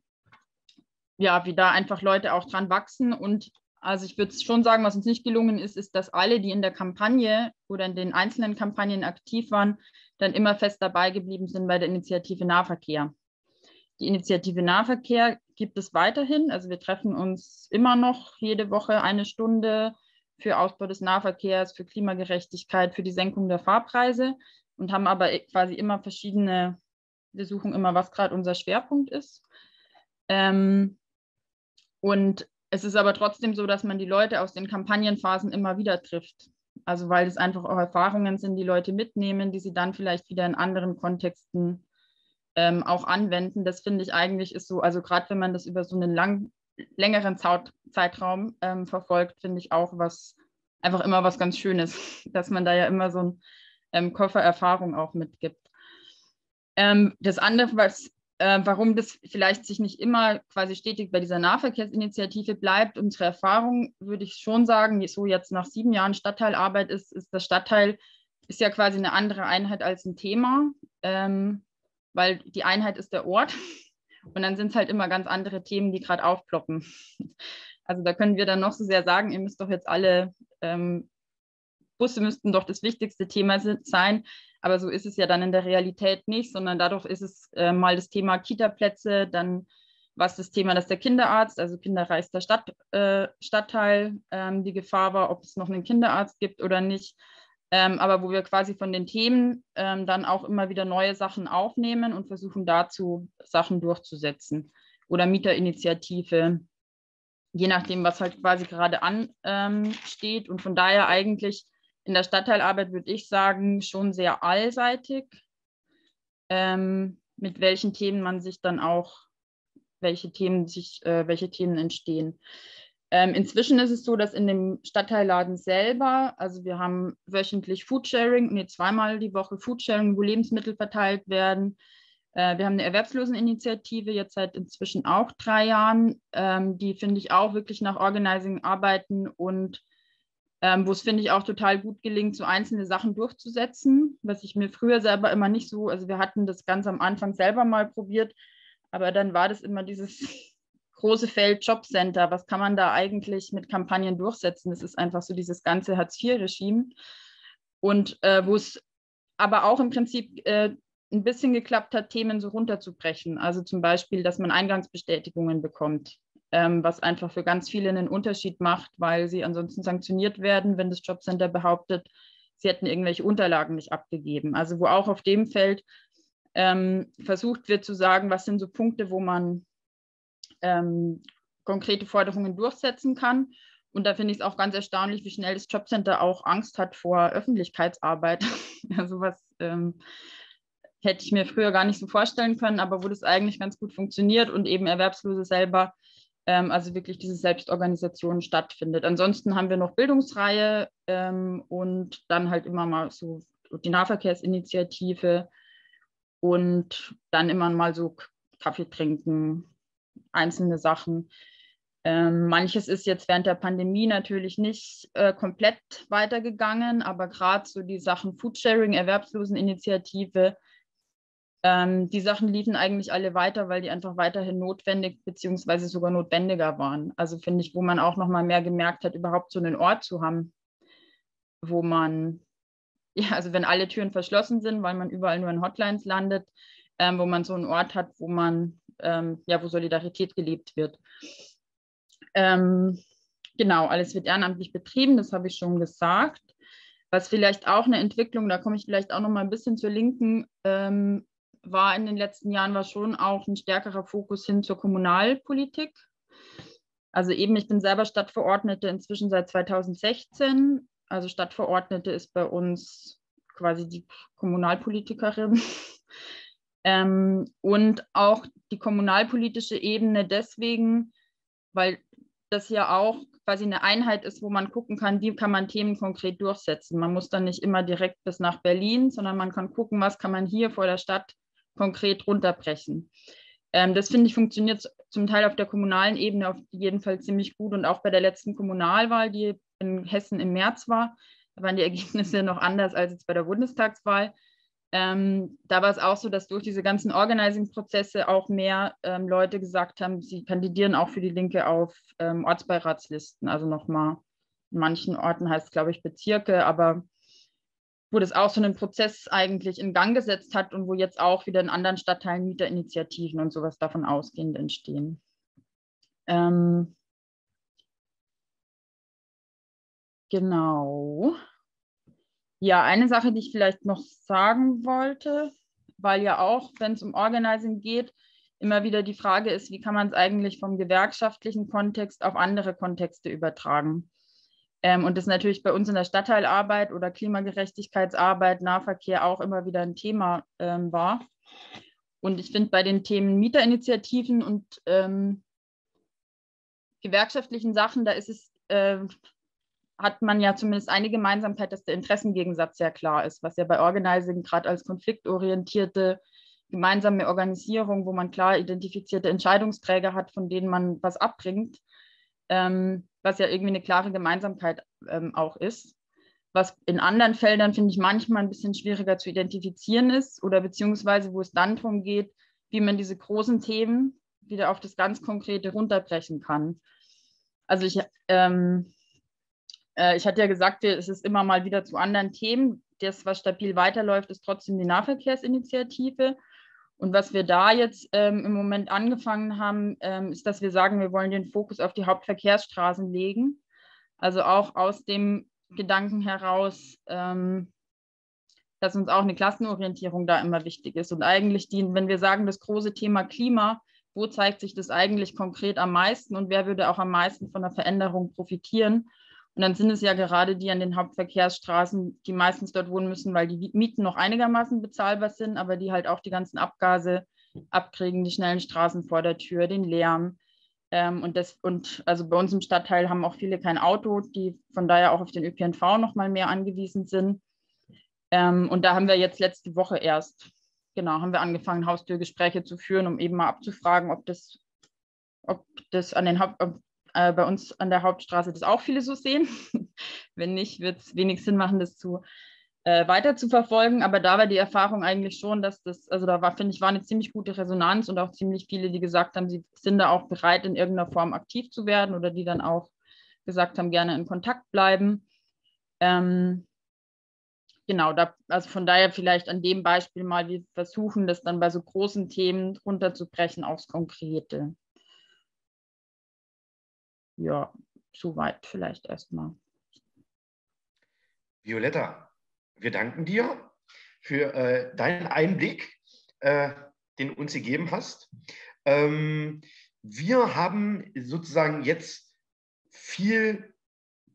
ja, wie da einfach Leute auch dran wachsen. Und also ich würde schon sagen, was uns nicht gelungen ist, ist, dass alle, die in der Kampagne oder in den einzelnen Kampagnen aktiv waren, dann immer fest dabei geblieben sind bei der Initiative Nahverkehr. Die Initiative Nahverkehr gibt es weiterhin. Also wir treffen uns immer noch jede Woche eine Stunde für Ausbau des Nahverkehrs, für Klimagerechtigkeit, für die Senkung der Fahrpreise und haben aber quasi immer verschiedene, wir suchen immer, was gerade unser Schwerpunkt ist. Ähm, und es ist aber trotzdem so, dass man die Leute aus den Kampagnenphasen immer wieder trifft. Also weil es einfach auch Erfahrungen sind, die Leute mitnehmen, die sie dann vielleicht wieder in anderen Kontexten ähm, auch anwenden. Das finde ich eigentlich ist so, also gerade wenn man das über so einen lang, längeren Zeit, Zeitraum ähm, verfolgt, finde ich auch was, einfach immer was ganz Schönes, dass man da ja immer so einen ähm, Koffer Erfahrung auch mitgibt. Ähm, das andere, was Äh, warum das vielleicht sich nicht immer quasi stetig bei dieser Nahverkehrsinitiative bleibt. Unsere Erfahrung, würde ich schon sagen, so jetzt nach sieben Jahren Stadtteilarbeit ist, ist das Stadtteil ist ja quasi eine andere Einheit als ein Thema, ähm, weil die Einheit ist der Ort und dann sind es halt immer ganz andere Themen, die gerade aufploppen. Also da können wir dann noch so sehr sagen, ihr müsst doch jetzt alle, ähm, Busse müssten doch das wichtigste Thema sein. Aber so ist es ja dann in der Realität nicht, sondern dadurch ist es äh, mal das Thema Kita-Plätze, dann war es das Thema, dass der Kinderarzt, also kinderreichster Stadt, äh, Stadtteil, ähm, die Gefahr war, ob es noch einen Kinderarzt gibt oder nicht. Ähm, aber wo wir quasi von den Themen ähm, dann auch immer wieder neue Sachen aufnehmen und versuchen dazu Sachen durchzusetzen. Oder Mieterinitiative, je nachdem, was halt quasi gerade ansteht. Ähm, und von daher eigentlich in der Stadtteilarbeit würde ich sagen, schon sehr allseitig, ähm, mit welchen Themen man sich dann auch, welche Themen sich, äh, welche Themen entstehen. Ähm, inzwischen ist es so, dass in dem Stadtteilladen selber, also wir haben wöchentlich Foodsharing, nee, zweimal die Woche Foodsharing, wo Lebensmittel verteilt werden. Äh, wir haben eine Erwerbsloseninitiative, jetzt seit inzwischen auch drei Jahren, ähm, die finde ich auch wirklich nach Organizing arbeiten und Ähm, wo es, finde ich, auch total gut gelingt, so einzelne Sachen durchzusetzen, was ich mir früher selber immer nicht so, also wir hatten das ganz am Anfang selber mal probiert, aber dann war das immer dieses große Feld Jobcenter, was kann man da eigentlich mit Kampagnen durchsetzen? Das ist einfach so dieses ganze Hartz vier Regime und äh, wo es aber auch im Prinzip äh, ein bisschen geklappt hat, Themen so runterzubrechen, also zum Beispiel, dass man Eingangsbestätigungen bekommt. Ähm, was einfach für ganz viele einen Unterschied macht, weil sie ansonsten sanktioniert werden, wenn das Jobcenter behauptet, sie hätten irgendwelche Unterlagen nicht abgegeben. Also wo auch auf dem Feld ähm, versucht wird zu sagen, was sind so Punkte, wo man ähm, konkrete Forderungen durchsetzen kann Und da finde ich es auch ganz erstaunlich, wie schnell das Jobcenter auch Angst hat vor Öffentlichkeitsarbeit. Also was ähm, hätte ich mir früher gar nicht so vorstellen können, aber wo das eigentlich ganz gut funktioniert und eben Erwerbslose selber, ähm, also wirklich diese Selbstorganisation stattfindet. Ansonsten haben wir noch Bildungsreihe ähm, und dann halt immer mal so die Nahverkehrsinitiative und dann immer mal so Kaffee trinken, einzelne Sachen. Ähm, manches ist jetzt während der Pandemie natürlich nicht äh, komplett weitergegangen, aber gerade so die Sachen Foodsharing, Erwerbsloseninitiative, ähm, die Sachen liefen eigentlich alle weiter, weil die einfach weiterhin notwendig beziehungsweise sogar notwendiger waren. Also finde ich, wo man auch noch mal mehr gemerkt hat, überhaupt so einen Ort zu haben, wo man, ja, also wenn alle Türen verschlossen sind, weil man überall nur in Hotlines landet, ähm, wo man so einen Ort hat, wo man, ähm, ja, wo Solidarität gelebt wird. Ähm, genau, alles wird ehrenamtlich betrieben, das habe ich schon gesagt. Was vielleicht auch eine Entwicklung, da komme ich vielleicht auch noch mal ein bisschen zur Linken, ähm, war in den letzten Jahren, war schon auch ein stärkerer Fokus hin zur Kommunalpolitik. Also eben, ich bin selber Stadtverordnete inzwischen seit zweitausendsechzehn. Also Stadtverordnete ist bei uns quasi die Kommunalpolitikerin. ähm, und auch die kommunalpolitische Ebene deswegen, weil das ja auch quasi eine Einheit ist, wo man gucken kann, wie kann man Themen konkret durchsetzen. Man muss dann nicht immer direkt bis nach Berlin, sondern man kann gucken, was kann man hier vor der Stadt konkret runterbrechen. Ähm, das finde ich funktioniert zum Teil auf der kommunalen Ebene auf jeden Fall ziemlich gut und auch bei der letzten Kommunalwahl, die in Hessen im März war, da waren die Ergebnisse noch anders als jetzt bei der Bundestagswahl. Ähm, da war es auch so, dass durch diese ganzen Organizing-Prozesse auch mehr ähm, Leute gesagt haben, sie kandidieren auch für die Linke auf ähm, Ortsbeiratslisten. Also nochmal, in manchen Orten heißt es, glaube ich, Bezirke, aber wo das auch so einen Prozess eigentlich in Gang gesetzt hat und wo jetzt auch wieder in anderen Stadtteilen Mieterinitiativen und sowas davon ausgehend entstehen. Ähm, genau. Ja, eine Sache, die ich vielleicht noch sagen wollte, weil ja auch, wenn es um Organizing geht, immer wieder die Frage ist, wie kann man es eigentlich vom gewerkschaftlichen Kontext auf andere Kontexte übertragen? Ähm, und das natürlich bei uns in der Stadtteilarbeit oder Klimagerechtigkeitsarbeit, Nahverkehr auch immer wieder ein Thema ähm, war. Und ich finde bei den Themen Mieterinitiativen und ähm, gewerkschaftlichen Sachen, da ist es... Äh, hat man ja zumindest eine Gemeinsamkeit, dass der Interessengegensatz sehr klar ist, was ja bei Organizing gerade als konfliktorientierte gemeinsame Organisierung, wo man klar identifizierte Entscheidungsträger hat, von denen man was abbringt, ähm, was ja irgendwie eine klare Gemeinsamkeit ähm, auch ist. Was in anderen Feldern, finde ich, manchmal ein bisschen schwieriger zu identifizieren ist oder beziehungsweise wo es dann darum geht, wie man diese großen Themen wieder auf das ganz Konkrete runterbrechen kann. Also ich... Ähm, Ich hatte ja gesagt, es ist immer mal wieder zu anderen Themen. Das, was stabil weiterläuft, ist trotzdem die Nahverkehrsinitiative. Und was wir da jetzt ähm, im Moment angefangen haben, ähm, ist, dass wir sagen, wir wollen den Fokus auf die Hauptverkehrsstraßen legen. Also auch aus dem Gedanken heraus, ähm, dass uns auch eine Klassenorientierung da immer wichtig ist. Und eigentlich, die, wenn wir sagen, das große Thema Klima, wo zeigt sich das eigentlich konkret am meisten und wer würde auch am meisten von der Veränderung profitieren? Und dann sind es ja gerade die an den Hauptverkehrsstraßen, die meistens dort wohnen müssen, weil die Mieten noch einigermaßen bezahlbar sind, aber die halt auch die ganzen Abgase abkriegen, die schnellen Straßen vor der Tür, den Lärm. Ähm, und, das, und also bei uns im Stadtteil haben auch viele kein Auto, die von daher auch auf den Ö P N V noch mal mehr angewiesen sind. Ähm, und da haben wir jetzt letzte Woche erst, genau, haben wir angefangen, Haustürgespräche zu führen, um eben mal abzufragen, ob das, ob das an den Haupt, ob, äh, bei uns an der Hauptstraße das auch viele so sehen. Wenn nicht, wird es wenig Sinn machen, das zu äh, weiter zu verfolgen. Aber da war die Erfahrung eigentlich schon, dass das, also da war, finde ich, war eine ziemlich gute Resonanz und auch ziemlich viele, die gesagt haben, sie sind da auch bereit, in irgendeiner Form aktiv zu werden oder die dann auch gesagt haben, gerne in Kontakt bleiben. Ähm, Genau, da, also von daher vielleicht an dem Beispiel mal, wir versuchen das dann bei so großen Themen runterzubrechen aufs Konkrete. Ja, soweit vielleicht erstmal. Violetta, wir danken dir für äh, deinen Einblick, äh, den du uns gegeben hast. Ähm, wir haben sozusagen jetzt viel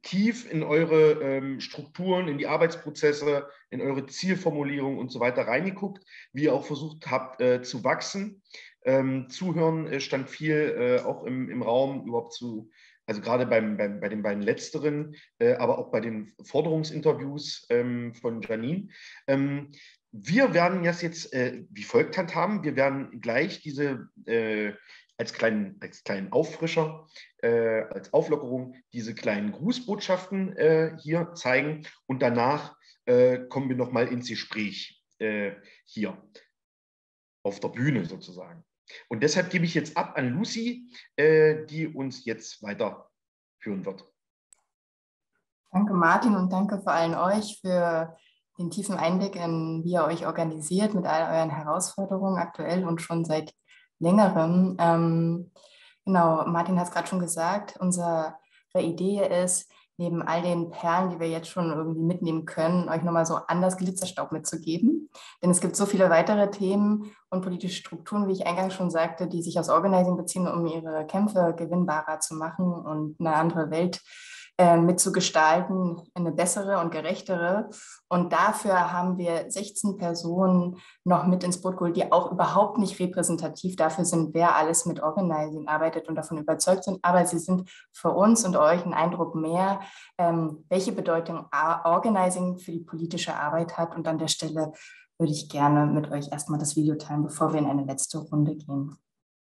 tief in eure ähm, Strukturen, in die Arbeitsprozesse, in eure Zielformulierung und so weiter reingeguckt, wie ihr auch versucht habt äh, zu wachsen. Ähm, Zuhören äh, stand viel äh, auch im, im Raum überhaupt zu, also gerade beim, beim, bei den beiden Letzteren, äh, aber auch bei den Forderungsinterviews ähm, von Janine. Ähm, wir werden das jetzt äh, wie folgt handhaben. Wir werden gleich diese äh, als kleinen, als kleinen Auffrischer, äh, als Auflockerung diese kleinen Grußbotschaften äh, hier zeigen und danach äh, kommen wir nochmal ins Gespräch äh, hier auf der Bühne sozusagen. Und deshalb gebe ich jetzt ab an Lucy, äh, die uns jetzt weiterführen wird. Danke Martin und danke vor allem euch für den tiefen Einblick in, wie ihr euch organisiert mit all euren Herausforderungen aktuell und schon seit längerem. Ähm, genau, Martin hat es gerade schon gesagt, unsere Idee ist, neben all den Perlen, die wir jetzt schon irgendwie mitnehmen können, euch nochmal so anders Glitzerstaub mitzugeben. Denn es gibt so viele weitere Themen und politische Strukturen, wie ich eingangs schon sagte, die sich aufs Organizing beziehen, um ihre Kämpfe gewinnbarer zu machen und eine andere Welt äh, mitzugestalten, eine bessere und gerechtere. Und dafür haben wir sechzehn Personen noch mit ins Boot geholt, die auch überhaupt nicht repräsentativ dafür sind, wer alles mit Organizing arbeitet und davon überzeugt sind. Aber sie sind für uns und euch ein Eindruck mehr, ähm, welche Bedeutung Organizing für die politische Arbeit hat. Und an der Stelle würde ich gerne mit euch erstmal das Video teilen, bevor wir in eine letzte Runde gehen.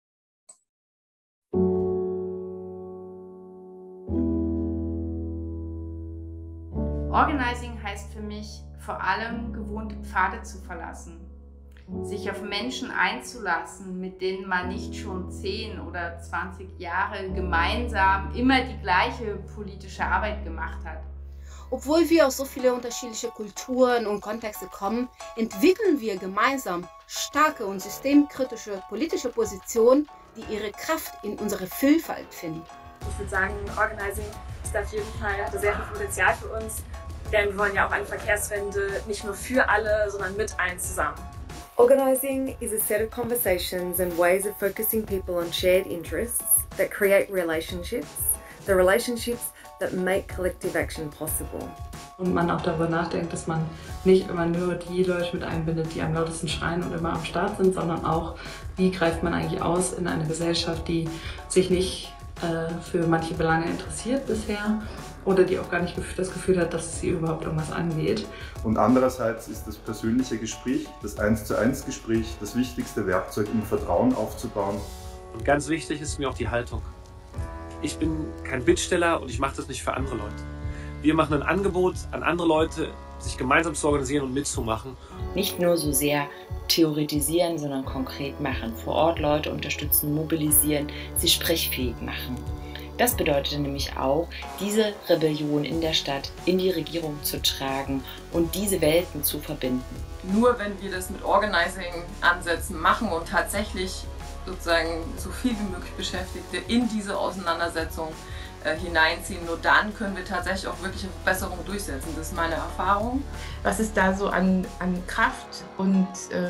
Organizing heißt für mich vor allem, gewohnte Pfade zu verlassen, sich auf Menschen einzulassen, mit denen man nicht schon zehn oder zwanzig Jahre gemeinsam immer die gleiche politische Arbeit gemacht hat. Obwohl wir aus so viele unterschiedliche Kulturen und Kontexte kommen, entwickeln wir gemeinsam starke und systemkritische politische Positionen, die ihre Kraft in unserer Vielfalt finden. Ich würde sagen, Organizing ist auf jeden Fall sehr viel Potenzial für uns, denn wir wollen ja auch eine Verkehrswende nicht nur für alle, sondern mit allen zusammen. Organizing is a set of conversations and ways of focusing people on shared interests that create relationships, the relationships that make collective action possible. Und man auch darüber nachdenkt, dass man nicht immer nur die Leute mit einbindet, die am lautesten schreien und immer am Start sind, sondern auch, wie greift man eigentlich aus in eine Gesellschaft, die sich nicht äh, für manche Belange interessiert bisher oder die auch gar nicht das Gefühl hat, dass sie überhaupt irgendwas angeht. Und andererseits ist das persönliche Gespräch, das eins zu eins Gespräch, das wichtigste Werkzeug, um Vertrauen aufzubauen. Und ganz wichtig ist mir auch die Haltung. Ich bin kein Bittsteller und ich mache das nicht für andere Leute. Wir machen ein Angebot an andere Leute, sich gemeinsam zu organisieren und mitzumachen. Nicht nur so sehr theoretisieren, sondern konkret machen. Vor Ort Leute unterstützen, mobilisieren, sie sprechfähig machen. Das bedeutet nämlich auch, diese Rebellion in der Stadt in die Regierung zu tragen und diese Welten zu verbinden. Nur wenn wir das mit Organizing-Ansätzen machen und tatsächlich sozusagen so viel wie möglich Beschäftigte in diese Auseinandersetzung äh, hineinziehen, nur dann können wir tatsächlich auch wirklich eine Verbesserung durchsetzen. Das ist meine Erfahrung. Was es da so an, an Kraft und äh,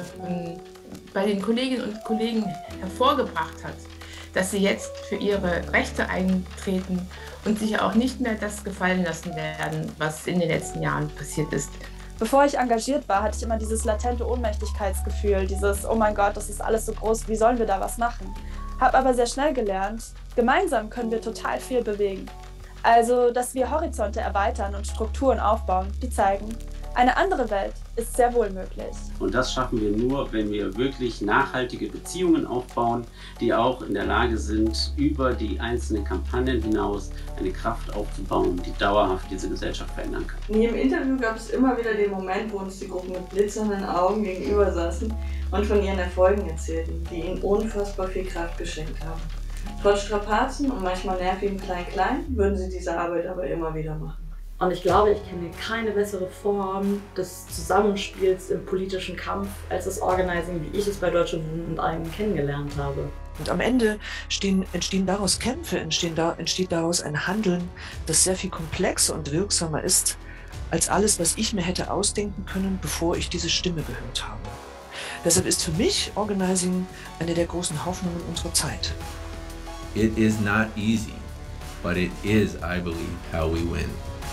bei den Kolleginnen und Kollegen hervorgebracht hat, dass sie jetzt für ihre Rechte eintreten und sich auch nicht mehr das gefallen lassen werden, was in den letzten Jahren passiert ist. Bevor ich engagiert war, hatte ich immer dieses latente Ohnmächtigkeitsgefühl, dieses oh mein Gott, das ist alles so groß, wie sollen wir da was machen? Hab aber sehr schnell gelernt, gemeinsam können wir total viel bewegen. Also, dass wir Horizonte erweitern und Strukturen aufbauen, die zeigen, eine andere Welt ist sehr wohl möglich. Und das schaffen wir nur, wenn wir wirklich nachhaltige Beziehungen aufbauen, die auch in der Lage sind, über die einzelnen Kampagnen hinaus eine Kraft aufzubauen, die dauerhaft diese Gesellschaft verändern kann. In jedem Interview gab es immer wieder den Moment, wo uns die Gruppen mit glitzernden Augen gegenüber saßen und von ihren Erfolgen erzählten, die ihnen unfassbar viel Kraft geschenkt haben. Trotz Strapazen und manchmal nervigem Klein-Klein würden sie diese Arbeit aber immer wieder machen. Und ich glaube, ich kenne keine bessere Form des Zusammenspiels im politischen Kampf als das Organizing, wie ich es bei Deutsche Wohnen und Eigen kennengelernt habe. Und am Ende stehen, entstehen daraus Kämpfe, entstehen da, entsteht daraus ein Handeln, das sehr viel komplexer und wirksamer ist, als alles, was ich mir hätte ausdenken können, bevor ich diese Stimme gehört habe. Deshalb ist für mich Organizing eine der großen Hoffnungen unserer Zeit. It is not easy. but it is, I believe, how we win.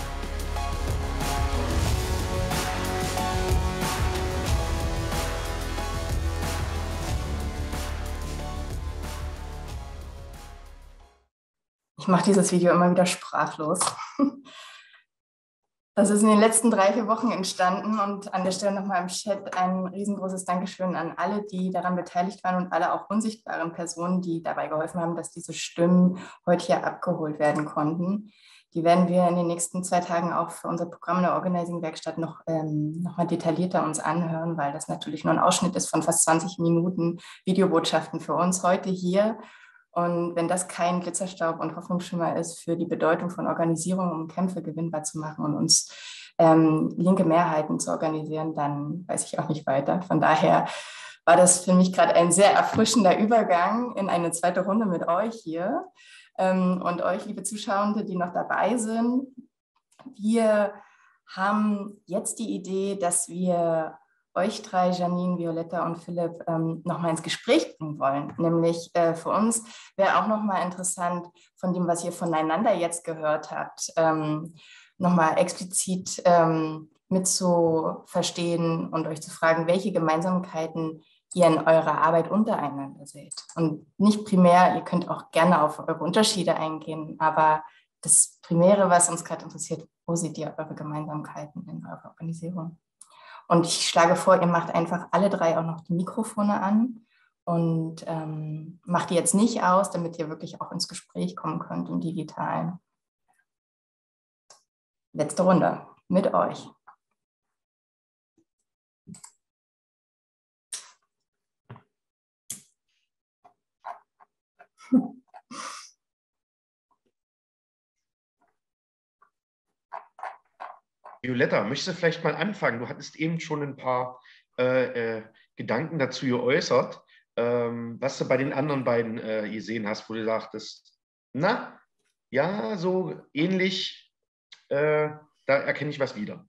Ich mache dieses Video immer wieder sprachlos. Das ist in den letzten drei, vier Wochen entstanden und an der Stelle nochmal im Chat ein riesengroßes Dankeschön an alle, die daran beteiligt waren und alle auch unsichtbaren Personen, die dabei geholfen haben, dass diese Stimmen heute hier abgeholt werden konnten. Die werden wir in den nächsten zwei Tagen auch für unser Programm in der Organizing-Werkstatt noch, ähm, noch mal detaillierter uns anhören, weil das natürlich nur ein Ausschnitt ist von fast zwanzig Minuten Videobotschaften für uns heute hier. Und wenn das kein Glitzerstaub und Hoffnungsschimmer ist für die Bedeutung von Organisierung, um Kämpfe gewinnbar zu machen und uns ähm, linke Mehrheiten zu organisieren, dann weiß ich auch nicht weiter. Von daher war das für mich gerade ein sehr erfrischender Übergang in eine zweite Runde mit euch hier ähm, und euch, liebe Zuschauende, die noch dabei sind. Wir haben jetzt die Idee, dass wir euch drei, Janine, Violetta und Philipp, ähm, nochmal ins Gespräch bringen wollen. Nämlich äh, für uns wäre auch nochmal interessant, von dem, was ihr voneinander jetzt gehört habt, ähm, nochmal explizit ähm, mitzuverstehen und euch zu fragen, welche Gemeinsamkeiten ihr in eurer Arbeit untereinander seht. Und nicht primär, ihr könnt auch gerne auf eure Unterschiede eingehen, aber das Primäre, was uns gerade interessiert, wo seht ihr eure Gemeinsamkeiten in eurer Organisierung? Und ich schlage vor, ihr macht einfach alle drei auch noch die Mikrofone an und ähm, macht die jetzt nicht aus, damit ihr wirklich auch ins Gespräch kommen könnt im Digitalen. Letzte Runde mit euch. Violetta, möchtest du vielleicht mal anfangen? Du hattest eben schon ein paar äh, äh, Gedanken dazu geäußert, ähm, was du bei den anderen beiden äh, gesehen hast, wo du sagtest, na, ja, so ähnlich, äh, da erkenne ich was wieder.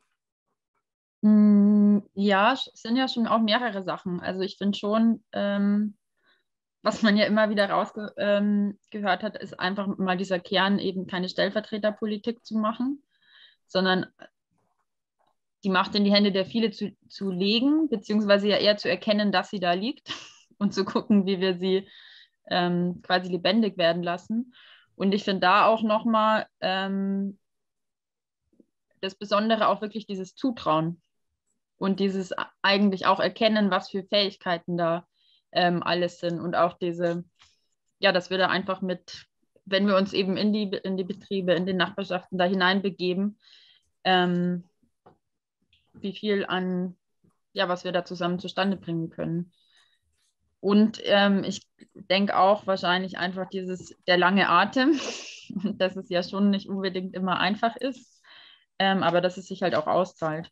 Ja, es sind ja schon auch mehrere Sachen. Also ich finde schon, ähm, was man ja immer wieder rausgehört ähm, hat, ist einfach mal dieser Kern, eben keine Stellvertreterpolitik zu machen, sondern die Macht in die Hände der Viele zu, zu legen, beziehungsweise ja eher zu erkennen, dass sie da liegt und zu gucken, wie wir sie ähm, quasi lebendig werden lassen. Und ich finde da auch nochmal ähm, das Besondere auch wirklich dieses Zutrauen und dieses eigentlich auch erkennen, was für Fähigkeiten da ähm, alles sind und auch diese, ja, dass wir da einfach mit, wenn wir uns eben in die, in die Betriebe, in den Nachbarschaften da hineinbegeben, ähm, wie viel an, ja, was wir da zusammen zustande bringen können. Und ähm, ich denke auch wahrscheinlich einfach dieses, der lange Atem, dass es ja schon nicht unbedingt immer einfach ist, ähm, aber dass es sich halt auch auszahlt.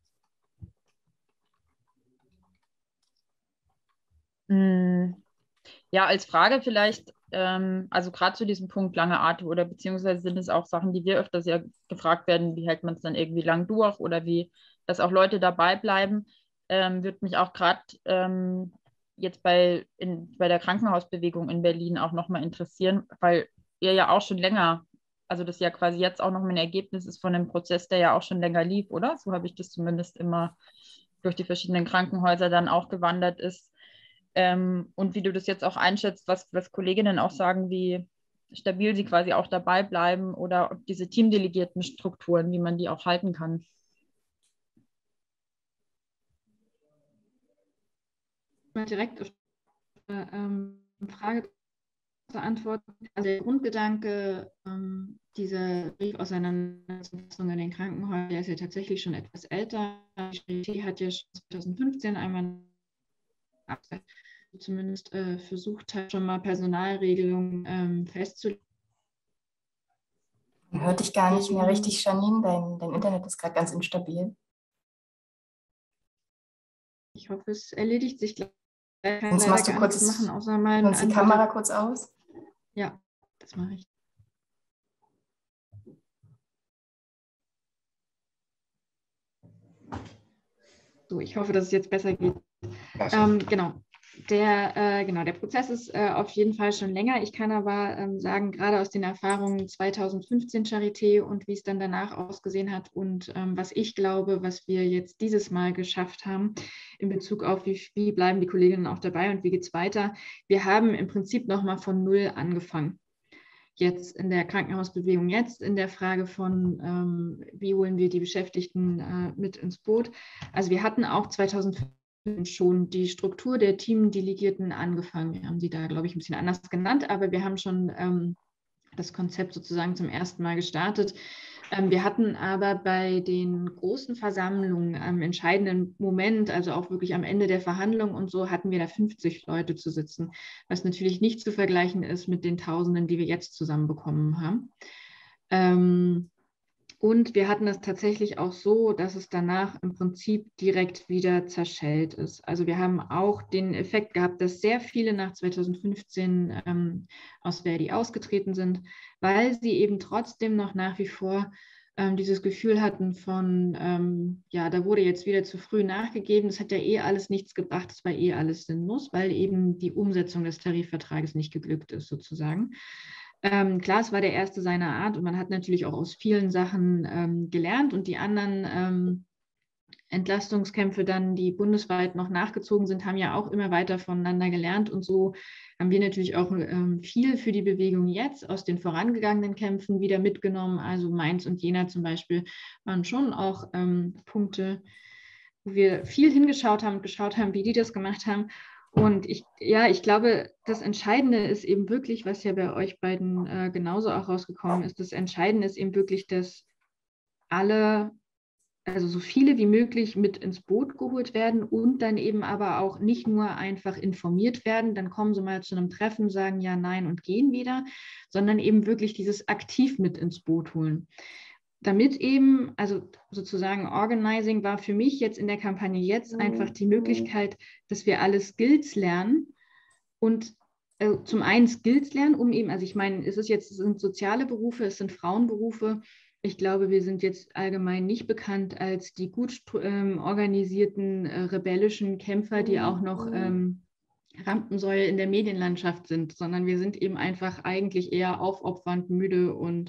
Hm. Ja, als Frage vielleicht, ähm, also gerade zu diesem Punkt lange Atem oder beziehungsweise sind es auch Sachen, die wir öfters ja gefragt werden, wie hält man es dann irgendwie lang durch oder wie, dass auch Leute dabei bleiben, ähm, würde mich auch gerade ähm, jetzt bei, in, bei der Krankenhausbewegung in Berlin auch nochmal interessieren, weil ihr ja auch schon länger, also das ja quasi jetzt auch nochmal ein Ergebnis ist von einem Prozess, der ja auch schon länger lief, oder? So habe ich das zumindest immer durch die verschiedenen Krankenhäuser dann auch gewandert ist. Ähm, und wie du das jetzt auch einschätzt, was, was Kolleginnen auch sagen, wie stabil sie quasi auch dabei bleiben oder ob diese teamdelegierten Strukturen, wie man die auch halten kann. Mal direkt auf eine ähm, Frage zu antworten. Also der Grundgedanke ähm, dieser Briefauseinandersetzung in den Krankenhäusern, der ist ja tatsächlich schon etwas älter. Die Charité hat ja schon zwanzig fünfzehn einmal zumindest äh, versucht hat, schon mal Personalregelungen ähm, festzulegen. Man hört dich gar nicht mehr richtig, Janine. Dein, dein Internet ist gerade ganz instabil. Ich hoffe, es erledigt sich gleich. Sonst machst du kurz machen, außer mal sonst die Kamera kurz aus. Ja, das mache ich. So, ich hoffe, dass es jetzt besser geht. Ähm, genau. Der, äh, genau, der Prozess ist äh, auf jeden Fall schon länger. Ich kann aber ähm, sagen, gerade aus den Erfahrungen zweitausendfünfzehn Charité und wie es dann danach ausgesehen hat und ähm, was ich glaube, was wir jetzt dieses Mal geschafft haben in Bezug auf, wie, wie bleiben die Kolleginnen auch dabei und wie geht es weiter. Wir haben im Prinzip nochmal von Null angefangen. Jetzt in der Krankenhausbewegung, jetzt in der Frage von, ähm, wie holen wir die Beschäftigten äh, mit ins Boot. Also wir hatten auch zweitausendfünfzehn schon die Struktur der Teamdelegierten angefangen. Wir haben sie da, glaube ich, ein bisschen anders genannt, aber wir haben schon ähm, das Konzept sozusagen zum ersten Mal gestartet. Ähm, wir hatten aber bei den großen Versammlungen am entscheidenden Moment, also auch wirklich am Ende der Verhandlung und so, hatten wir da fünfzig Leute zu sitzen, was natürlich nicht zu vergleichen ist mit den Tausenden, die wir jetzt zusammenbekommen haben. Ähm, Und wir hatten es tatsächlich auch so, dass es danach im Prinzip direkt wieder zerschellt ist. Also wir haben auch den Effekt gehabt, dass sehr viele nach zweitausendfünfzehn ähm, aus Verdi ausgetreten sind, weil sie eben trotzdem noch nach wie vor ähm, dieses Gefühl hatten von, ähm, ja, da wurde jetzt wieder zu früh nachgegeben, das hat ja eh alles nichts gebracht, das war eh alles sinnlos, weil eben die Umsetzung des Tarifvertrages nicht geglückt ist sozusagen. Ähm, klar, es war der erste seiner Art und man hat natürlich auch aus vielen Sachen ähm, gelernt und die anderen ähm, Entlastungskämpfe dann, die bundesweit noch nachgezogen sind, haben ja auch immer weiter voneinander gelernt und so haben wir natürlich auch ähm, viel für die Bewegung jetzt aus den vorangegangenen Kämpfen wieder mitgenommen. Also Mainz und Jena zum Beispiel waren schon auch ähm, Punkte, wo wir viel hingeschaut haben und geschaut haben, wie die das gemacht haben. Und ich, ja, ich glaube, das Entscheidende ist eben wirklich, was ja bei euch beiden äh, genauso auch rausgekommen ist, das Entscheidende ist eben wirklich, dass alle, also so viele wie möglich mit ins Boot geholt werden und dann eben aber auch nicht nur einfach informiert werden, dann kommen sie mal zu einem Treffen, sagen ja, nein und gehen wieder, sondern eben wirklich dieses aktiv mit ins Boot holen. Damit eben, also sozusagen Organizing war für mich jetzt in der Kampagne jetzt einfach die Möglichkeit, dass wir alle Skills lernen und äh, zum einen Skills lernen, um eben, also ich meine, es ist jetzt, es sind soziale Berufe, es sind Frauenberufe. Ich glaube, wir sind jetzt allgemein nicht bekannt als die gut ähm, organisierten, äh, rebellischen Kämpfer, die auch noch ähm, Rampensäule in der Medienlandschaft sind, sondern wir sind eben einfach eigentlich eher aufopfernd, müde und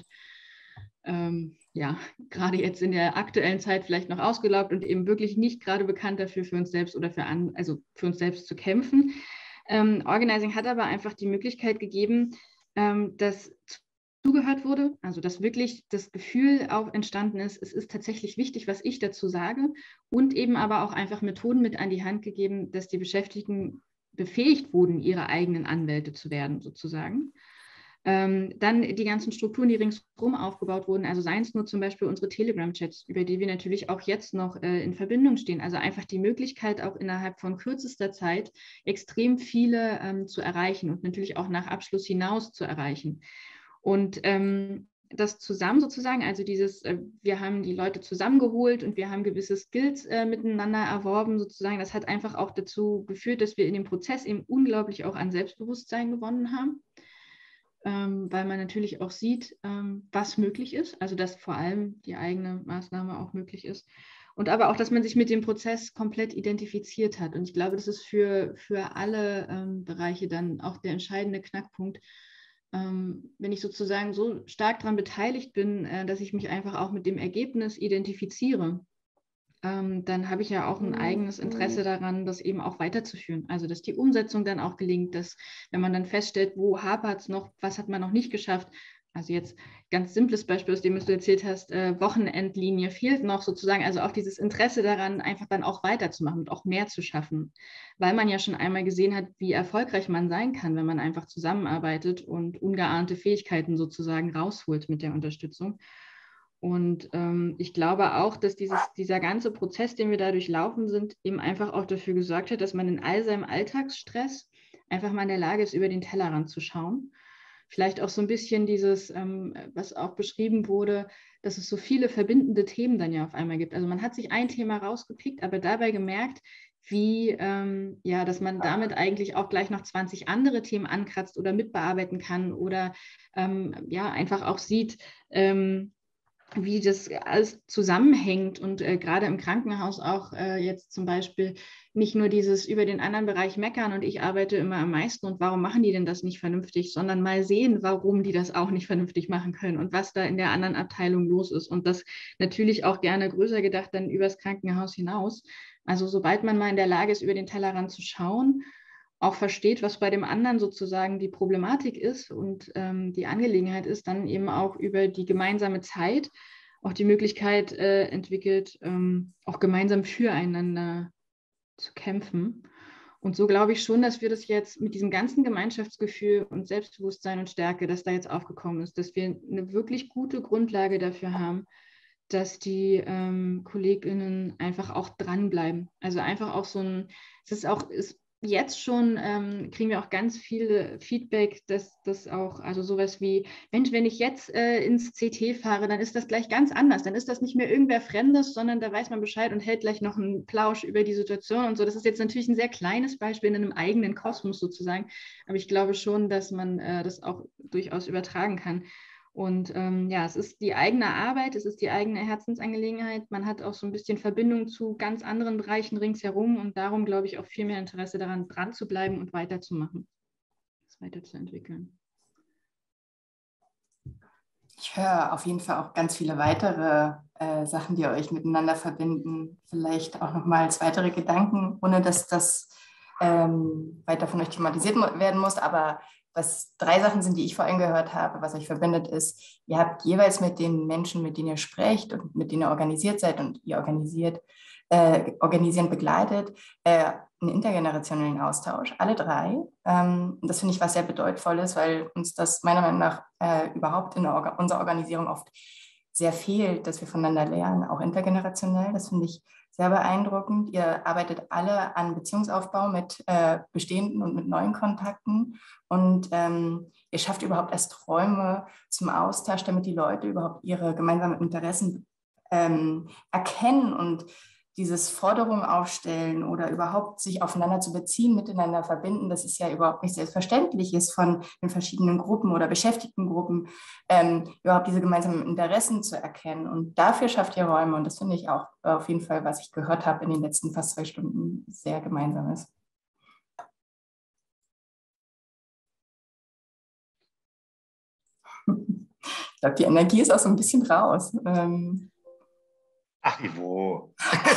ähm, ja, gerade jetzt in der aktuellen Zeit vielleicht noch ausgelaugt und eben wirklich nicht gerade bekannt dafür, für uns selbst oder für, an, also für uns selbst zu kämpfen. Ähm, Organizing hat aber einfach die Möglichkeit gegeben, ähm, dass zugehört wurde, also dass wirklich das Gefühl auch entstanden ist, es ist tatsächlich wichtig, was ich dazu sage und eben aber auch einfach Methoden mit an die Hand gegeben, dass die Beschäftigten befähigt wurden, ihre eigenen Anwälte zu werden sozusagen. Ähm, dann die ganzen Strukturen, die ringsherum aufgebaut wurden, also seien es nur zum Beispiel unsere Telegram-Chats, über die wir natürlich auch jetzt noch äh, in Verbindung stehen. Also einfach die Möglichkeit, auch innerhalb von kürzester Zeit extrem viele ähm, zu erreichen und natürlich auch nach Abschluss hinaus zu erreichen. Und ähm, das zusammen sozusagen, also dieses, äh, wir haben die Leute zusammengeholt und wir haben gewisse Skills äh, miteinander erworben sozusagen, das hat einfach auch dazu geführt, dass wir in dem Prozess eben unglaublich auch an Selbstbewusstsein gewonnen haben. Ähm, weil man natürlich auch sieht, ähm, was möglich ist, also dass vor allem die eigene Maßnahme auch möglich ist und aber auch, dass man sich mit dem Prozess komplett identifiziert hat und ich glaube, das ist für, für alle ähm, Bereiche dann auch der entscheidende Knackpunkt, ähm, wenn ich sozusagen so stark daran beteiligt bin, äh, dass ich mich einfach auch mit dem Ergebnis identifiziere. Ähm, dann habe ich ja auch ein eigenes Interesse daran, das eben auch weiterzuführen. Also, dass die Umsetzung dann auch gelingt, dass, wenn man dann feststellt, wo hapert es noch, was hat man noch nicht geschafft. Also jetzt ganz simples Beispiel, aus dem du erzählt hast, äh, Wochenendlinie fehlt noch sozusagen, also auch dieses Interesse daran, einfach dann auch weiterzumachen und auch mehr zu schaffen, weil man ja schon einmal gesehen hat, wie erfolgreich man sein kann, wenn man einfach zusammenarbeitet und ungeahnte Fähigkeiten sozusagen rausholt mit der Unterstützung. Und ähm, ich glaube auch, dass dieses, dieser ganze Prozess, den wir da durchlaufen sind, eben einfach auch dafür gesorgt hat, dass man in all seinem Alltagsstress einfach mal in der Lage ist, über den Tellerrand zu schauen. Vielleicht auch so ein bisschen dieses, ähm, was auch beschrieben wurde, dass es so viele verbindende Themen dann ja auf einmal gibt. Also man hat sich ein Thema rausgepickt, aber dabei gemerkt, wie, ähm, ja, dass man damit eigentlich auch gleich noch zwanzig andere Themen ankratzt oder mitbearbeiten kann oder ähm, ja, einfach auch sieht, ähm, wie das alles zusammenhängt und äh, gerade im Krankenhaus auch äh, jetzt zum Beispiel nicht nur dieses über den anderen Bereich meckern und ich arbeite immer am meisten und warum machen die denn das nicht vernünftig, sondern mal sehen, warum die das auch nicht vernünftig machen können und was da in der anderen Abteilung los ist und das natürlich auch gerne größer gedacht dann übers Krankenhaus hinaus. Also sobald man mal in der Lage ist, über den Tellerrand zu schauen, auch versteht, was bei dem anderen sozusagen die Problematik ist und ähm, die Angelegenheit ist, dann eben auch über die gemeinsame Zeit auch die Möglichkeit äh, entwickelt, ähm, auch gemeinsam füreinander zu kämpfen. Und so glaube ich schon, dass wir das jetzt mit diesem ganzen Gemeinschaftsgefühl und Selbstbewusstsein und Stärke, das da jetzt aufgekommen ist, dass wir eine wirklich gute Grundlage dafür haben, dass die ähm, KollegInnen einfach auch dranbleiben. Also einfach auch so ein, es ist auch, ist jetzt schon ähm, kriegen wir auch ganz viel Feedback, dass das auch, also sowas wie, Mensch, wenn ich jetzt äh, ins C T fahre, dann ist das gleich ganz anders. Dann ist das nicht mehr irgendwer Fremdes, sondern da weiß man Bescheid und hält gleich noch einen Plausch über die Situation und so. Das ist jetzt natürlich ein sehr kleines Beispiel in einem eigenen Kosmos sozusagen, aber ich glaube schon, dass man äh, das auch durchaus übertragen kann. Und ähm, ja, es ist die eigene Arbeit, es ist die eigene Herzensangelegenheit. Man hat auch so ein bisschen Verbindung zu ganz anderen Bereichen ringsherum und darum glaube ich auch viel mehr Interesse daran, dran zu bleiben und weiterzumachen, das weiterzuentwickeln. Ich höre auf jeden Fall auch ganz viele weitere äh, Sachen, die euch miteinander verbinden. Vielleicht auch nochmal als weitere Gedanken, ohne dass das ähm, weiter von euch thematisiert werden muss, aber was drei Sachen sind, die ich vorhin gehört habe, was euch verbindet, ist, ihr habt jeweils mit den Menschen, mit denen ihr sprecht und mit denen ihr organisiert seid und ihr organisiert, äh, organisierend begleitet, äh, einen intergenerationellen Austausch, alle drei. Ähm, das finde ich was sehr Bedeutvolles, weil uns das meiner Meinung nach äh, überhaupt in Orga- unserer Organisation oft sehr fehlt, dass wir voneinander lernen, auch intergenerationell. Das finde ich sehr beeindruckend. Ihr arbeitet alle an Beziehungsaufbau mit äh, bestehenden und mit neuen Kontakten und ähm, ihr schafft überhaupt erst Räume zum Austausch, damit die Leute überhaupt ihre gemeinsamen Interessen ähm, erkennen und dieses Forderungen aufstellen oder überhaupt sich aufeinander zu beziehen, miteinander verbinden, das ist ja überhaupt nicht selbstverständlich ist von den verschiedenen Gruppen oder Beschäftigtengruppen, ähm, überhaupt diese gemeinsamen Interessen zu erkennen. Und dafür schafft ihr Räume. Und das finde ich auch auf jeden Fall, was ich gehört habe in den letzten fast zwei Stunden, sehr gemeinsam ist. Ich glaube, die Energie ist auch so ein bisschen raus. Ähm, Ach, Ivo.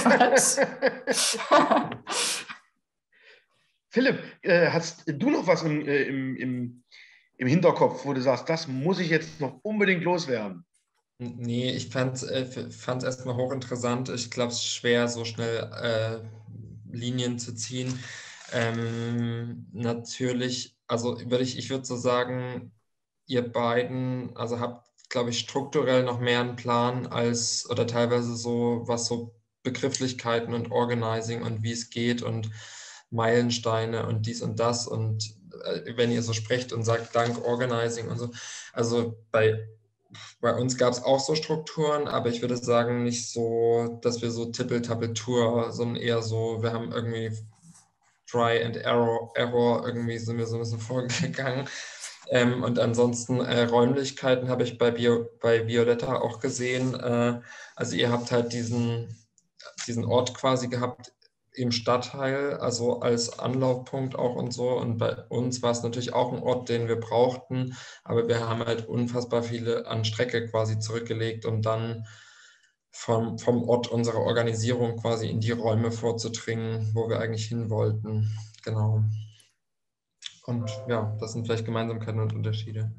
Philipp, äh, hast du noch was im, äh, im, im, im Hinterkopf, wo du sagst, das muss ich jetzt noch unbedingt loswerden? Nee, ich fand es äh, erstmal hochinteressant. Ich glaube, es ist schwer, so schnell äh, Linien zu ziehen. Ähm, natürlich, also würde ich, ich würde so sagen, ihr beiden, also habt, glaube ich, strukturell noch mehr einen Plan als, oder teilweise so, was so Begrifflichkeiten und Organizing und wie es geht und Meilensteine und dies und das und äh, wenn ihr so sprecht und sagt, dank Organizing und so, also bei, bei uns gab es auch so Strukturen, aber ich würde sagen, nicht so, dass wir so Tippel-Tappel-Tour, sondern eher so, wir haben irgendwie Try and Error, Error irgendwie sind wir so ein bisschen vorgegangen. Ähm, und ansonsten äh, Räumlichkeiten habe ich bei, Bio, bei Violetta auch gesehen. Äh, also ihr habt halt diesen, diesen Ort quasi gehabt im Stadtteil, also als Anlaufpunkt auch und so. Und bei uns war es natürlich auch ein Ort, den wir brauchten, aber wir haben halt unfassbar viele an Strecke quasi zurückgelegt, um dann vom, vom Ort unserer Organisierung quasi in die Räume vorzudringen, wo wir eigentlich hin wollten. Genau. Und ja, das sind vielleicht Gemeinsamkeiten und Unterschiede.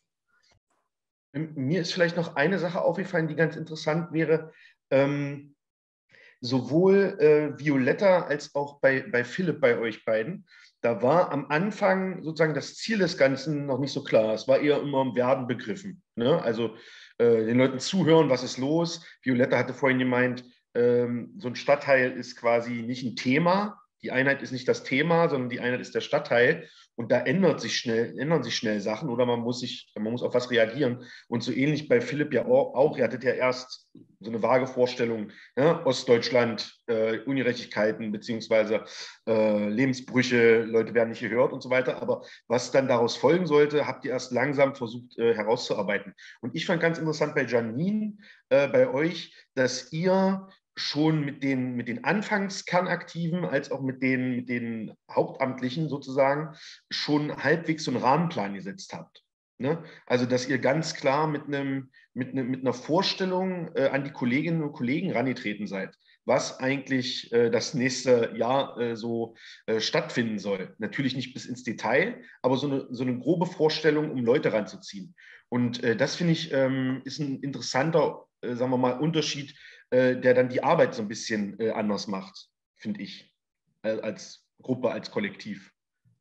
Mir ist vielleicht noch eine Sache aufgefallen, die ganz interessant wäre. Ähm, sowohl äh, Violetta als auch bei, bei Philipp, bei euch beiden, da war am Anfang sozusagen das Ziel des Ganzen noch nicht so klar. Es war eher immer im Werden begriffen. Ne? Also äh, den Leuten zuhören, was ist los. Violetta hatte vorhin gemeint, ähm, so ein Stadtteil ist quasi nicht ein Thema. Die Einheit ist nicht das Thema, sondern die Einheit ist der Stadtteil. und da ändert sich schnell, ändern sich schnell Sachen oder man muss, sich, man muss auf was reagieren. Und so ähnlich bei Philipp ja auch, ihr hattet ja erst so eine vage Vorstellung, ne? Ostdeutschland, äh, Ungerechtigkeiten beziehungsweise äh, Lebensbrüche, Leute werden nicht gehört und so weiter. Aber was dann daraus folgen sollte, habt ihr erst langsam versucht äh, herauszuarbeiten. Und ich fand ganz interessant bei Janine, äh, bei euch, dass ihr schon mit den, mit den Anfangskernaktiven als auch mit den, mit den Hauptamtlichen sozusagen schon halbwegs so einen Rahmenplan gesetzt habt. Ne? Also, dass ihr ganz klar mit, einem, mit, ne, mit einer Vorstellung äh, an die Kolleginnen und Kollegen herangetreten seid, was eigentlich äh, das nächste Jahr äh, so äh, stattfinden soll. Natürlich nicht bis ins Detail, aber so eine, so eine grobe Vorstellung, um Leute ranzuziehen. Und äh, das, finde ich, ähm, ist ein interessanter, äh, sagen wir mal, Unterschied, der dann die Arbeit so ein bisschen äh, anders macht, finde ich, als Gruppe, als Kollektiv.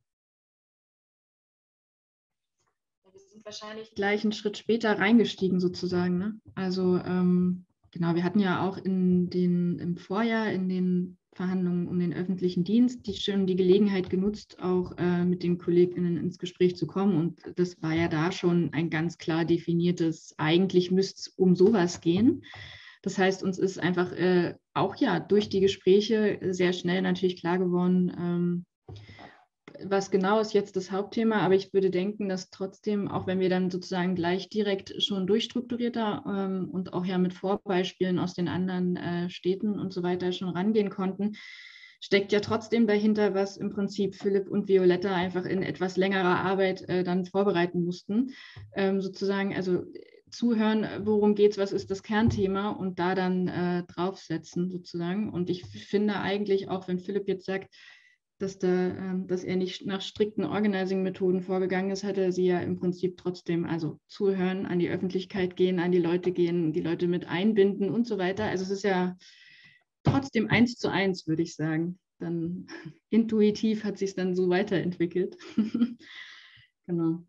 Wir sind wahrscheinlich gleich einen Schritt später reingestiegen sozusagen. Ne? Also ähm, genau, wir hatten ja auch in den, im Vorjahr in den Verhandlungen um den öffentlichen Dienst die schon die Gelegenheit genutzt, auch äh, mit den KollegInnen ins Gespräch zu kommen. Und das war ja da schon ein ganz klar definiertes, eigentlich müsste es um sowas gehen. Das heißt, uns ist einfach äh, auch ja durch die Gespräche sehr schnell natürlich klar geworden, ähm, was genau ist jetzt das Hauptthema. Aber ich würde denken, dass trotzdem, auch wenn wir dann sozusagen gleich direkt schon durchstrukturierter ähm, und auch ja mit Vorbeispielen aus den anderen äh, Städten und so weiter schon rangehen konnten, steckt ja trotzdem dahinter, was im Prinzip Philipp und Violetta einfach in etwas längerer Arbeit äh, dann vorbereiten mussten. Ähm, sozusagen, also zuhören, worum geht es, was ist das Kernthema und da dann äh, draufsetzen sozusagen. Und ich finde eigentlich auch, wenn Philipp jetzt sagt, dass, da, ähm, dass er nicht nach strikten Organizing-Methoden vorgegangen ist, hat er sie ja im Prinzip trotzdem, also zuhören, an die Öffentlichkeit gehen, an die Leute gehen, die Leute mit einbinden und so weiter. Also es ist ja trotzdem eins zu eins, würde ich sagen. Dann intuitiv hat sich es dann so weiterentwickelt. Genau.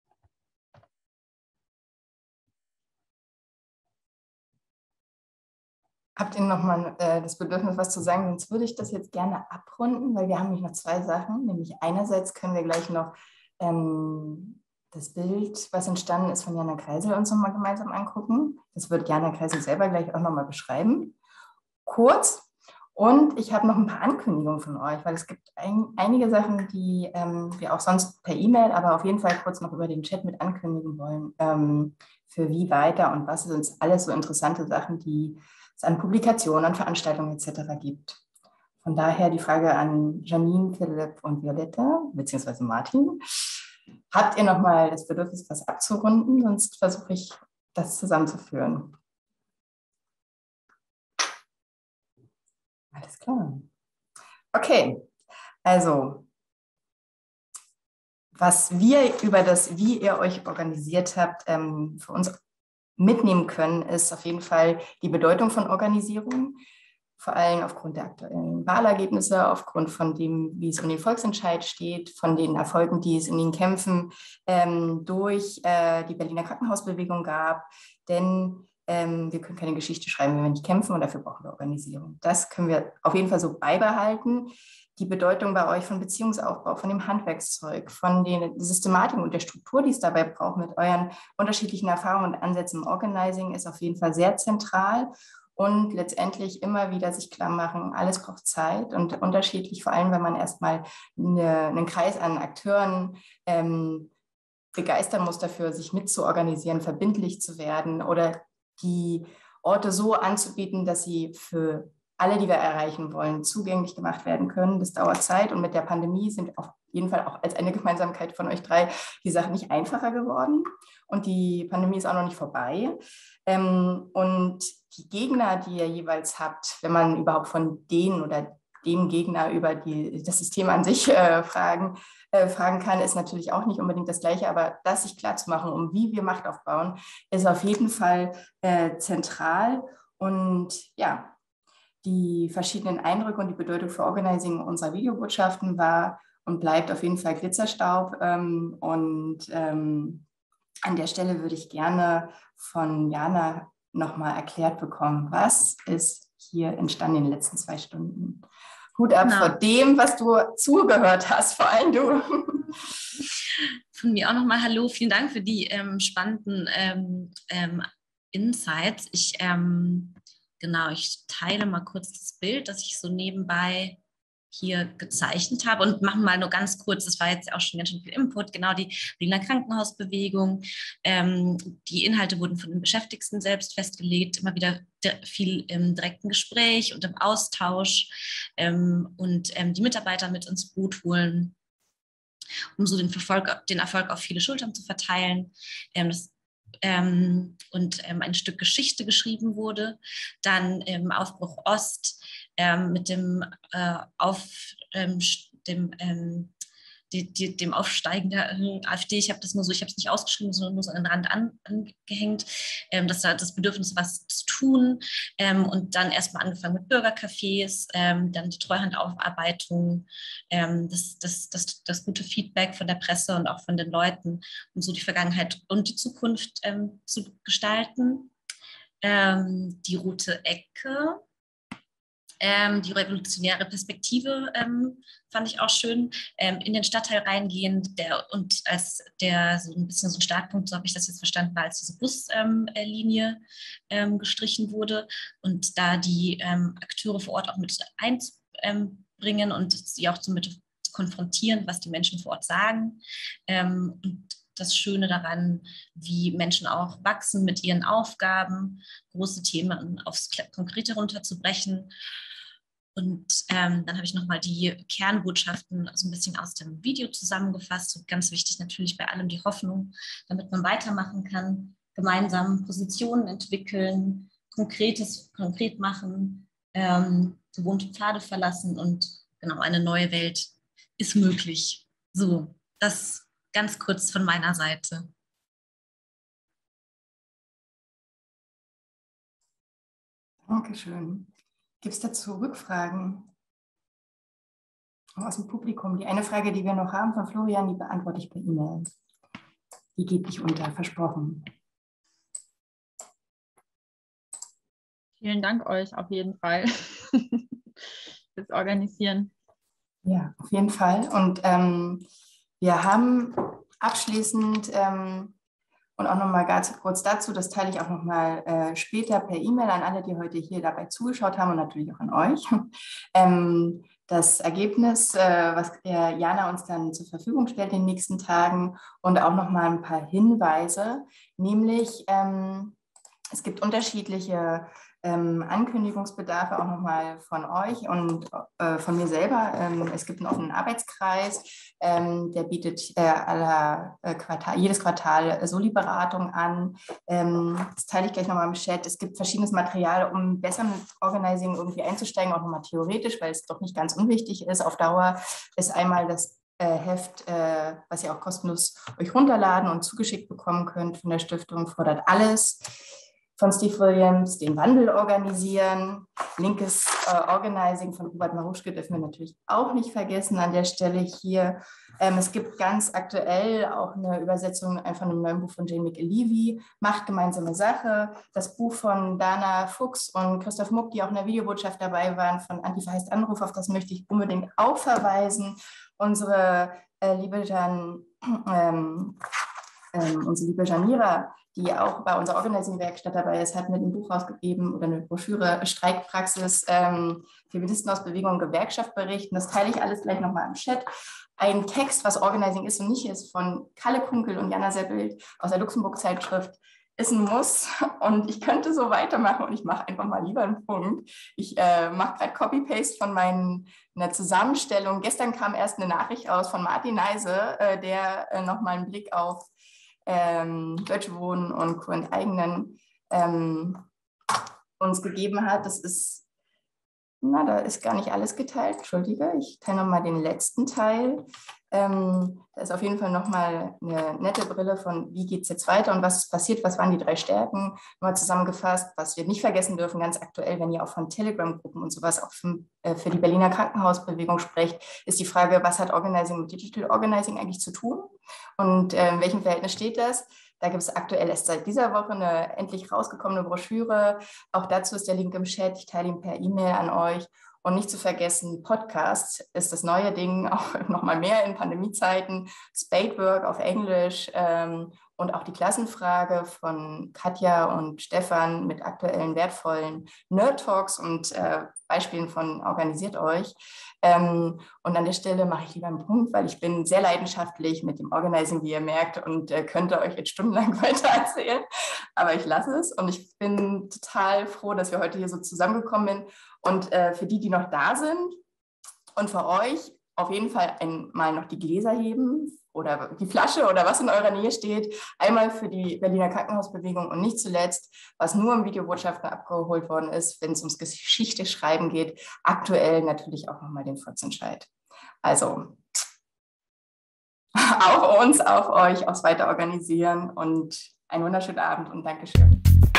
Habt ihr nochmal äh, das Bedürfnis, was zu sagen? Sonst würde ich das jetzt gerne abrunden, weil wir haben nämlich noch zwei Sachen. Nämlich einerseits können wir gleich noch ähm, das Bild, was entstanden ist, von Jana Kreisel uns nochmal gemeinsam angucken. Das wird Jana Kreisel selber gleich auch nochmal beschreiben. Kurz. Und ich habe noch ein paar Ankündigungen von euch, weil es gibt ein, einige Sachen, die ähm, wir auch sonst per E-Mail, aber auf jeden Fall kurz noch über den Chat mit ankündigen wollen, ähm, für wie weiter und was sind alles so interessante Sachen, die es an Publikationen, an Veranstaltungen et cetera gibt. Von daher die Frage an Janine, Philipp und Violetta, beziehungsweise Martin. Habt ihr nochmal das Bedürfnis, was abzurunden? Sonst versuche ich, das zusammenzuführen. Alles klar. Okay, also was wir über das, wie ihr euch organisiert habt, ähm, für uns mitnehmen können, ist auf jeden Fall die Bedeutung von Organisierung, vor allem aufgrund der aktuellen Wahlergebnisse, aufgrund von dem, wie es um den Volksentscheid steht, von den Erfolgen, die es in den Kämpfen ähm, durch äh, die Berliner Krankenhausbewegung gab. Denn ähm, wir können keine Geschichte schreiben, wenn wir nicht kämpfen und dafür brauchen wir Organisierung. Das können wir auf jeden Fall so beibehalten. Die Bedeutung bei euch von Beziehungsaufbau, von dem Handwerkszeug, von den Systematiken und der Struktur, die es dabei braucht, mit euren unterschiedlichen Erfahrungen und Ansätzen im Organizing, ist auf jeden Fall sehr zentral. Und letztendlich immer wieder sich klar machen, alles braucht Zeit und unterschiedlich, vor allem wenn man erstmal eine, einen Kreis an Akteuren ähm, begeistern muss dafür, sich mitzuorganisieren, verbindlich zu werden oder die Orte so anzubieten, dass sie für alle, die wir erreichen wollen, zugänglich gemacht werden können. Das dauert Zeit und mit der Pandemie sind auf jeden Fall auch als eine Gemeinsamkeit von euch drei die Sachen nicht einfacher geworden und die Pandemie ist auch noch nicht vorbei. Und die Gegner, die ihr jeweils habt, wenn man überhaupt von denen oder dem Gegner über die, das System an sich äh, fragen, äh, fragen kann, ist natürlich auch nicht unbedingt das Gleiche, aber das sich klar zu machen, um wie wir Macht aufbauen, ist auf jeden Fall äh, zentral und ja, die verschiedenen Eindrücke und die Bedeutung für Organizing unserer Videobotschaften war und bleibt auf jeden Fall Glitzerstaub. Ähm, und ähm, an der Stelle würde ich gerne von Jana nochmal erklärt bekommen, was ist hier entstanden in den letzten zwei Stunden. Hut ab genau. vor dem, was du zugehört hast, vor allem du. von mir auch nochmal Hallo. Vielen Dank für die ähm, spannenden ähm, ähm, Insights. Ich, ähm, genau, ich teile mal kurz das Bild, das ich so nebenbei hier gezeichnet habe und machen mal nur ganz kurz, das war jetzt auch schon ganz schön viel Input, genau die Berliner Krankenhausbewegung. Ähm, die Inhalte wurden von den Beschäftigten selbst festgelegt, immer wieder viel im direkten Gespräch und im Austausch ähm, und ähm, die Mitarbeiter mit ins Boot holen, um so den Erfolg, den Erfolg auf viele Schultern zu verteilen. Ähm, das Ähm, und ähm, ein Stück Geschichte geschrieben wurde. Dann im Aufbruch Ost ähm, mit dem, äh, auf, ähm, dem, ähm, die, die, dem Aufsteigen der äh, AfD. Ich habe das nur so, ich habe es nicht ausgeschrieben, sondern nur so an den Rand an, angehängt. Ähm, das war das Bedürfnis, was zu tun. Ähm, und dann erstmal angefangen mit Bürgercafés, ähm, dann die Treuhandaufarbeitung, ähm, das, das, das, das gute Feedback von der Presse und auch von den Leuten, um so die Vergangenheit und die Zukunft ähm, zu gestalten. Ähm, die rote Ecke. Ähm, die revolutionäre Perspektive ähm, fand ich auch schön, ähm, in den Stadtteil reingehend, der, und als der so ein bisschen so ein Startpunkt, so habe ich das jetzt verstanden, war, als diese Buslinie ähm, gestrichen wurde und da die ähm, Akteure vor Ort auch mit einbringen und sie auch so mit konfrontieren, was die Menschen vor Ort sagen. Ähm, und das Schöne daran, wie Menschen auch wachsen mit ihren Aufgaben, große Themen aufs Konkrete runterzubrechen. Und ähm, dann habe ich nochmal die Kernbotschaften so ein bisschen aus dem Video zusammengefasst. Und ganz wichtig natürlich bei allem die Hoffnung, damit man weitermachen kann, gemeinsam Positionen entwickeln, Konkretes konkret machen, ähm, gewohnte Pfade verlassen und genau, eine neue Welt ist möglich. So, das ganz kurz von meiner Seite. Dankeschön. Gibt es dazu Rückfragen aus dem Publikum? Die eine Frage, die wir noch haben von Florian, die beantworte ich per E-Mail. Die geht nicht unter, versprochen. Vielen Dank euch auf jeden Fall fürs Organisieren. Ja, auf jeden Fall. Und ähm, wir haben abschließend ähm, und auch nochmal ganz kurz dazu, das teile ich auch nochmal äh, später per E-Mail an alle, die heute hier dabei zugeschaut haben und natürlich auch an euch. Ähm, das Ergebnis, äh, was äh, Jana uns dann zur Verfügung stellt in den nächsten Tagen und auch nochmal ein paar Hinweise, nämlich ähm, es gibt unterschiedliche ähm, Ankündigungsbedarfe auch nochmal von euch und äh, von mir selber. Ähm, es gibt einen offenen Arbeitskreis, ähm, der bietet äh, aller, äh, Quartal, jedes Quartal äh, Soli-Beratung an. Ähm, das teile ich gleich nochmal im Chat. Es gibt verschiedenes Material, um besser mit Organizing irgendwie einzusteigen, auch nochmal theoretisch, weil es doch nicht ganz unwichtig ist. Auf Dauer ist einmal das äh, Heft, äh, was ihr auch kostenlos euch runterladen und zugeschickt bekommen könnt von der Stiftung, fordert alles. Von Steve Williams, den Wandel organisieren. Linkes äh, Organizing von Robert Maruschke dürfen wir natürlich auch nicht vergessen an der Stelle hier. Ähm, es gibt ganz aktuell auch eine Übersetzung von einem neuen Buch von Jane McAlevey, Macht gemeinsame Sache. Das Buch von Dana Fuchs und Christoph Muck, die auch in der Videobotschaft dabei waren, von Antifa heißt Anruf, auf das möchte ich unbedingt auch verweisen. Unsere äh, liebe Jan, ähm, ähm, unsere liebe Janira, die auch bei unserer Organizing-Werkstatt dabei ist, hat mit einem Buch rausgegeben oder eine Broschüre Streikpraxis, ähm, Feministen aus Bewegung und Gewerkschaft berichten. Das teile ich alles gleich nochmal im Chat. Ein Text, was Organizing ist und nicht ist, von Kalle Kunkel und Jana Seppelt aus der Luxemburg-Zeitschrift, ist ein Muss. Und ich könnte so weitermachen und ich mache einfach mal lieber einen Punkt. Ich äh, mache gerade Copy-Paste von meinen, einer Zusammenstellung. Gestern kam erst eine Nachricht raus von Martin Neise, äh, der äh, nochmal einen Blick auf Ähm, Deutsche Wohnen und Co. enteignen ähm, uns gegeben hat. Das ist, na, da ist gar nicht alles geteilt, entschuldige, ich teile nochmal den letzten Teil. Ähm, da ist auf jeden Fall nochmal eine nette Brille von, wie geht es jetzt weiter und was ist passiert, was waren die drei Stärken, mal zusammengefasst, was wir nicht vergessen dürfen, ganz aktuell, wenn ihr auch von Telegram-Gruppen und sowas auch für, äh, für die Berliner Krankenhausbewegung sprecht, ist die Frage, was hat Organizing mit Digital Organizing eigentlich zu tun und äh, in welchem Verhältnis steht das? Da gibt es aktuell erst seit dieser Woche eine endlich rausgekommene Broschüre, auch dazu ist der Link im Chat, ich teile ihn per E-Mail an euch. Und nicht zu vergessen, Podcast ist das neue Ding, auch nochmal mehr in Pandemiezeiten. Spadework auf Englisch ähm, und auch die Klassenfrage von Katja und Stefan mit aktuellen, wertvollen Nerd-Talks und äh, Beispielen von Organisiert euch. Ähm, und an der Stelle mache ich lieber einen Punkt, weil ich bin sehr leidenschaftlich mit dem Organizing, wie ihr merkt, und äh, könnte euch jetzt stundenlang weiter erzählen. Aber ich lasse es und ich bin total froh, dass wir heute hier so zusammengekommen sind. Und äh, für die, die noch da sind und für euch auf jeden Fall einmal noch die Gläser heben oder die Flasche oder was in eurer Nähe steht. Einmal für die Berliner Krankenhausbewegung und nicht zuletzt, was nur im Videobotschaften abgeholt worden ist, wenn es ums Geschichte schreiben geht, aktuell natürlich auch nochmal den Volksentscheid. Also auf uns, auf euch, aufs Weiterorganisieren und einen wunderschönen Abend und Dankeschön.